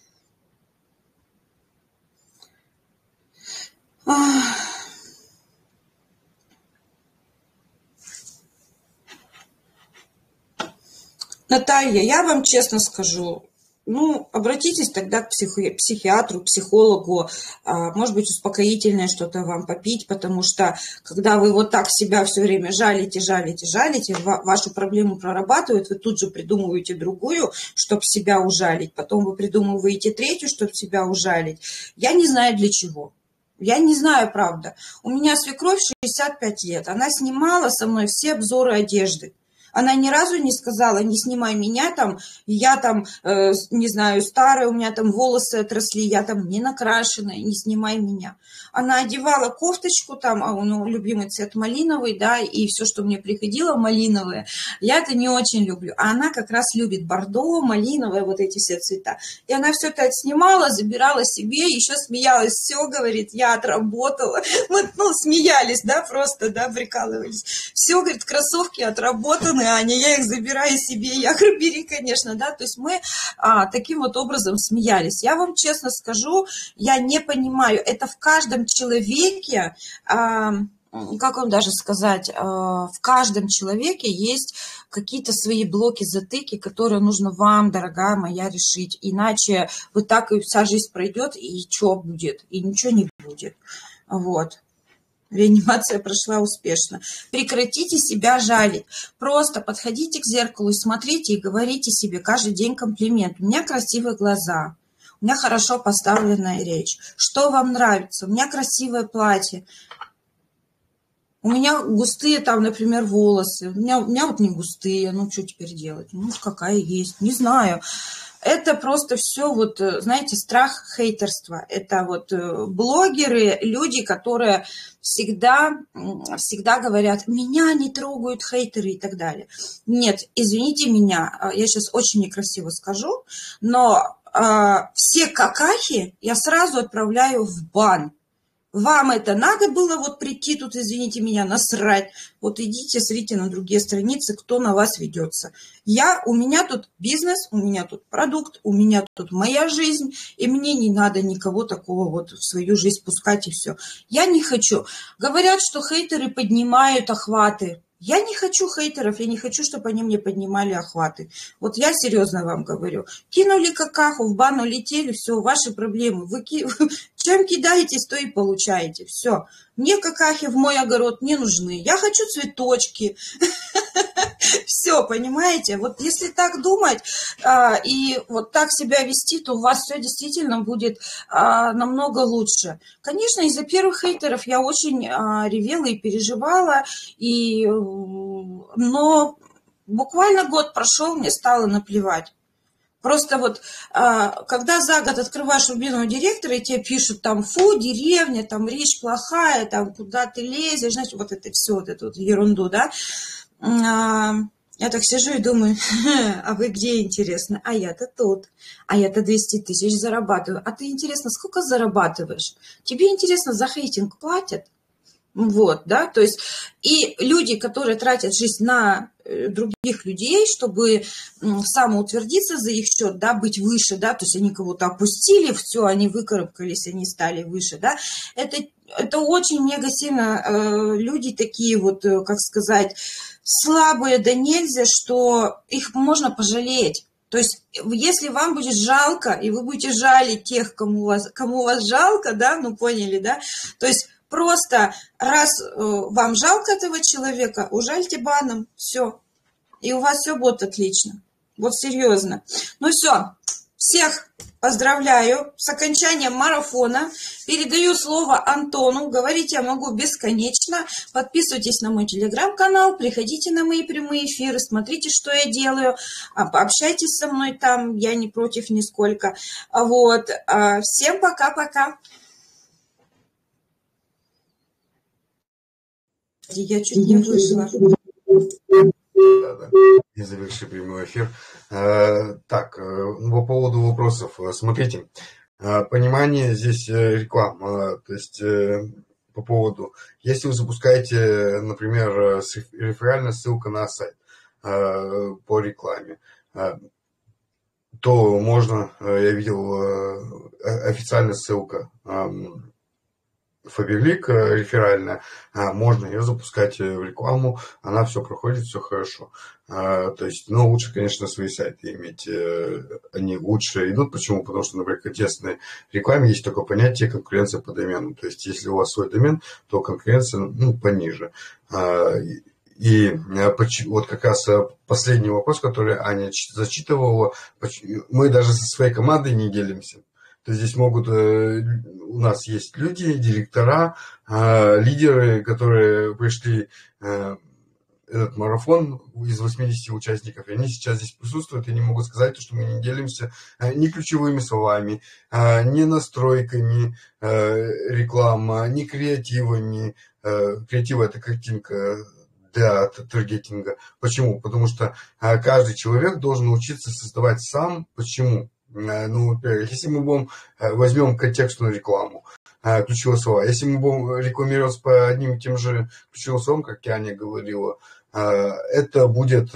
Наталья, я вам честно скажу, ну, обратитесь тогда к психи- психиатру, психологу, а, может быть, успокоительное что-то вам попить, потому что, когда вы вот так себя все время жалите, жалите, жалите, ва- вашу проблему прорабатывают, вы тут же придумываете другую, чтобы себя ужалить, потом вы придумываете третью, чтобы себя ужалить. Я не знаю для чего. Я не знаю, правда. У меня свекровь шестьдесят пять лет, она снимала со мной все обзоры одежды. Она ни разу не сказала, не снимай меня там, я там, э, не знаю, старая, у меня там волосы отросли, я там не накрашенная, не снимай меня. Она одевала кофточку там, а ну, любимый цвет малиновый, да, и все, что мне приходило малиновое, я это не очень люблю. А она как раз любит бордо, малиновое, вот эти все цвета. И она все это снимала, забирала себе, еще смеялась, все, говорит, я отработала. Мы, ну, смеялись, да, просто, да, прикалывались. Все, говорит, кроссовки отработаны. баны, Аня, я их забираю себе. Я говорю, бери, конечно, да. То есть мы а, таким вот образом смеялись. Я вам честно скажу, я не понимаю, это в каждом человеке... А, как вам даже сказать, в каждом человеке есть какие-то свои блоки, затыки, которые нужно вам, дорогая моя, решить. Иначе вот так и вся жизнь пройдет, и что будет? И ничего не будет. Вот. Реанимация прошла успешно. Прекратите себя жалить. Просто подходите к зеркалу и смотрите, и говорите себе каждый день комплимент. У меня красивые глаза. У меня хорошо поставленная речь. Что вам нравится? У меня красивое платье. У меня густые там, например, волосы. У меня, у меня вот не густые. Ну, что теперь делать? Ну, какая есть. Не знаю. Это просто все, вот, знаете, страх хейтерства. Это вот блогеры, люди, которые всегда, всегда говорят, меня не трогают хейтеры и так далее. Нет, извините меня, я сейчас очень некрасиво скажу, но э, все какахи я сразу отправляю в бан. Вам это надо было вот прийти тут, извините меня, насрать. Вот идите, смотрите на другие страницы, кто на вас ведется. Я, у меня тут бизнес, у меня тут продукт, у меня тут моя жизнь, и мне не надо никого такого вот в свою жизнь пускать и все. Я не хочу. Говорят, что хейтеры поднимают охваты. Я не хочу хейтеров, я не хочу, чтобы они мне поднимали охваты. Вот я серьезно вам говорю. Кинули какаху, в бан улетели, все, ваши проблемы. Вы ки... чем кидаетесь, то и получаете. Все. Мне какахи в мой огород не нужны. Я хочу цветочки. Все, понимаете? Вот если так думать а, и вот так себя вести, то у вас все действительно будет а, намного лучше. Конечно, из-за первых хейтеров я очень а, ревела и переживала, и, но буквально год прошел, мне стало наплевать. Просто вот, а, когда за год открываешь рубинового директора, и тебе пишут там, фу, деревня, там речь плохая, там куда ты лезешь, знаете, вот это все, вот эту вот ерунду, да. Я так сижу и думаю, а вы где, интересно? А я-то тут, а я-то двести тысяч зарабатываю. А ты, интересно, сколько зарабатываешь? Тебе, интересно, за хейтинг платят? Вот, да, то есть и люди, которые тратят жизнь на других людей, чтобы самоутвердиться за их счет, да, быть выше, да, то есть они кого-то опустили, все, они выкарабкались, они стали выше, да, это, это очень мега сильно э, люди такие вот, как сказать, слабые да нельзя, что их можно пожалеть. То есть, если вам будет жалко, и вы будете жалить тех, кому вас, кому вас жалко, да, ну поняли, да, то есть просто раз э, вам жалко этого человека, ужальте баном, все. И у вас все будет отлично. Вот серьезно. Ну все, всех поздравляю с окончанием марафона. Передаю слово Антону. Говорить я могу бесконечно. Подписывайтесь на мой телеграм-канал, приходите на мои прямые эфиры, смотрите, что я делаю, пообщайтесь со мной там, я не против нисколько. Вот. Всем пока-пока. Я чуть не вышла. Да, да. И заверши прямой эфир. Так, по поводу вопросов. Смотрите, понимание здесь реклама. То есть по поводу, если вы запускаете, например, реферальная ссылка на сайт по рекламе, то можно, я видел, официальная ссылка Faberlic реферальная, можно ее запускать в рекламу, она все проходит, все хорошо. То есть, ну, лучше, конечно, свои сайты иметь, они лучше идут. Почему? Потому что, например, в тесной рекламе есть такое понятие конкуренция по домену. То есть, если у вас свой домен, то конкуренция, ну, пониже. И вот как раз последний вопрос, который Аня зачитывала, мы даже со своей командой не делимся. То есть здесь могут, у нас есть люди, директора, лидеры, которые пришли этот марафон из восьмидесяти участников, и они сейчас здесь присутствуют и не могут сказать, что мы не делимся ни ключевыми словами, ни настройками реклама, ни креативами. Креатив – это картинка для таргетинга. Почему? Потому что каждый человек должен научиться создавать сам. Почему? Ну, во-первых, если мы будем, возьмем контекстную рекламу, ключевые слова, если мы будем рекламироваться по одним и тем же ключевым словам, как Аня говорила, это будет,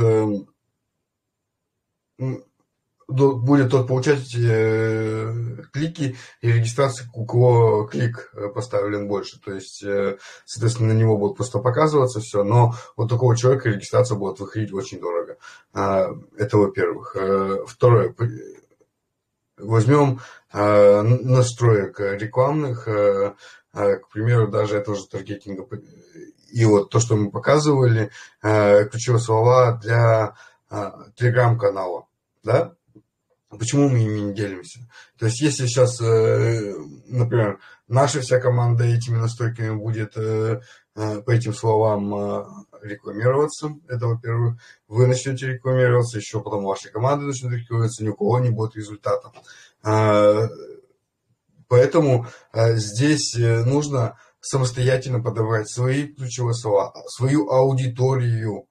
будет тот получать клики и регистрации, у кого клик поставлен больше. То есть, соответственно, на него будет просто показываться все, но вот такого человека регистрация будет выходить очень дорого. Это во-первых. Второе. Возьмем настроек рекламных, к примеру, даже этого же таргетинга. И вот то, что мы показывали, ключевые слова для телеграм-канала, да? Почему мы ими не делимся? То есть, если сейчас, например, наша вся команда этими настройками будет по этим словам рекламироваться, это, во-первых, вы начнете рекламироваться, еще потом ваши команды начнут рекламироваться, ни у кого не будет результата. Поэтому здесь нужно самостоятельно подобрать свои ключевые слова, свою аудиторию.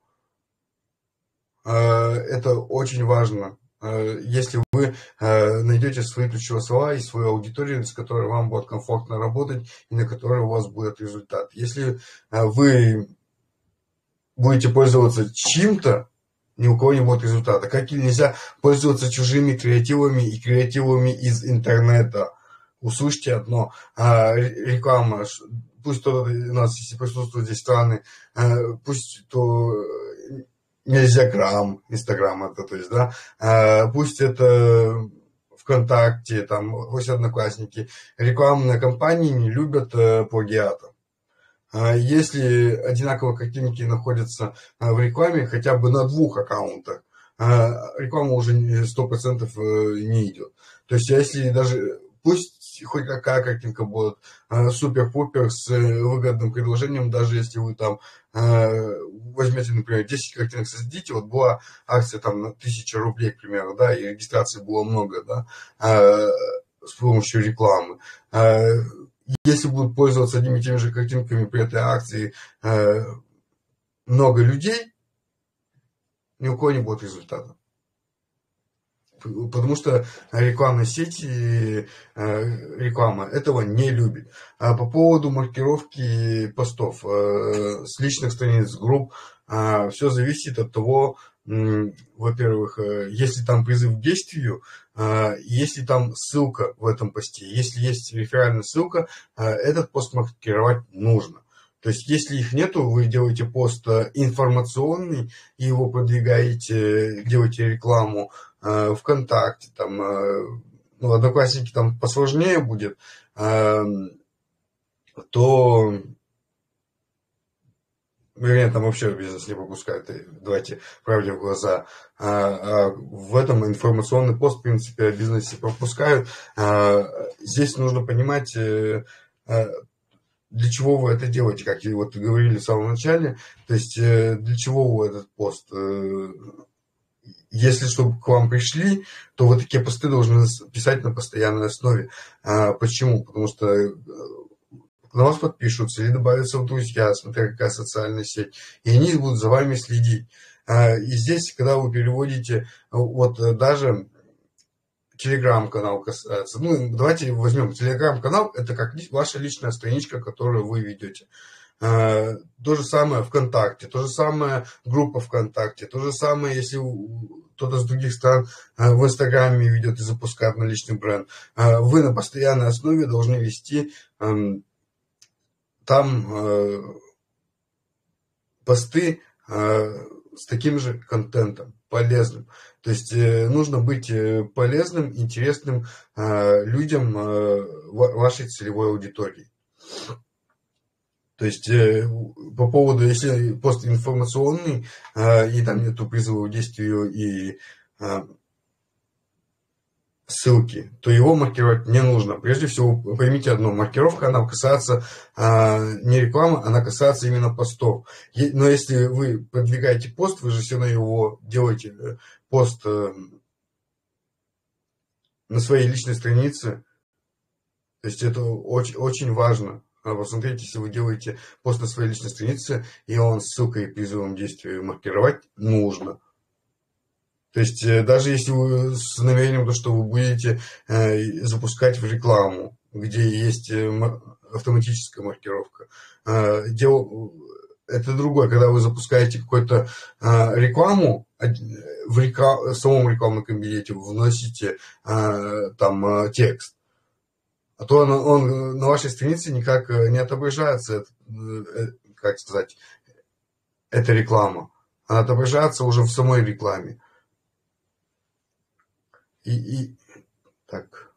Это очень важно. Если вы найдете свои ключевые слова и свою аудиторию, с которой вам будет комфортно работать и на которой у вас будет результат. Если вы будете пользоваться чем-то, ни у кого не будет результата. Как и нельзя пользоваться чужими креативами и креативами из интернета. Услышьте одно, реклама, пусть то у нас, если присутствуют здесь страны, пусть то нельзя грамм, Инстаграм это, то есть, да, пусть это ВКонтакте, там, пусть Одноклассники, рекламные кампании не любят плагиата. Если одинаковые картинки находятся в рекламе хотя бы на двух аккаунтах, реклама уже сто процентов не идет. То есть, если даже, пусть хоть какая картинка будет супер-пупер с выгодным предложением, даже если вы там возьмете, например, десять картинок создадите, вот была акция там на тысячу рублей, к примеру, да, и регистрации было много, да, с помощью рекламы. Если будут пользоваться одними и теми же картинками при этой акции много людей, ни у кого не будет результата. Потому что рекламные сети, реклама этого не любит. А по поводу маркировки постов с личных страниц, групп, все зависит от того, во-первых, если там призыв к действию, если там ссылка в этом посте, если есть реферальная ссылка, этот пост маркировать нужно. То есть, если их нету, вы делаете пост информационный и его продвигаете, делаете рекламу э, ВКонтакте, там, э, ну, Одноклассники там посложнее будет, э, то, вернее, там вообще бизнес не пропускают, давайте правде в глаза. А, а в этом информационный пост, в принципе, о бизнесе пропускают. А, здесь нужно понимать, э, для чего вы это делаете, как и вот говорили в самом начале, то есть для чего вы этот пост, если чтобы к вам пришли, то вы такие посты должны писать на постоянной основе. Почему? Потому что на вас подпишутся или добавятся в друзья, смотря какая социальная сеть, и они будут за вами следить. И здесь, когда вы переводите, вот даже телеграм-канал касается. Ну, давайте возьмем телеграм-канал, это как ваша личная страничка, которую вы ведете. То же самое ВКонтакте, то же самое группа ВКонтакте, то же самое, если кто-то с других стран в Инстаграме ведет и запускает на личный бренд. Вы на постоянной основе должны вести там посты с таким же контентом, полезным. То есть нужно быть полезным, интересным людям вашей целевой аудитории. То есть по поводу, если пост информационный, и там нету призыва к действию и ссылки, то его маркировать не нужно. Прежде всего, поймите одно, маркировка, она касается не рекламы, она касается именно постов. Но если вы продвигаете пост, вы же все равно его делаете, пост на своей личной странице. То есть это очень, очень важно. Посмотрите, если вы делаете пост на своей личной странице, и он с ссылкой и призывом к действию маркировать нужно. То есть даже если вы с намерением, то, что вы будете запускать в рекламу, где есть автоматическая маркировка, дело, это другое, когда вы запускаете какую-то э, рекламу, в, рекла... в самом рекламном кабинете вы вносите э, там э, текст, а то он, он на вашей странице никак не отображается, э, как сказать, эта реклама. Она отображается уже в самой рекламе. И, и так.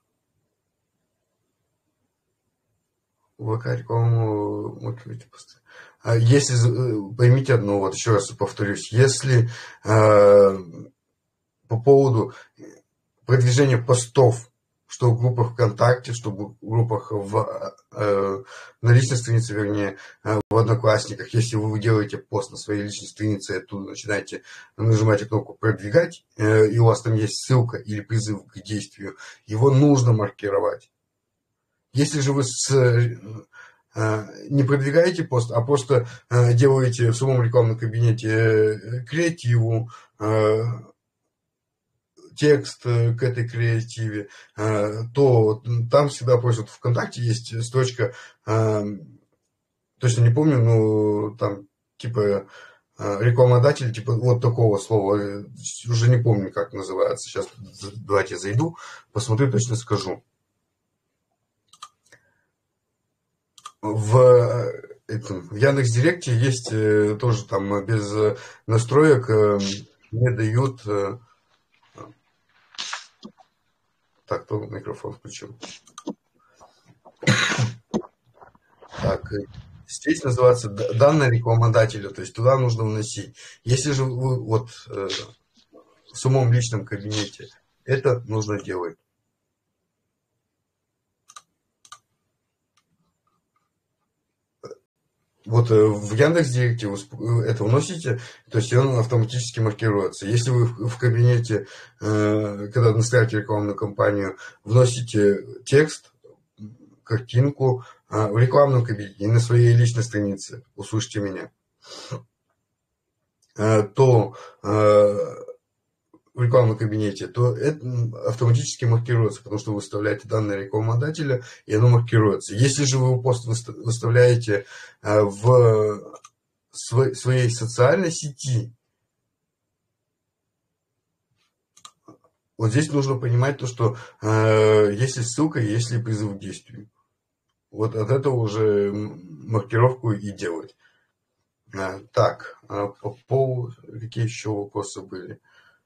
ВК рекламу мотивируйте посты. Если, поймите одно, вот еще раз повторюсь, если э, по поводу продвижения постов, что в группах ВКонтакте, что в группах в, э, на личной странице, вернее, э, в Одноклассниках, если вы делаете пост на своей личной странице, оттуда начинаете нажимать кнопку «Продвигать», э, и у вас там есть ссылка или призыв к действию, его нужно маркировать. Если же вы с, э, не продвигаете пост, а просто э, делаете в самом рекламном кабинете э, креативу, э, текст к этой креативе, то там всегда просят, в ВКонтакте есть строчка, точно не помню, но там типа рекламодатель, типа вот такого слова, уже не помню, как называется. Сейчас давайте я зайду, посмотрю, точно скажу. В, этом, в Яндекс.Директе есть тоже там без настроек не дают. Так, кто микрофон включил? Так, здесь называется данные рекламодателя, то есть туда нужно вносить. Если же вы вот э, в самом личном кабинете, это нужно делать. Вот в Яндекс.Директе вы это вносите, то есть он автоматически маркируется. Если вы в кабинете, когда настраиваете рекламную кампанию, вносите текст, картинку в рекламном кабинете и на своей личной странице, услышьте меня, то в рекламном кабинете, то это автоматически маркируется, потому что вы выставляете данные рекламодателя, и оно маркируется. Если же вы пост выставляете в своей социальной сети, вот здесь нужно понимать то, что если ссылка, если призыв к действию. Вот от этого уже маркировку и делать. Так, по поводу, какие еще вопросы были?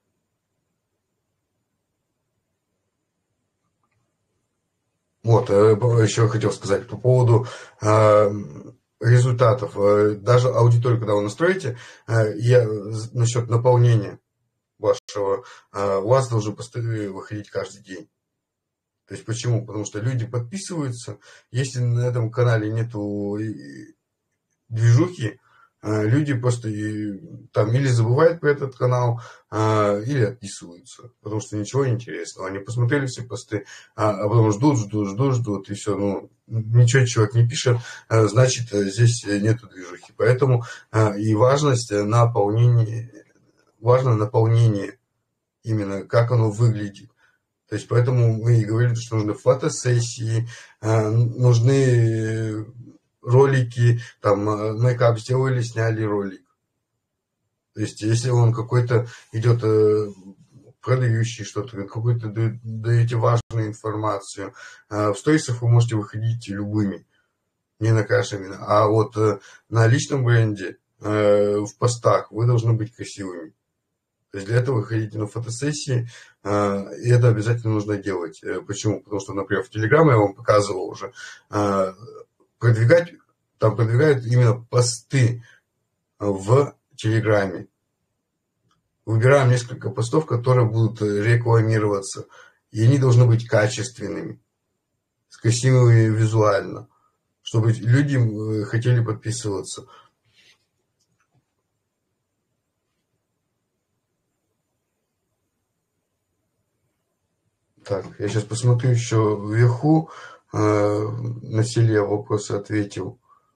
Вот, еще хотел сказать по поводу э, результатов. Даже аудиторию, когда вы настроите, э, я, насчет наполнения вашего, э, у вас должны посты выходить каждый день. То есть почему? Потому что люди подписываются. Если на этом канале нету движухи, люди просто там или забывают про этот канал, или отписываются, потому что ничего интересного. Они посмотрели все посты, а потом ждут, ждут, ждут, ждут, и все. Ну, ничего человек не пишет, значит, здесь нету движухи. Поэтому и важность наполнения, важно наполнение, именно как оно выглядит. То есть поэтому мы и говорили, что нужны фотосессии, нужны ролики, там, мейкап сделали, сняли ролик. То есть, если он какой-то идет продающий что-то, какую-то даете важную информацию, в сторисах вы можете выходить любыми, не накрашенными. А вот на личном бренде, в постах вы должны быть красивыми. То есть, для этого вы ходите на фотосессии, и это обязательно нужно делать. Почему? Потому что, например, в Телеграме я вам показывал уже, продвигать, там продвигают именно посты в Телеграме. Выбираем несколько постов, которые будут рекламироваться. И они должны быть качественными, красивыми визуально, чтобы люди хотели подписываться. Так, я сейчас посмотрю еще вверху. На селе вопросы ответил.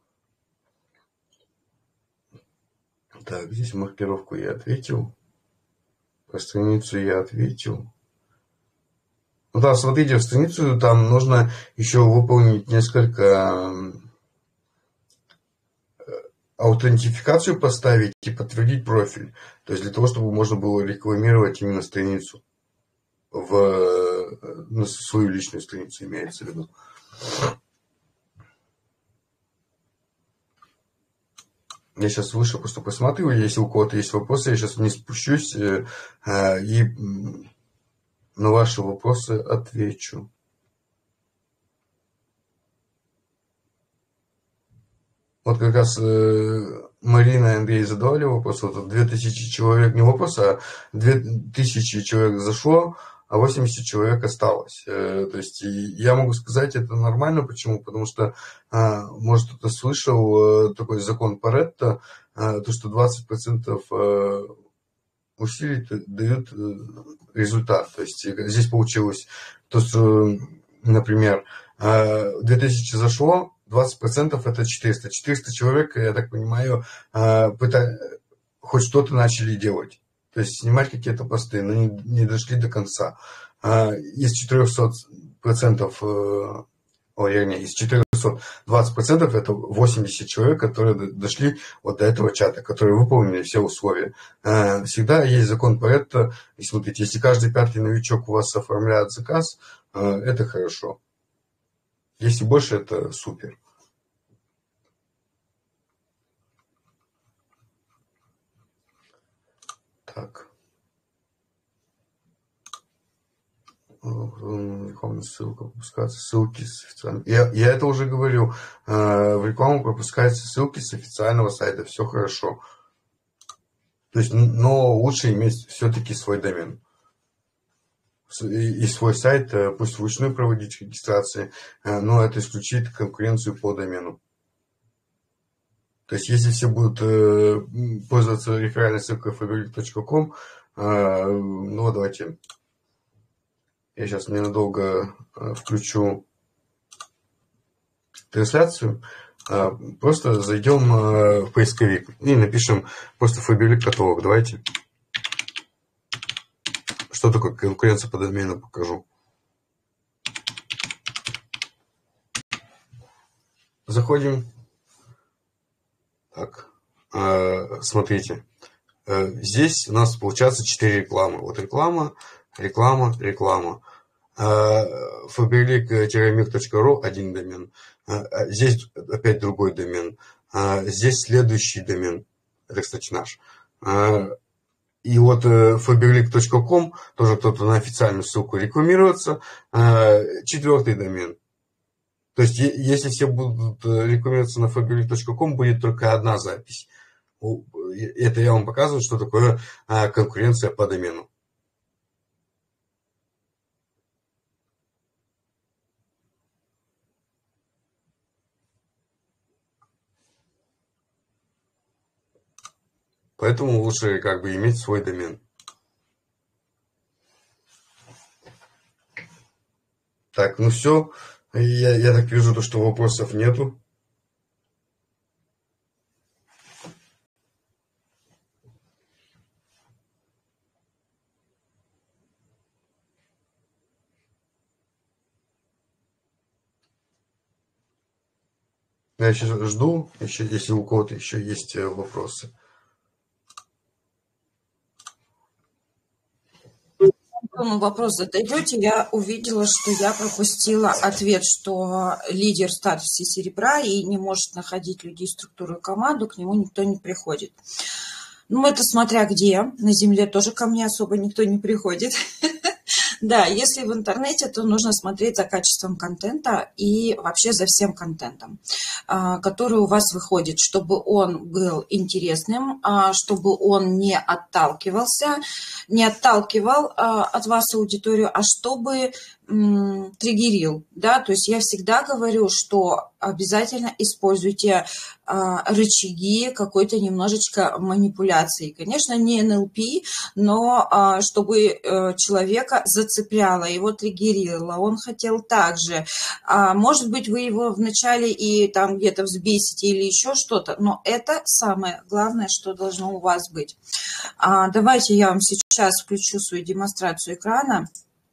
Так, здесь маркировку я ответил. По страницу я ответил. Ну да, смотрите, в страницу там нужно еще выполнить несколько аутентификацию поставить и подтвердить профиль. То есть для того, чтобы можно было рекламировать именно страницу. В, на свою личную страницу имеется в виду. Я сейчас выше просто посмотрю, если у кого-то есть вопросы, я сейчас не спущусь э, э, и на ваши вопросы отвечу. Вот как раз э, Марина и Андрей задавали вопрос, вот две тысячи человек, не вопрос, а две тысячи человек зашло, а восемьдесят человек осталось. Э, то есть я могу сказать, это нормально. Почему? Потому что, э, может, кто-то слышал э, такой закон Паретто, э, то, что двадцать процентов э, усилий дают э, результат. То есть здесь получилось то, что, например, э, две тысячи зашло, двадцать процентов это четыреста. четыреста человек, я так понимаю, э, пыта... хоть что-то начали делать. То есть снимать какие-то посты, но не, не дошли до конца. Из четырехсот процентов, о, вернее, из четырехсот двадцать процентов это восемьдесят человек, которые дошли вот до этого чата, которые выполнили все условия. Всегда есть закон Паретто. И смотрите, если каждый пятый новичок у вас оформляет заказ, это хорошо. Если больше, это супер. Так. Рекламная ссылка пропускается, ссылки с официального. Я, я это уже говорил. В рекламу пропускаются ссылки с официального сайта. Все хорошо. То есть, но лучше иметь все-таки свой домен. И свой сайт, пусть вручную проводить регистрации, но это исключит конкуренцию по домену. То есть, если все будут пользоваться реферальной ссылкой фаберлик точка ком, ну, давайте, я сейчас ненадолго включу трансляцию, просто зайдем в поисковик и напишем просто Фаберлик каталог. Давайте. Что такое конкуренция по домену, покажу. Заходим. Так, смотрите, здесь у нас получается четыре рекламы. Вот реклама, реклама, реклама. фаберлик точка ру один домен. Здесь опять другой домен. Здесь следующий домен. Это, кстати, наш. И вот фаберлик точка ком, тоже кто-то на официальную ссылку рекламируется. Четвертый домен. То есть, если все будут рекламироваться на фаберлик точка ком, будет только одна запись. Это я вам показываю, что такое конкуренция по домену. Поэтому лучше как бы иметь свой домен. Так, ну все. Я, я так вижу, то, что вопросов нету. Я сейчас жду, еще, если у кого-то еще есть вопросы. Вопрос задаете, я увидела, что я пропустила ответ, что лидер в статусе серебра и не может находить людей, структуру и команду, к нему никто не приходит. Ну, это смотря где, на земле тоже ко мне особо никто не приходит. Да, если в интернете, то нужно смотреть за качеством контента и вообще за всем контентом, который у вас выходит, чтобы он был интересным, чтобы он не отталкивался, не отталкивал от вас аудиторию, а чтобы триггерил, да, то есть я всегда говорю, что обязательно используйте а, рычаги какой-то немножечко манипуляции. Конечно, не эн эл пи, но а, чтобы а, человека зацепляло, его триггерило, он хотел так же. А, может быть, вы его вначале и там где-то взбесите или еще что-то, но это самое главное, что должно у вас быть. А, давайте я вам сейчас включу свою демонстрацию экрана.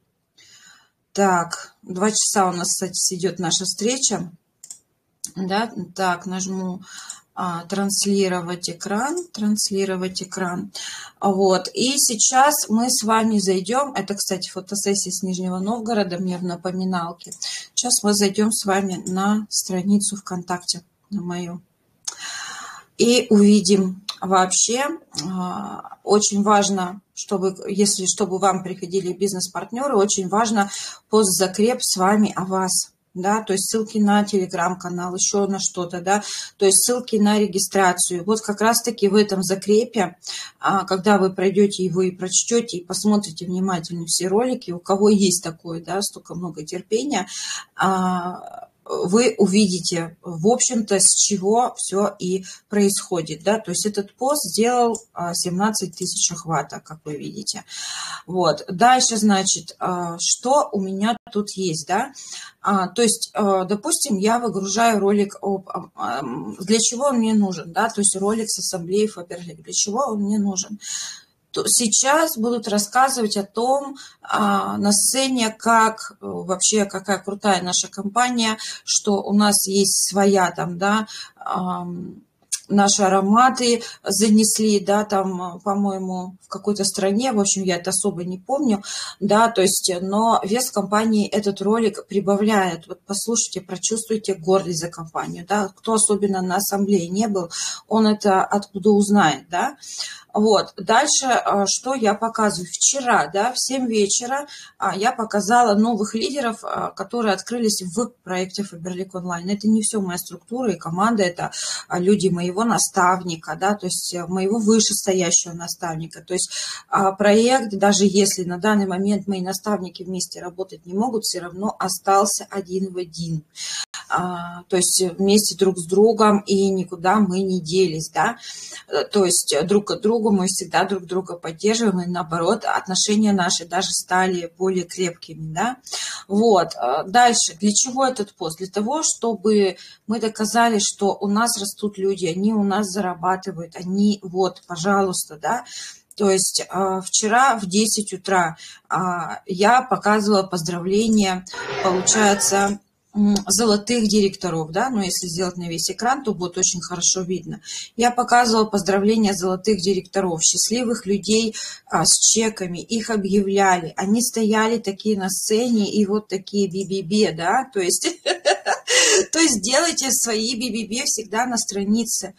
Так, два часа у нас, кстати, идет наша встреча. Да, так, нажму а, транслировать экран, транслировать экран. Вот. И сейчас мы с вами зайдем, это, кстати, фотосессия с Нижнего Новгорода, мне в напоминалке. Сейчас мы зайдем с вами на страницу ВКонтакте, на мою. И увидим вообще, очень важно, чтобы, если чтобы вам приходили бизнес-партнеры, очень важно постзакреп с вами о вас. Да, то есть ссылки на телеграм-канал, еще на что-то, да, то есть ссылки на регистрацию. Вот как раз-таки в этом закрепе, когда вы пройдете его и прочтете, и посмотрите внимательно все ролики, у кого есть такое, да, столько много терпения, вы увидите, в общем-то, с чего все и происходит, да, то есть этот пост сделал семнадцать тысяч охвата, как вы видите. Вот, дальше, значит, что у меня тут есть, да, то есть, допустим, я выгружаю ролик, об, для чего он мне нужен, да, то есть ролик с ассамблеей Faberlic, для чего он мне нужен. Сейчас будут рассказывать о том а, на сцене, как вообще какая крутая наша компания, что у нас есть своя там, да, а, наши ароматы занесли, да, там, по-моему, в какой-то стране, в общем, я это особо не помню, да, то есть, но вес компании этот ролик прибавляет. Вот послушайте, прочувствуйте гордость за компанию, да, кто особенно на ассамблее не был, он это откуда узнает, да. Вот, дальше, что я показываю. Вчера, да, в семь вечера я показала новых лидеров, которые открылись в проекте Faberlic онлайн. Это не все моя структура и команда, это люди моего наставника, да, то есть моего вышестоящего наставника. То есть проект, даже если на данный момент мои наставники вместе работать не могут, все равно остался один в один. То есть вместе друг с другом, и никуда мы не делись, да, то есть друг от друга мы всегда друг друга поддерживаем, и наоборот, отношения наши даже стали более крепкими, да. Вот, дальше, для чего этот пост? Для того, чтобы мы доказали, что у нас растут люди, они у нас зарабатывают, они, вот, пожалуйста, да. То есть вчера в десять утра я показывала поздравления, получается, золотых директоров, да, но если сделать на весь экран, то будет очень хорошо видно. Я показывала поздравления золотых директоров, счастливых людей а, с чеками, их объявляли, они стояли такие на сцене и вот такие би-би-би, да, то есть, то есть делайте свои би-би-би всегда на странице.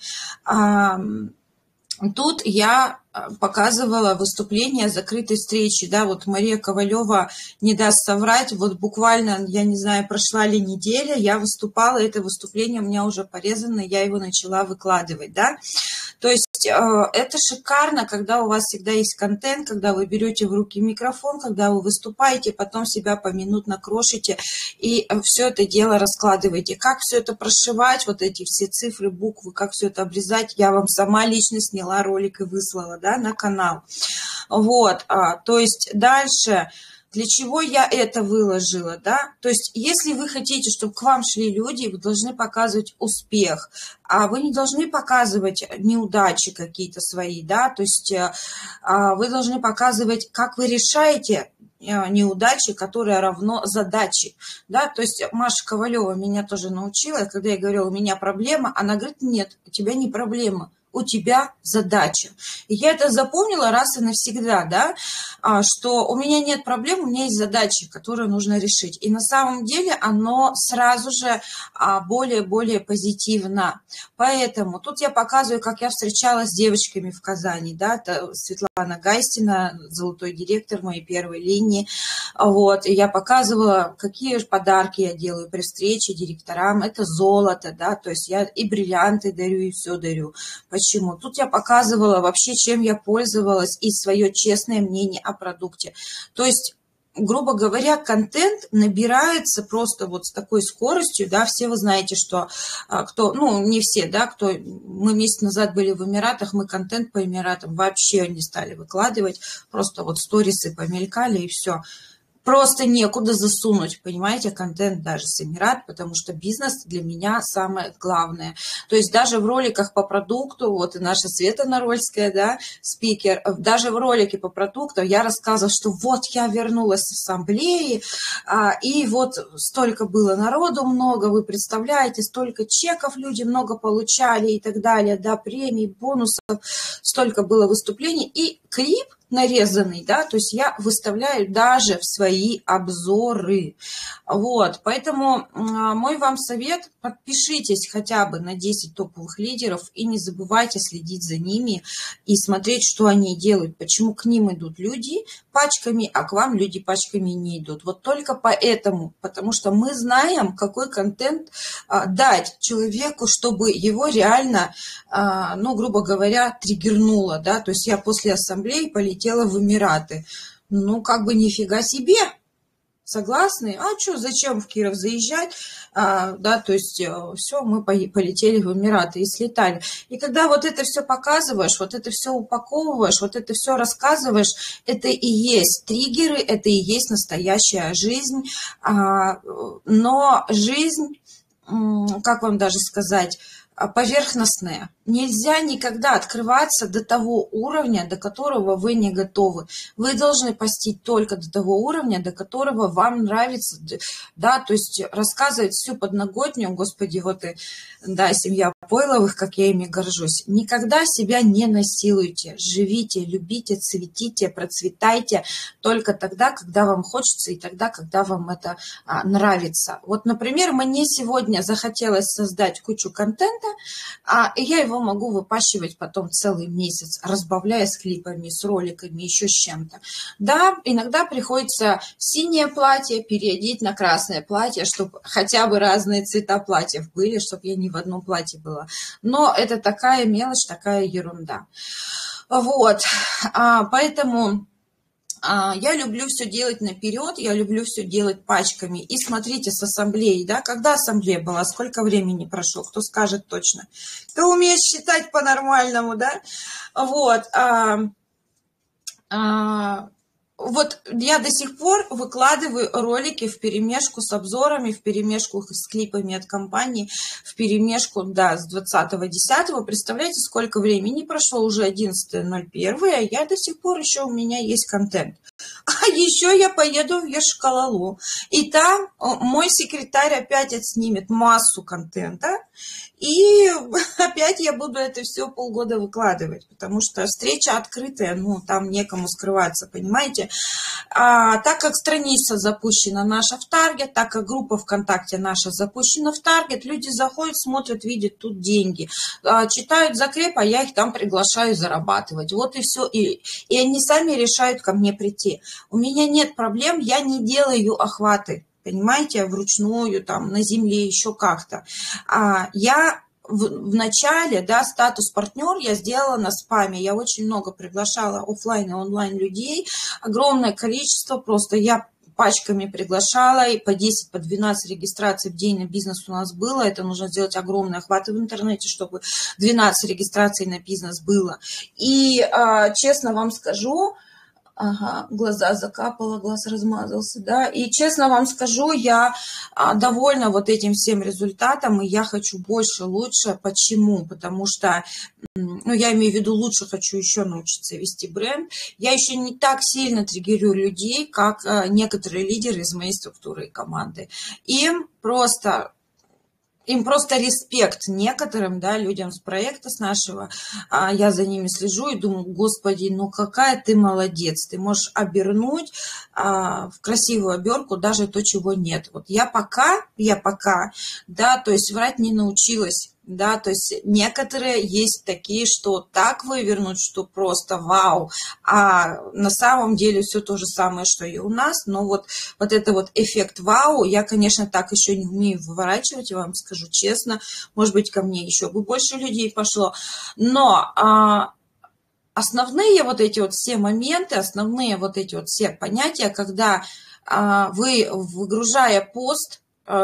Тут я показывала выступление закрытой встречи, да, вот Мария Ковалева не даст соврать, вот буквально, я не знаю, прошла ли неделя, я выступала, это выступление у меня уже порезано, я его начала выкладывать, да, то есть это шикарно, когда у вас всегда есть контент, когда вы берете в руки микрофон, когда вы выступаете, потом себя поминутно крошите и все это дело раскладываете. Как все это прошивать, вот эти все цифры, буквы, как все это обрезать, я вам сама лично сняла ролик и выслала, да, на канал. Вот, а, то есть дальше, для чего я это выложила, да, то есть если вы хотите, чтобы к вам шли люди, вы должны показывать успех, а вы не должны показывать неудачи какие-то свои, да, то есть а, вы должны показывать, как вы решаете неудачи, которые равно задачи, да, то есть Маша Ковалева меня тоже научила, когда я говорила, у меня проблема, она говорит, нет, у тебя не проблема, у тебя задача. И я это запомнила раз и навсегда, да, что у меня нет проблем, у меня есть задачи, которые нужно решить. И на самом деле оно сразу же более-более позитивно. Поэтому тут я показываю, как я встречалась с девочками в Казани, да, это Светлана Гайстина, золотой директор моей первой линии, вот, и я показывала, какие подарки я делаю при встрече директорам, это золото, да, то есть я и бриллианты дарю, и все дарю. Почему? Тут я показывала вообще, чем я пользовалась, и свое честное мнение о продукте. То есть, грубо говоря, контент набирается просто вот с такой скоростью, да, все вы знаете, что кто, ну, не все, да, кто, мы месяц назад были в Эмиратах, мы контент по Эмиратам вообще не стали выкладывать, просто вот сторисы помелькали и все. просто некуда засунуть, понимаете, контент даже с Эмират, потому что бизнес для меня самое главное. То есть даже в роликах по продукту, вот и наша Света Нарольская, да, спикер, даже в ролике по продукту я рассказывала, что вот я вернулась с ассамблеи, а, и вот столько было народу много, вы представляете, столько чеков люди много получали и так далее, да, премий, бонусов, столько было выступлений, и клип нарезанный, да, то есть я выставляю даже в свои обзоры. Вот, поэтому мой вам совет, подпишитесь хотя бы на десять топовых лидеров и не забывайте следить за ними и смотреть, что они делают, почему к ним идут люди пачками, а к вам люди пачками не идут. Вот только поэтому, потому что мы знаем, какой контент а, дать человеку, чтобы его реально, а, ну, грубо говоря, триггернуло, да, то есть я после ассамблеи полетела в Эмираты. Ну, как бы нифига себе. Согласны? А что, зачем в Киров заезжать? А, да, то есть все, мы полетели в Эмираты и слетали. И когда вот это все показываешь, вот это все упаковываешь, вот это все рассказываешь, это и есть триггеры, это и есть настоящая жизнь. А, но жизнь, как вам даже сказать, поверхностная. Нельзя никогда открываться до того уровня, до которого вы не готовы. Вы должны постить только до того уровня, до которого вам нравится, да, то есть рассказывать всю подноготню, господи, вот и, да, семья Пойловых, как я ими горжусь. Никогда себя не насилуйте, живите, любите, цветите, процветайте только тогда, когда вам хочется и тогда, когда вам это а, нравится. Вот, например, мне сегодня захотелось создать кучу контента, а я его могу выпащивать потом целый месяц, разбавляя с клипами, с роликами, еще с чем-то. Да, иногда приходится синее платье переодеть на красное платье, чтобы хотя бы разные цвета платьев были, чтобы я не в одном платье была. Но это такая мелочь, такая ерунда. Вот, а, поэтому... Я люблю все делать наперед, я люблю все делать пачками. И смотрите, с ассамблеей, да, когда ассамблея была, сколько времени прошло, кто скажет точно. Кто умеет считать по-нормальному, да? Вот. А, а, вот я до сих пор выкладываю ролики вперемешку с обзорами, вперемешку с клипами от компании, вперемешку, да, с двадцатого десятого. Представляете, сколько времени прошло? Уже одиннадцатое ноль первое, а я до сих пор еще у меня есть контент. А еще я поеду в Еш-Калалу, и там мой секретарь опять отснимет массу контента, и опять я буду это все полгода выкладывать, потому что встреча открытая, ну, там некому скрываться, понимаете? А, так как страница запущена наша в Таргет, так как группа ВКонтакте наша запущена в Таргет, люди заходят, смотрят, видят тут деньги, а, читают закреп, а я их там приглашаю зарабатывать. Вот и все. И, и они сами решают ко мне прийти. У меня нет проблем, я не делаю охваты, понимаете, вручную, там, на земле, еще как-то. А, я в, в начале, да, статус партнер я сделала на спаме. Я очень много приглашала офлайн и онлайн людей, огромное количество, просто я пачками приглашала, и по десять, по двенадцать регистраций в день на бизнес у нас было. Это нужно сделать огромные охваты в интернете, чтобы двенадцать регистраций на бизнес было. И а, честно вам скажу, ага, глаза закапало, глаз размазался, да, и честно вам скажу, я а, довольна вот этим всем результатом, и я хочу больше, лучше. Почему? Потому что, ну, я имею в виду, лучше хочу еще научиться вести бренд. Я еще не так сильно триггерю людей, как а, некоторые лидеры из моей структуры и команды. Им просто... Им просто респект некоторым, да, людям с проекта, с нашего. А я за ними слежу и думаю, господи, ну какая ты молодец. Ты можешь обернуть а, в красивую оберку даже то, чего нет. Вот я пока, я пока, да, то есть врать не научилась. Да, то есть некоторые есть такие, что так вывернуть, что просто вау, а на самом деле все то же самое, что и у нас, но вот, вот это вот эффект вау, я, конечно, так еще не умею выворачивать, я вам скажу честно, может быть, ко мне еще бы больше людей пошло, но а, основные вот эти вот все моменты, основные вот эти вот все понятия, когда а, вы, выгружая пост,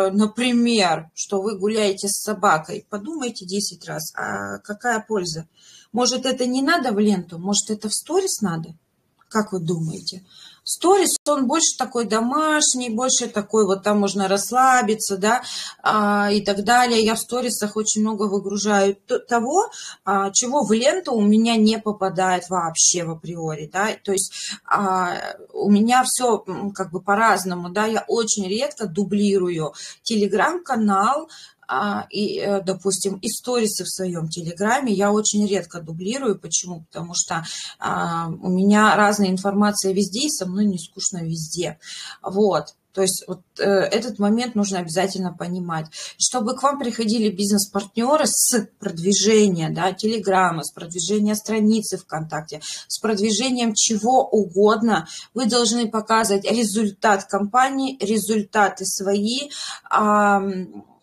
например, что вы гуляете с собакой, подумайте десять раз, а какая польза? Может, это не надо в ленту, может, это в сторис надо? Как вы думаете? Сторис, он больше такой домашний, больше такой, вот там можно расслабиться, да, а, и так далее. Я в сторисах очень много выгружаю того, а, чего в ленту у меня не попадает вообще в априори, да, то есть а, у меня все как бы по-разному, да, я очень редко дублирую телеграм-канал, А, и, допустим, и сторисы в своем телеграме я очень редко дублирую. Почему? Потому что а, у меня разная информация везде, и со мной не скучно везде. Вот. То есть вот э, этот момент нужно обязательно понимать. Чтобы к вам приходили бизнес-партнеры с продвижения, да, телеграмма, с продвижения страницы ВКонтакте, с продвижением чего угодно, вы должны показывать результат компании, результаты свои, э,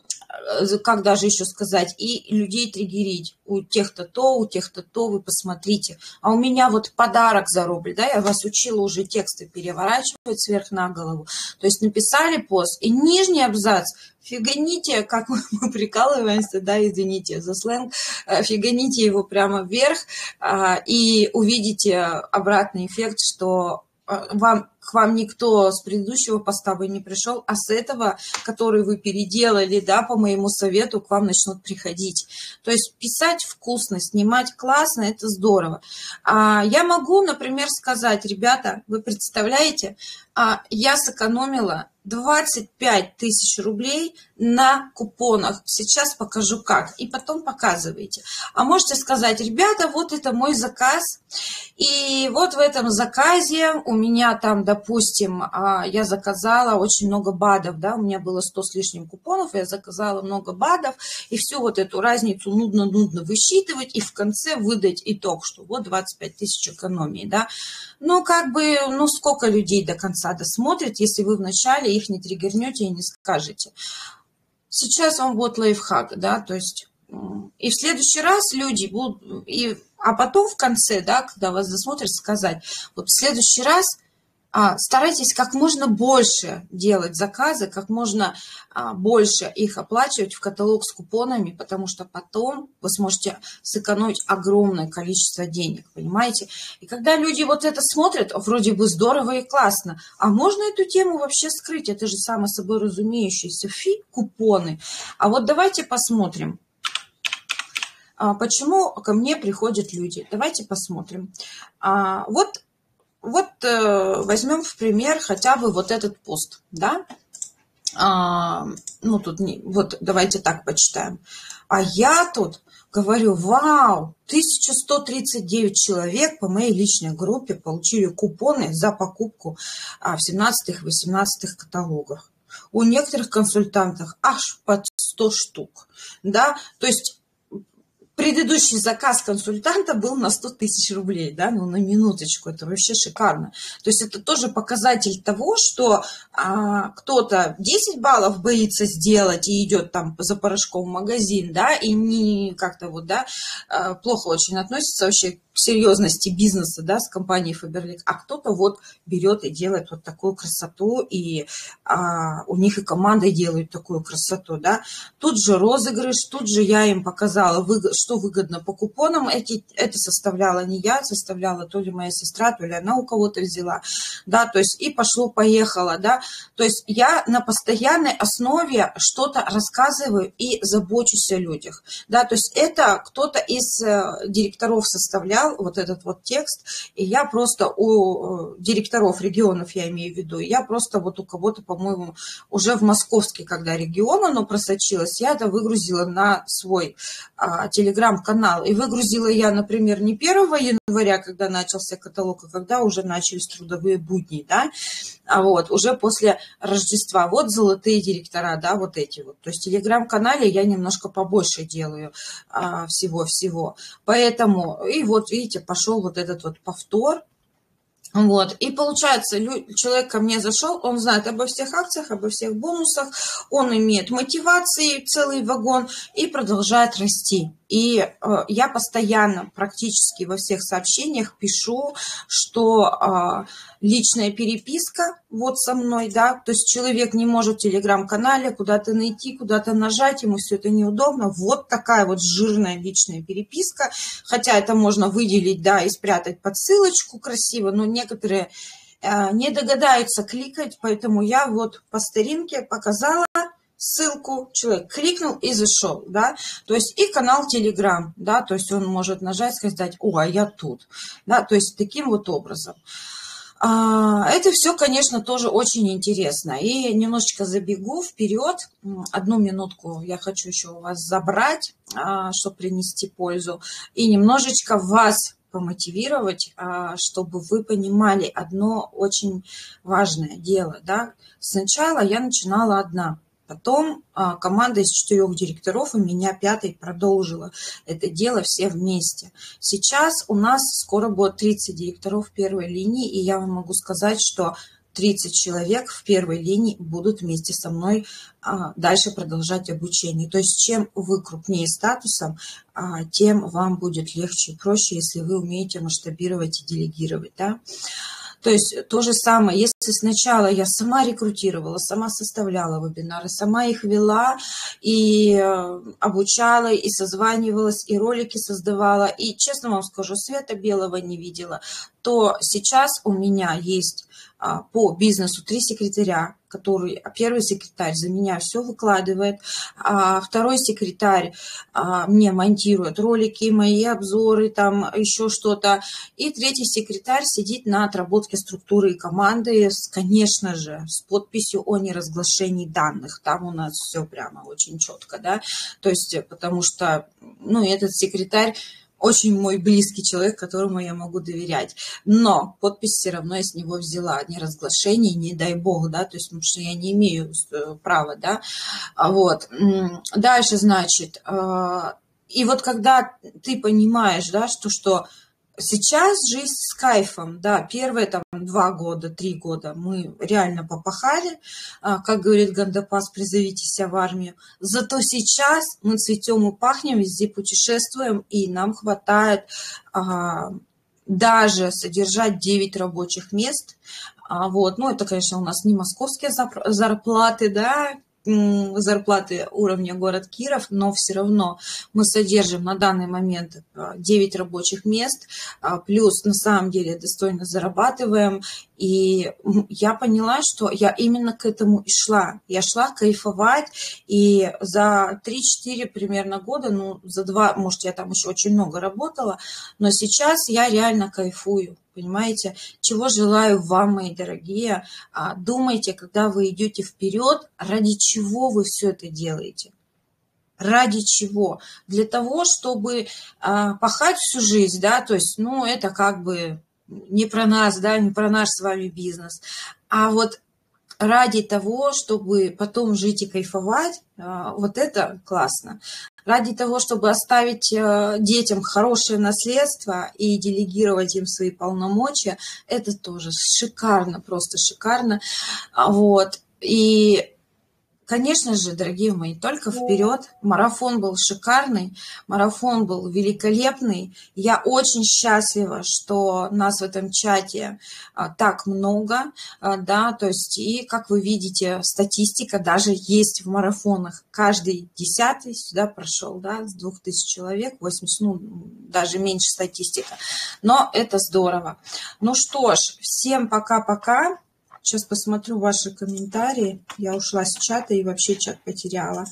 как даже еще сказать, и людей триггерить. У тех-то то, у тех-то то, вы посмотрите. А у меня вот подарок за рубль, да, я вас учила уже тексты переворачивать сверх на голову. То есть написали пост, и нижний абзац фиганите, как мы прикалываемся, да, извините за сленг, фиганите его прямо вверх, и увидите обратный эффект, что вам, к вам никто с предыдущего поста бы не пришел, а с этого, который вы переделали, да, по моему совету, к вам начнут приходить. То есть писать вкусно, снимать классно, это здорово. А я могу, например, сказать, ребята, вы представляете, а я сэкономила двадцать пять тысяч рублей на купонах. Сейчас покажу как. И потом показывайте. А можете сказать, ребята, вот это мой заказ. И вот в этом заказе у меня там, допустим, я заказала очень много БАДов. Да? У меня было сто с лишним купонов, я заказала много БАДов. И всю вот эту разницу нудно-нудно высчитывать и в конце выдать итог, что вот двадцать пять тысяч экономии. Да? Ну, как бы, ну, сколько людей до конца досмотрит, если вы вначале их не триггернете и не скажете. Сейчас вам будет лайфхак, да, то есть и в следующий раз люди будут, и, а потом в конце, да, когда вас досмотрят, сказать, вот в следующий раз а, старайтесь как можно больше делать заказы, как можно а, больше их оплачивать в каталог с купонами, потому что потом вы сможете сэкономить огромное количество денег, понимаете? И когда люди вот это смотрят, вроде бы здорово и классно, а можно эту тему вообще скрыть? Это же само собой разумеющееся, фи, купоны. А вот давайте посмотрим, а, почему ко мне приходят люди. Давайте посмотрим. А, вот Вот э, возьмем в пример хотя бы вот этот пост, да, а, ну тут, не, вот давайте так почитаем. А я тут говорю, вау, тысяча сто тридцать девять человек по моей личной группе получили купоны за покупку а, в семнадцатых-восемнадцатых каталогах. У некоторых консультантов аж под сто штук, да, то есть предыдущий заказ консультанта был на сто тысяч рублей, да, ну на минуточку, это вообще шикарно. То есть это тоже показатель того, что а, кто-то десять баллов боится сделать и идет там за порошком в магазин, да, и не как-то вот, да, плохо очень относится вообще к серьезности бизнеса, да, с компанией Faberlic, а кто-то вот берет и делает вот такую красоту, и а, у них и команда делают такую красоту, да. Тут же розыгрыш, тут же я им показала, что выгодно по купонам. Эти, это составляла не я, составляла то ли моя сестра, то ли она у кого-то взяла, да, то есть и пошло-поехало, да. То есть я на постоянной основе что-то рассказываю и забочусь о людях, да, то есть это кто-то из директоров составлял вот этот вот текст, и я просто у директоров регионов, я имею в виду, я просто вот у кого-то, по-моему, уже в московский, когда регион оно просочилось, я это выгрузила на свой а, телеграм-канал, и выгрузила я, например, не первого января, когда начался каталог, а когда уже начались трудовые будни, да, а вот, уже после Рождества, вот золотые директора, да, вот эти вот, то есть в телеграм-канале я немножко побольше делаю а, всего-всего, поэтому, и вот, видите, пошел вот этот вот повтор. Вот. И получается, человек ко мне зашел, он знает обо всех акциях, обо всех бонусах, он имеет мотивации, целый вагон и продолжает расти. И э, я постоянно, практически во всех сообщениях пишу, что э, личная переписка вот со мной, да, то есть человек не может в телеграм-канале куда-то найти, куда-то нажать, ему все это неудобно. Вот такая вот жирная личная переписка, хотя это можно выделить, да, и спрятать под ссылочку красиво, но некоторые э, не догадаются кликать, поэтому я вот по старинке показала ссылку, человек кликнул и зашел, да, то есть и канал Telegram, да, то есть он может нажать, сказать, о, а я тут, да, то есть таким вот образом. А, это все, конечно, тоже очень интересно. И немножечко забегу вперед, одну минутку я хочу еще у вас забрать, а, чтобы принести пользу, и немножечко вас помотивировать, а, чтобы вы понимали одно очень важное дело, да. Сначала я начинала одна. Потом а, команда из четырех директоров и меня пятой продолжила это дело все вместе. Сейчас у нас скоро будет тридцать директоров первой линии, и я вам могу сказать, что тридцать человек в первой линии будут вместе со мной а, дальше продолжать обучение. То есть чем вы крупнее статусом, а, тем вам будет легче и проще, если вы умеете масштабировать и делегировать, да? То есть то же самое, если сначала я сама рекрутировала, сама составляла вебинары, сама их вела и обучала, и созванивалась, и ролики создавала, и, честно вам скажу, света белого не видела, то сейчас у меня есть по бизнесу три секретаря, который, первый секретарь за меня все выкладывает, а второй секретарь а, мне монтирует ролики, мои обзоры, там еще что-то, и третий секретарь сидит на отработке структуры и команды, с, конечно же, с подписью о неразглашении данных, там у нас все прямо очень четко, да, то есть, потому что, ну, этот секретарь очень мой близкий человек, которому я могу доверять. Но подпись все равно я с него взяла. Не разглашение, не дай бог, да, то есть, потому что я не имею права, да. Вот. Дальше, значит, и вот когда ты понимаешь, да, что, что сейчас жизнь с кайфом, да, первые там два года, три года мы реально попахали, как говорит Гандапас, призовите себя в армию, зато сейчас мы цветем и пахнем, везде путешествуем, и нам хватает а, даже содержать девять рабочих мест, а, вот, ну это, конечно, у нас не московские зарплаты, да, зарплаты уровня город Киров, но все равно мы содержим на данный момент девять рабочих мест, плюс на самом деле достойно зарабатываем. И я поняла, что я именно к этому и шла. Я шла кайфовать, и за три-четыре примерно года, ну за два, может, я там еще очень много работала, но сейчас я реально кайфую. Понимаете, чего желаю вам, мои дорогие. Думайте, когда вы идете вперед, ради чего вы все это делаете. Ради чего? Для того, чтобы пахать всю жизнь, да, то есть, ну, это как бы не про нас, да, не про наш с вами бизнес. А вот ради того, чтобы потом жить и кайфовать, вот это классно. Ради того, чтобы оставить детям хорошее наследство и делегировать им свои полномочия, это тоже шикарно, просто шикарно. Вот. И, конечно же, дорогие мои, только вперед. Марафон был шикарный, марафон был великолепный. Я очень счастлива, что нас в этом чате а, так много, а, да, то есть, и, как вы видите, статистика даже есть в марафонах. Каждый десятый сюда прошел, да, с двух тысяч человек, восемьдесят, ну, даже меньше статистика. Но это здорово. Ну что ж, всем пока-пока. Сейчас посмотрю ваши комментарии. Я ушла с чата и вообще чат потеряла.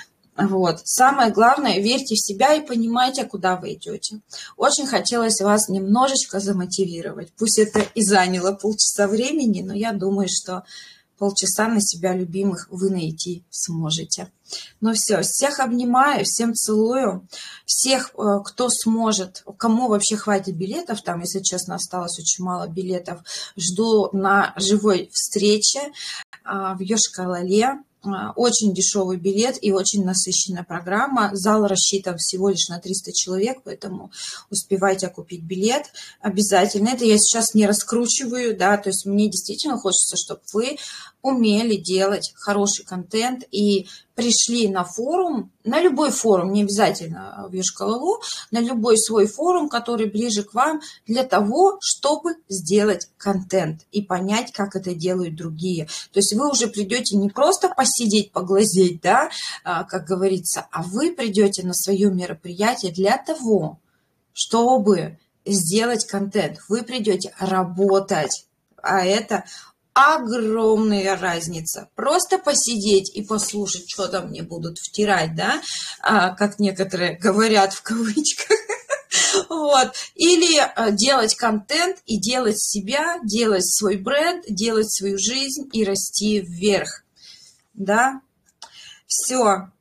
Вот. Самое главное, верьте в себя и понимайте, куда вы идете. Очень хотелось вас немножечко замотивировать. Пусть это и заняло полчаса времени, но я думаю, что полчаса на себя любимых вы найти сможете. Ну все, всех обнимаю, всем целую. Всех, кто сможет, кому вообще хватит билетов, там, если честно, осталось очень мало билетов, жду на живой встрече в Йошкар-Оле. Очень дешевый билет и очень насыщенная программа. Зал рассчитан всего лишь на триста человек, поэтому успевайте купить билет обязательно. Это я сейчас не раскручиваю, да, то есть мне действительно хочется, чтобы вы умели делать хороший контент и пришли на форум, на любой форум, не обязательно в Йошкар-Олу, на любой свой форум, который ближе к вам, для того, чтобы сделать контент и понять, как это делают другие. То есть вы уже придете не просто посидеть, поглазеть, да, как говорится, а вы придете на свое мероприятие для того, чтобы сделать контент. Вы придете работать, а это огромная разница. Просто посидеть и послушать, что там мне будут втирать, да, а, как некоторые говорят в кавычках. Вот. Или делать контент и делать себя, делать свой бренд, делать свою жизнь и расти вверх. Да. Все.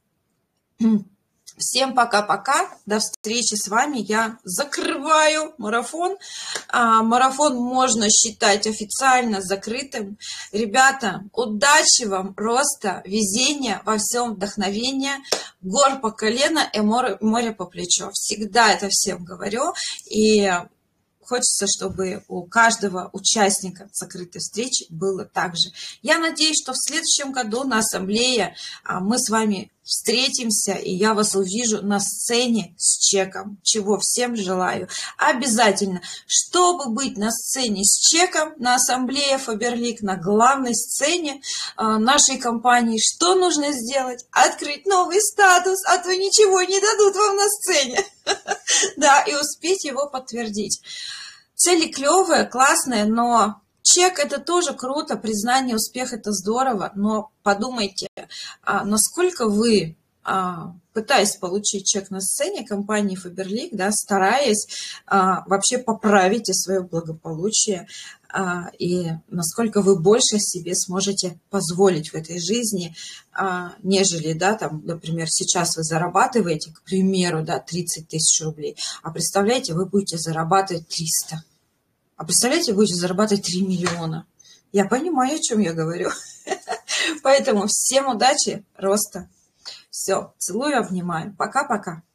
Всем пока-пока, до встречи с вами. Я закрываю марафон. А, марафон можно считать официально закрытым. Ребята, удачи вам, роста, везения, во всем вдохновения, гор по колено и море, море по плечо. Всегда это всем говорю. И хочется, чтобы у каждого участника закрытой встречи было так же. Я надеюсь, что в следующем году на ассамблее мы с вами встретимся, и я вас увижу на сцене с чеком, чего всем желаю. Обязательно, чтобы быть на сцене с чеком, на ассамблее Faberlic, на главной сцене нашей компании, что нужно сделать? Открыть новый статус, а то ничего не дадут вам на сцене. Да, и успеть его подтвердить. Цели клевые, классные, но чек – это тоже круто, признание, успех – это здорово, но подумайте, а насколько вы, а, пытаясь получить чек на сцене компании Faberlic, да, стараясь а, вообще поправить свое благополучие, а, и насколько вы больше себе сможете позволить в этой жизни, а, нежели, да, там, например, сейчас вы зарабатываете, к примеру, да, тридцать тысяч рублей, а представляете, вы будете зарабатывать триста. А представляете, вы будете зарабатывать три миллиона. Я понимаю, о чем я говорю. Поэтому всем удачи, роста. Все, целую, обнимаю. Пока-пока.